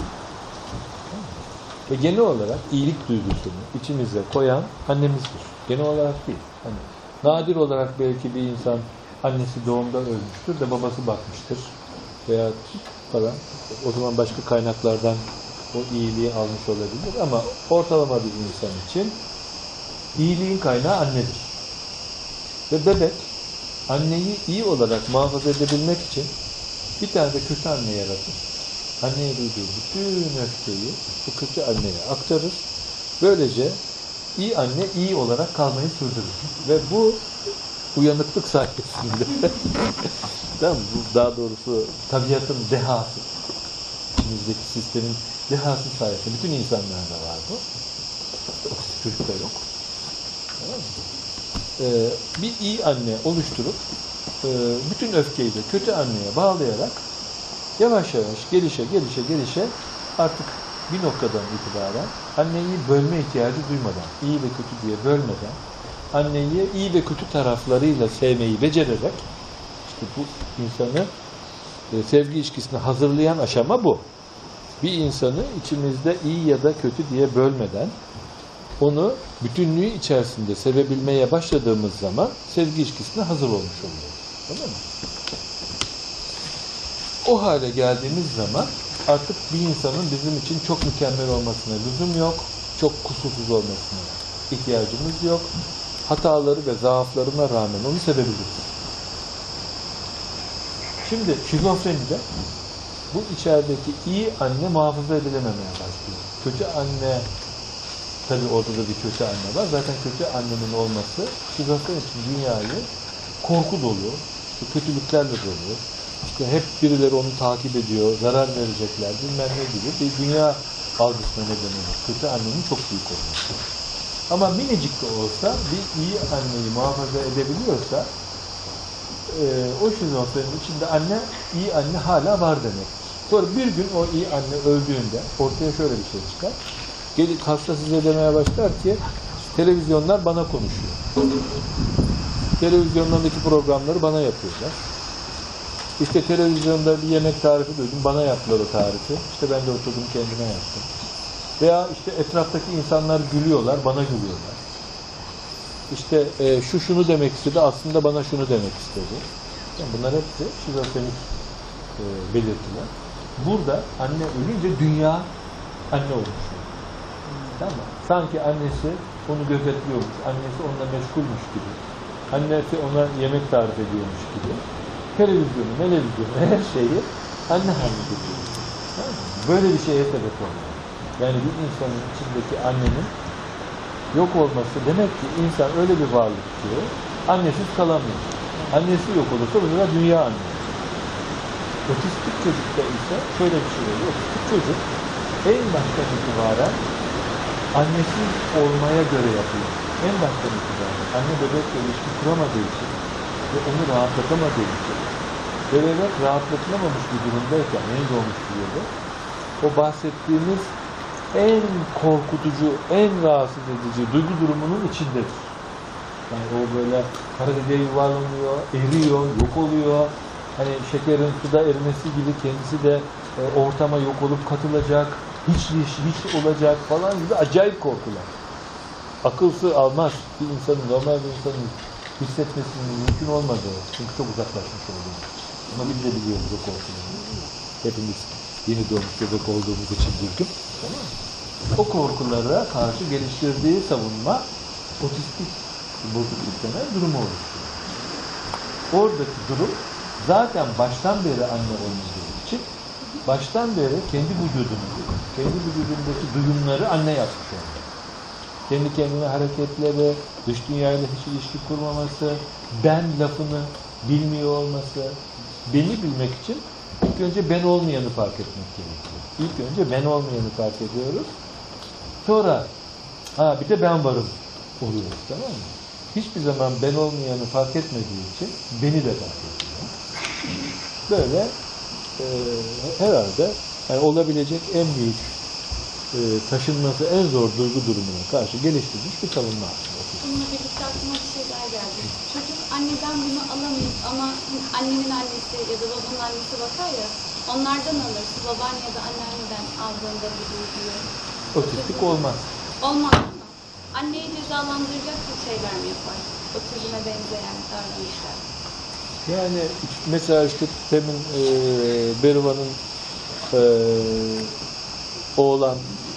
Ve genel olarak iyilik duygusunu içimize koyan annemizdir. Genel olarak değil. Hani nadir olarak belki bir insan annesi doğumda ölmüştür de babası bakmıştır veya falan. O zaman başka kaynaklardan o iyiliği almış olabilir ama ortalama bir insan için iyiliğin kaynağı annedir. Ve bebek anneyi iyi olarak muhafaza edebilmek için bir tane de kötü anne yaratır. Anneye duyduğu bütün öfkeyi bu kötü anneye aktarır. Böylece iyi anne iyi olarak kalmayı sürdürür. Ve bu uyanıklık sayesinde tamam mı? Bu daha doğrusu tabiatın dehası, içimizdeki sistemin dehası sayesinde bütün insanlarda var bu. Çocukta yok. Tamam mı? Bir iyi anne oluşturup bütün öfkeyi de kötü anneye bağlayarak yavaş yavaş gelişe artık bir noktadan itibaren anneyi bölme ihtiyacı duymadan, iyi ve kötü diye bölmeden, anneyi iyi ve kötü taraflarıyla sevmeyi becererek, işte bu insanı sevgi ilişkisine hazırlayan aşama bu. Bir insanı içimizde iyi ya da kötü diye bölmeden, onu bütünlüğü içerisinde sevebilmeye başladığımız zaman sevgi ilişkisine hazır olmuş oluyoruz. Tamam mı? O hale geldiğimiz zaman artık bir insanın bizim için çok mükemmel olmasına lüzum yok, çok kusursuz olmasına ihtiyacımız yok. Hataları ve zaaflarına rağmen onu sevebiliriz. Şimdi şizofrenide bu içerideki iyi anne muhafaza edilememeye başlıyor. Kötü anne, tabii orada da bir kötü anne var. Zaten kötü annenin olması şizofren için dünyayı korku dolu, işte kötülüklerle dolu, işte hep birileri onu takip ediyor, zarar verecekler, bilmem ne gibi bir dünya algısına neden olur. Kötü annenin çok büyük olması. Ama minicik de olsa bir iyi anneyi muhafaza edebiliyorsa o şizofrenin içinde iyi anne hala var demek. Sonra bir gün o iyi anne öldüğünde ortaya şöyle bir şey çıkar. Hasta size demeye başlar ki televizyonlar bana konuşuyor. Televizyonlardaki programları bana yapıyorlar. İşte televizyonda bir yemek tarifi duydum, bana yaptılar o tarifi. İşte ben de oturdum kendime yaptım. Veya işte etraftaki insanlar gülüyorlar, bana gülüyorlar. İşte şunu demek istedi, aslında bana şunu demek istedi. Yani bunlar hepsi şizofrenik belirtiler. Burada anne ölünce dünya anne olmuş. Tamam mı? Sanki annesi onu gözetliyormuş, annesi onunla meşgulmuş gibi. Annesi ona yemek tarif ediyormuş gibi. Televizyonu, her şeyi anne haline getiriyor. Tamam mı? Böyle bir şeye sebep oluyor. Yani bir insanın içindeki annenin yok olması demek ki insan öyle bir varlık ki annesiz kalamıyor. Annesi yok olursa bu da dünya anne. Otistik çocukta ise şöyle bir şey oluyor. Otistik çocuk en baştan itibaren annesiz olmaya göre yapıyor. En baştan itibaren anne bebekle ilişki kuramadığı için ve onu rahatlatamadığı için ve bebek rahatlatılamamış bir durumdayken yeni doğmuş diyordu. O bahsettiğimiz en korkutucu, en rahatsız edici duygu durumunun içindedir. Yani o böyle kara deliğe yuvarlanıyor, eriyor, yok oluyor. Hani şekerin suda erimesi gibi kendisi de ortama yok olup katılacak, hiç olacak falan gibi acayip korkular. Akıl sır almaz bir insanın, normal bir insanın hissetmesinin mümkün olmadığı. Çünkü çok uzaklaşmış olduğu. Ama biz de biliyoruz o korkuları. Hepimiz yeni doğmuş bebek olduğumuz için bildim. Tamam mı? O korkulara karşı geliştirdiği savunma otistik bozukluk denen durumu oluşturuyor. Oradaki durum zaten baştan beri anne olmadığı için baştan beri kendi vücudundaki duyumları anne yapmış oluyor. Kendi kendine hareketleri, dış dünyayla hiç ilişki kurmaması, ben lafını bilmiyor olması, beni bilmek için ilk önce ben olmayanı fark etmek gerekiyor. İlk önce ben olmayanı fark ediyoruz. Sonra bir de ben varım oluyoruz, tamam mı? Hiçbir zaman ben olmayanı fark etmediği için beni de fark ediyor. Böyle herhalde yani olabilecek en büyük taşınması en zor duygu durumuna karşı geliştirilmiş bir savunma aslında. Bununla birlikte aklıma bir şeyler geldi. Çocuk anneden bunu alamayız ama annenin annesi ya da babanın annesi bakar ya, onlardan alırsın. Baban ya da anneanneden aldığında bu duyguyu. Otistik olmaz. Olmaz ama anneyi cezalandıracak bir şeyler mi yapar? Otizme benzeyen davranışlar. Yani mesela işte temin Beruva'nın oğlan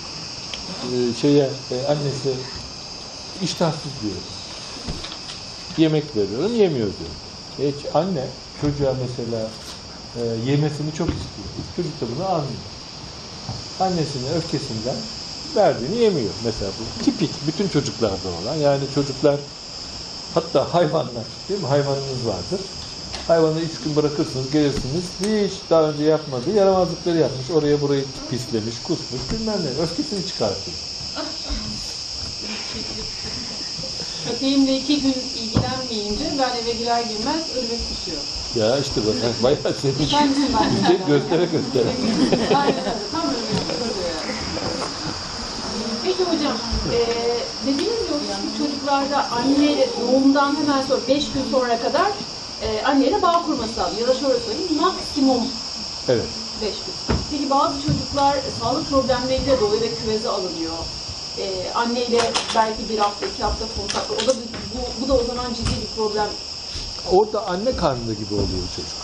annesi iştahsız diyor. Yemek veriyorum, yemiyor diyor. Anne çocuğa mesela yemesini çok istiyor. Çocuk da bunu almıyor. Annesinin öfkesinden verdiğini yemiyor. Mesela bu tipik bütün çocuklarda olan. Yani çocuklar, hatta hayvanlar, değil mi? Hayvanınız vardır. Hayvanı 3 gün bırakırsınız, gelirsiniz. Hiç daha önce yapmadığı yaramazlıkları yapmış. Oraya burayı pislemiş, kusmuş, bilmem ne. Öfkesini çıkartıyor. Köpeğimle 2 gün ilgilenmeyince ben eve girer girmez ölüme tutuyor. Ya işte bak, bayağı senin Kendisi ben. göstere göstere. Aynen öyle. Tam ölüme tutuyor yani. Peki hocam, dediğiniz gibi otistik çocuklarda anneyle doğumdan hemen sonra 5 gün sonra kadar anneyle bağ kurması lazım. Ya da şöyle söyleyeyim, maksimum Evet. 5 gün. Peki bazı çocuklar sağlık problemleriyle dolayı ve küveze alınıyor. Anneyle belki 1 hafta, 2 hafta kontaklı. O da bu da o zaman ciddi bir problem. Orada anne karnında gibi oluyor çocuk.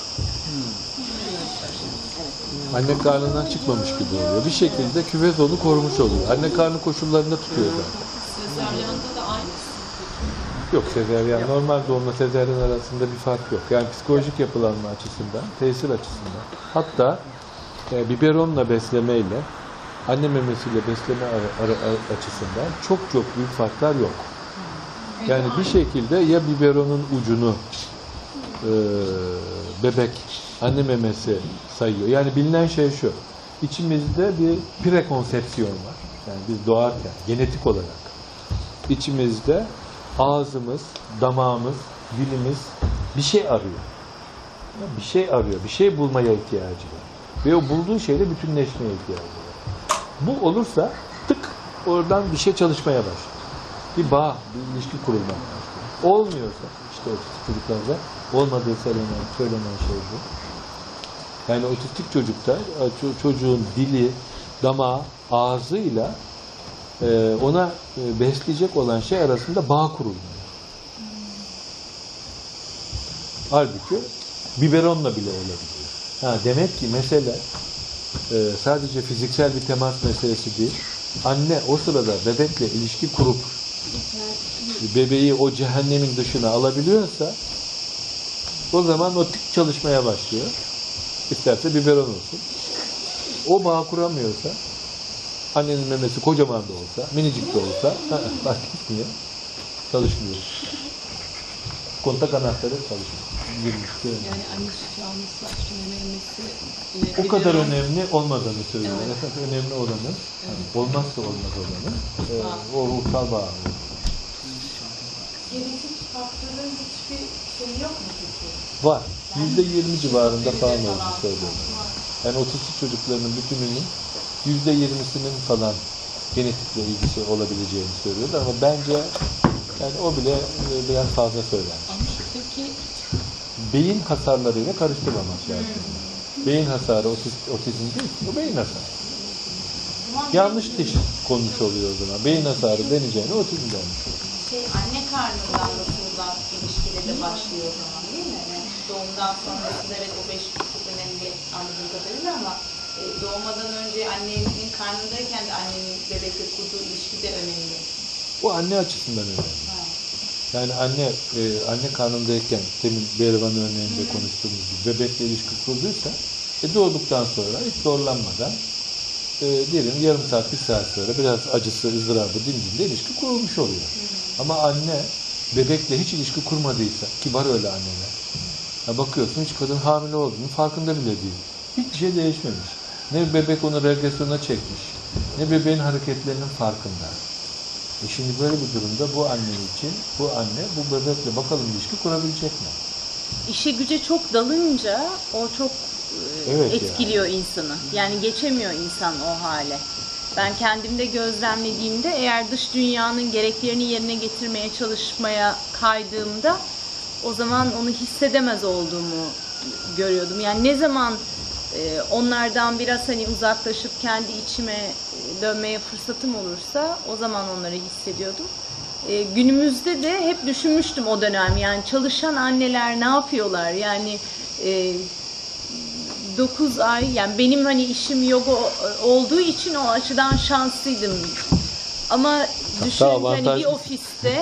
Anne karnından çıkmamış gibi oluyor. Bir şekilde küvez onu korumuş oluyor. Anne karnı koşullarında tutuyor zaten. Sezaryanda da aynı. Yok, sezaryen normal doğumla sezaryen arasında bir fark yok. Yani psikolojik yapılanma açısından, tesir açısından. Hatta biberonla beslemeyle, anne memesiyle besleme açısından çok büyük farklar yok. Yani bir şekilde ya biberonun ucunu bebek anne memesi sayıyor. Yani bilinen şey şu, içimizde bir prekonsepsiyon var. Yani biz doğarken genetik olarak içimizde ağzımız, damağımız, dilimiz bir şey arıyor. Bir şey arıyor, bir şey bulmaya ihtiyacı var. Ve o bulduğu şeyle bütünleşmeye ihtiyacı var. Bu olursa tık oradan bir şey çalışmaya başlıyor. Bir bağ, bir ilişki kurulmaya başlıyor. Olmuyorsa, işte otistik çocuklarda olmadığı söylenen şey bu. Yani otistik çocukta çocuğun dili, damağı, ağzıyla ona besleyecek olan şey arasında bağ kurulmuyor. Halbuki biberonla bile olabiliyor. Demek ki mesele sadece fiziksel bir temas meselesi değil. Anne o sırada bebekle ilişki kurup bebeği o cehennemin dışına alabiliyorsa o zaman o tık çalışmaya başlıyor. İsterse biberon olsun. O bağ kuramıyorsa, annenin memesi kocaman da olsa, minicik de olsa fark etmiyor. Çalışmıyor. Kontak anahtarı çalışmıyor. Yani anne sütü alması, başta meme yemesi o kadar önemli olmadığını söylüyorlar. Evet. Esas önemli olanı, olmazsa olmaz olanı, o ruhsal bağ. Genetik faktörün hiçbir şey yok mu peki? Var. %20 civarında falan olduğunu söylüyorlar. Yani otistik çocuklarının bütününün %20'sinin falan genetikle ilgisi olabileceğini söylüyorlar ama bence yani o bile biraz fazla söylenmiş. Peki Beyin hasarlarıyla karıştırmamak lazım. Beyin hasarı otizm değil, o beyin hasarı. Yanlış teşhis konmuş oluyor o zaman. Beyin hasarı deneyeceğine otizm denmiş oluyor. Anne karnından da kurulan ilişkileri başlıyor o zaman değil mi? Yani doğumdan sonrasında evet o 5 gün çok önemli anladığım kadarıyla ama doğmadan önce annenin karnındayken de annenin bebekle kurduğu ilişki de önemli. O anne açısından önemli. Yani anne karnındayken demin Berivan örneğinde konuştuğumuz gibi bebekle ilişki kurduysa doğduktan sonra hiç zorlanmadan diyelim yarım saat, 1 saat sonra biraz acısı, ızdırabı dindiğinde ilişki kurulmuş oluyor. Ama anne bebekle hiç ilişki kurmadıysa, ki var öyle anneler, bakıyorsun hiç kadın hamile olduğunu farkında bile değil. Hiçbir şey değişmemiş. Ne bebek onu regresyona çekmiş, ne bebeğin hareketlerinin farkında. Şimdi böyle bir durumda bu anne için, bu anne bu bebekle bakalım ilişki kurabilecek mi? İşe güce çok dalınca o çok etkiliyor insanı. Yani geçemiyor insan o hale. Ben kendimde gözlemlediğimde eğer dış dünyanın gereklerini yerine getirmeye çalışmaya kaydığımda o zaman onu hissedemez olduğumu görüyordum. Yani ne zaman onlardan biraz uzaklaşıp kendi içime dönmeye fırsatım olursa o zaman onları hissediyordum. Günümüzde de hep düşünmüştüm o dönem. Yani çalışan anneler ne yapıyorlar? Yani 9 ay, yani benim işim yoga olduğu için o açıdan şanslıydım. Ama düşünün bir ofiste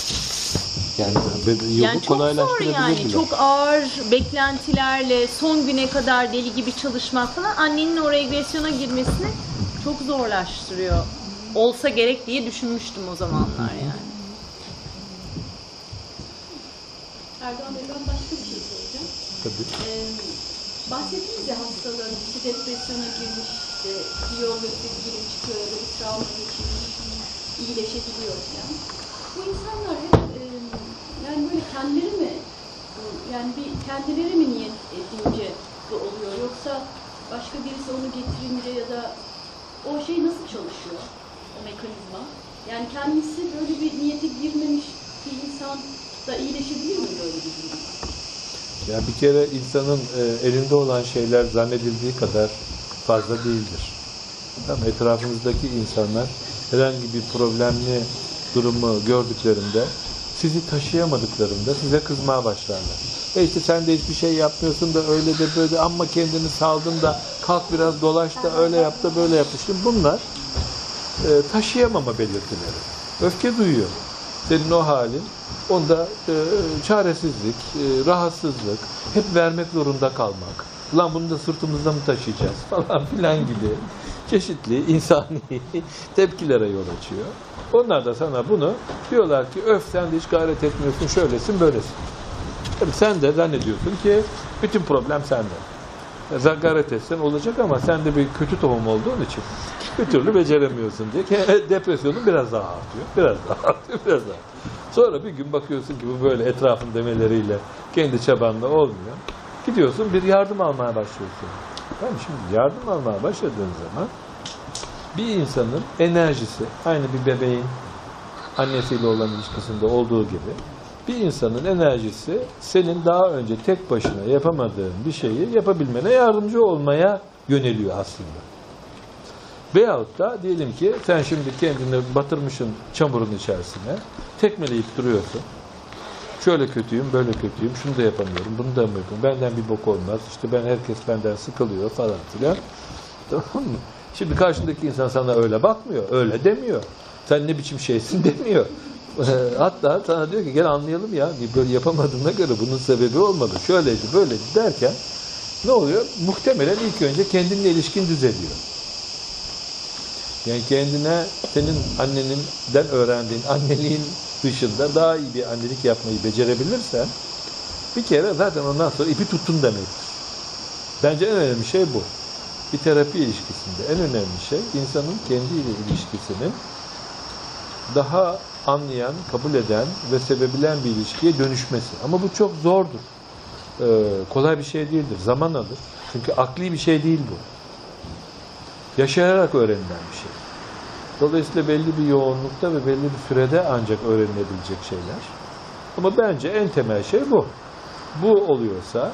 yani çok zor yani. Çok ağır beklentilerle son güne kadar deli gibi çalışmak falan annenin o regresyona girmesini çok zorlaştırıyor. Olsa gerek diye düşünmüştüm o zamanlar yani. Erdoğan Bey, ben başka bir şey soracağım. Tabii. Bahsettiniz ya hastaların depresyona girmiş, bir yol gösterip girip çıkıyor, bir travma geçirmiş, iyileşebiliyor falan. Bu insanlar hep Yani böyle kendileri mi, yani bir kendileri mi niyet edince bu oluyor, yoksa başka birisi onu getirince ya da o şey nasıl çalışıyor, o mekanizma? Yani kendisi böyle bir niyete girmemiş bir insan da iyileşebiliyor mu böyle bir durumda? Ya bir kere insanın elinde olan şeyler zannedildiği kadar fazla değildir. Tamam, etrafınızdaki insanlar herhangi bir problemli durumu gördüklerinde, sizi taşıyamadıklarında size kızmaya başlarlar. İşte sen de hiçbir şey yapmıyorsun da öyle de böyle, amma kendini saldın da kalk biraz dolaş da öyle yap da böyle yap. Şimdi bunlar taşıyamama belirtileri. Öfke duyuyor. Senin o halin, onda çaresizlik, rahatsızlık, hep vermek zorunda kalmak. Ulan bunu da sırtımızda mı taşıyacağız falan filan gibi çeşitli insani tepkilere yol açıyor. Onlar da sana bunu diyorlar ki öf sen de hiç gayret etmiyorsun, şöylesin böylesin. Tabii sen de zannediyorsun ki bütün problem sende. Gayret etsen olacak ama sen de bir kötü tohum olduğun için bir türlü beceremiyorsun diye depresyonun biraz daha artıyor, biraz daha artıyor, biraz daha. Sonra bir gün bakıyorsun ki bu böyle etrafın demeleriyle kendi çabanla olmuyor. Gidiyorsun bir yardım almaya başlıyorsun. Yani şimdi yardım almaya başladığın zaman bir insanın enerjisi aynı bir bebeğin annesiyle olan ilişkisinde olduğu gibi bir insanın enerjisi senin daha önce tek başına yapamadığın bir şeyi yapabilmene yardımcı olmaya yöneliyor aslında. Veyahut da diyelim ki sen şimdi kendini batırmışsın çamurun içerisine, tekmeleyip duruyorsun. Şöyle kötüyüm, böyle kötüyüm, şunu da yapamıyorum, bunu da yapamıyorum, benden bir bok olmaz, işte herkes benden sıkılıyor falan filan. Tamam mı? Şimdi karşındaki insan sana öyle bakmıyor, öyle demiyor. Sen ne biçim şeysin demiyor. Hatta sana diyor ki gel anlayalım ya, böyle yapamadığına göre bunun sebebi olmadı, şöyleydi, böyleydi derken ne oluyor? Muhtemelen ilk önce kendinle ilişkin düzeliyor. Yani kendine senin anneninden öğrendiğin anneliğin dışında daha iyi bir annelik yapmayı becerebilirsen bir kere zaten ondan sonra ipi tuttun demektir. Bence en önemli şey bu. Bir terapi ilişkisinde en önemli şey insanın kendiyle ilişkisinin daha anlayan, kabul eden ve sevebilen bir ilişkiye dönüşmesi. Ama bu çok zordur. Kolay bir şey değildir. Zaman alır. Çünkü akli bir şey değil bu. Yaşayarak öğrenilen bir şey. Dolayısıyla belli bir yoğunlukta ve belli bir sürede ancak öğrenilebilecek şeyler. Ama bence en temel şey bu. Bu oluyorsa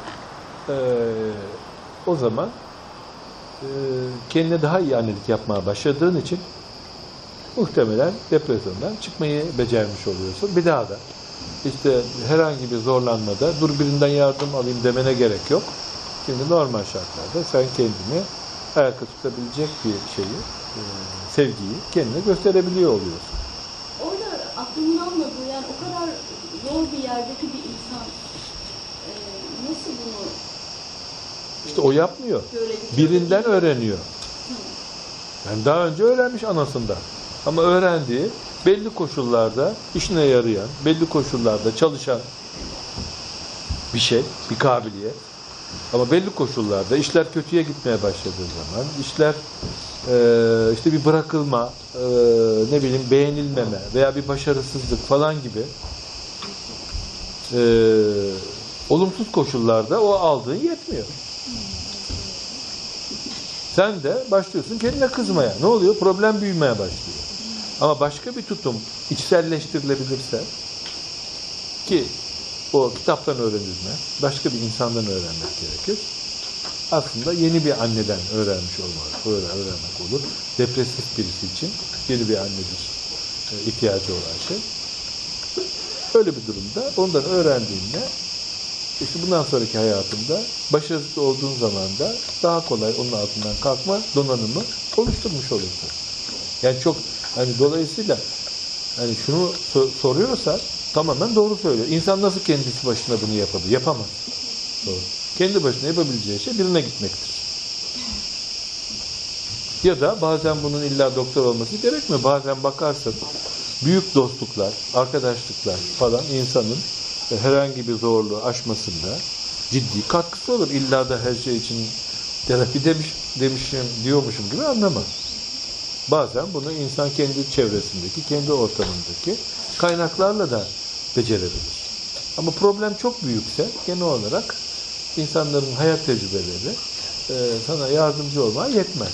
o zaman kendine daha iyi annelik yapmaya başladığın için muhtemelen depresyondan çıkmayı becermiş oluyorsun. Bir daha da işte herhangi bir zorlanmada dur birinden yardım alayım demene gerek yok. Şimdi normal şartlarda sen kendini ayakta tutabilecek bir şeyi, sevgiyi kendine gösterebiliyor oluyorsun. Orada aklımın almadığı, yani o kadar zor bir yerdeki bir insan nasıl bunu İşte o yapmıyor. Birinden öğreniyor. Yani daha önce öğrenmiş anasından. Ama öğrendiği belli koşullarda işine yarayan, belli koşullarda çalışan bir şey, bir kabiliyet. Ama belli koşullarda işler kötüye gitmeye başladığı zaman, işler işte bir bırakılma, ne bileyim beğenilmeme veya bir başarısızlık falan gibi olumsuz koşullarda o aldığın yetmiyor. Sen de başlıyorsun kendine kızmaya. Ne oluyor? Problem büyümeye başlıyor. Ama başka bir tutum içselleştirilebilirse ki o kitaptan öğrenilmez, başka bir insandan öğrenmek gerekir. Aslında yeni bir anneden öğrenmiş olmak, öğrenmek olur. Depresif birisi için yeni bir annedir ihtiyacı olan şey. Öyle bir durumda ondan öğrendiğinde işte bundan sonraki hayatında başarısız olduğun zaman da daha kolay onun altından kalkma donanımı oluşturmuş olursun. Yani çok dolayısıyla şunu soruyorsa tamamen doğru söylüyor. İnsan nasıl kendisi başına bunu yapabilir? Yapamaz. Doğru. Kendi başına yapabileceği şey birine gitmektir. Ya da bazen bunun illa doktor olması gerekmiyor. Bazen bakarsın büyük dostluklar, arkadaşlıklar falan insanın herhangi bir zorluğu aşmasında ciddi katkısı olur. İlla da her şey için terapi diyormuşum gibi anlama. Bazen bunu insan kendi çevresindeki, kendi ortamındaki kaynaklarla da becerebilir. Ama problem çok büyükse genel olarak insanların hayat tecrübeleri sana yardımcı olmaya yetmez.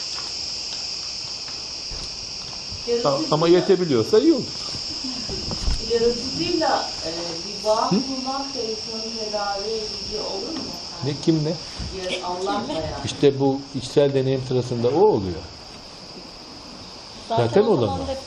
Ama yetebiliyorsa iyi olur. Yaratıcıyla bir bağ kurmak da insanın tedavi edici olur mu? Ne, kim ne? Allah'la yani. İşte bu içsel deneyim sırasında o oluyor. Zaten o olan zaman o. hep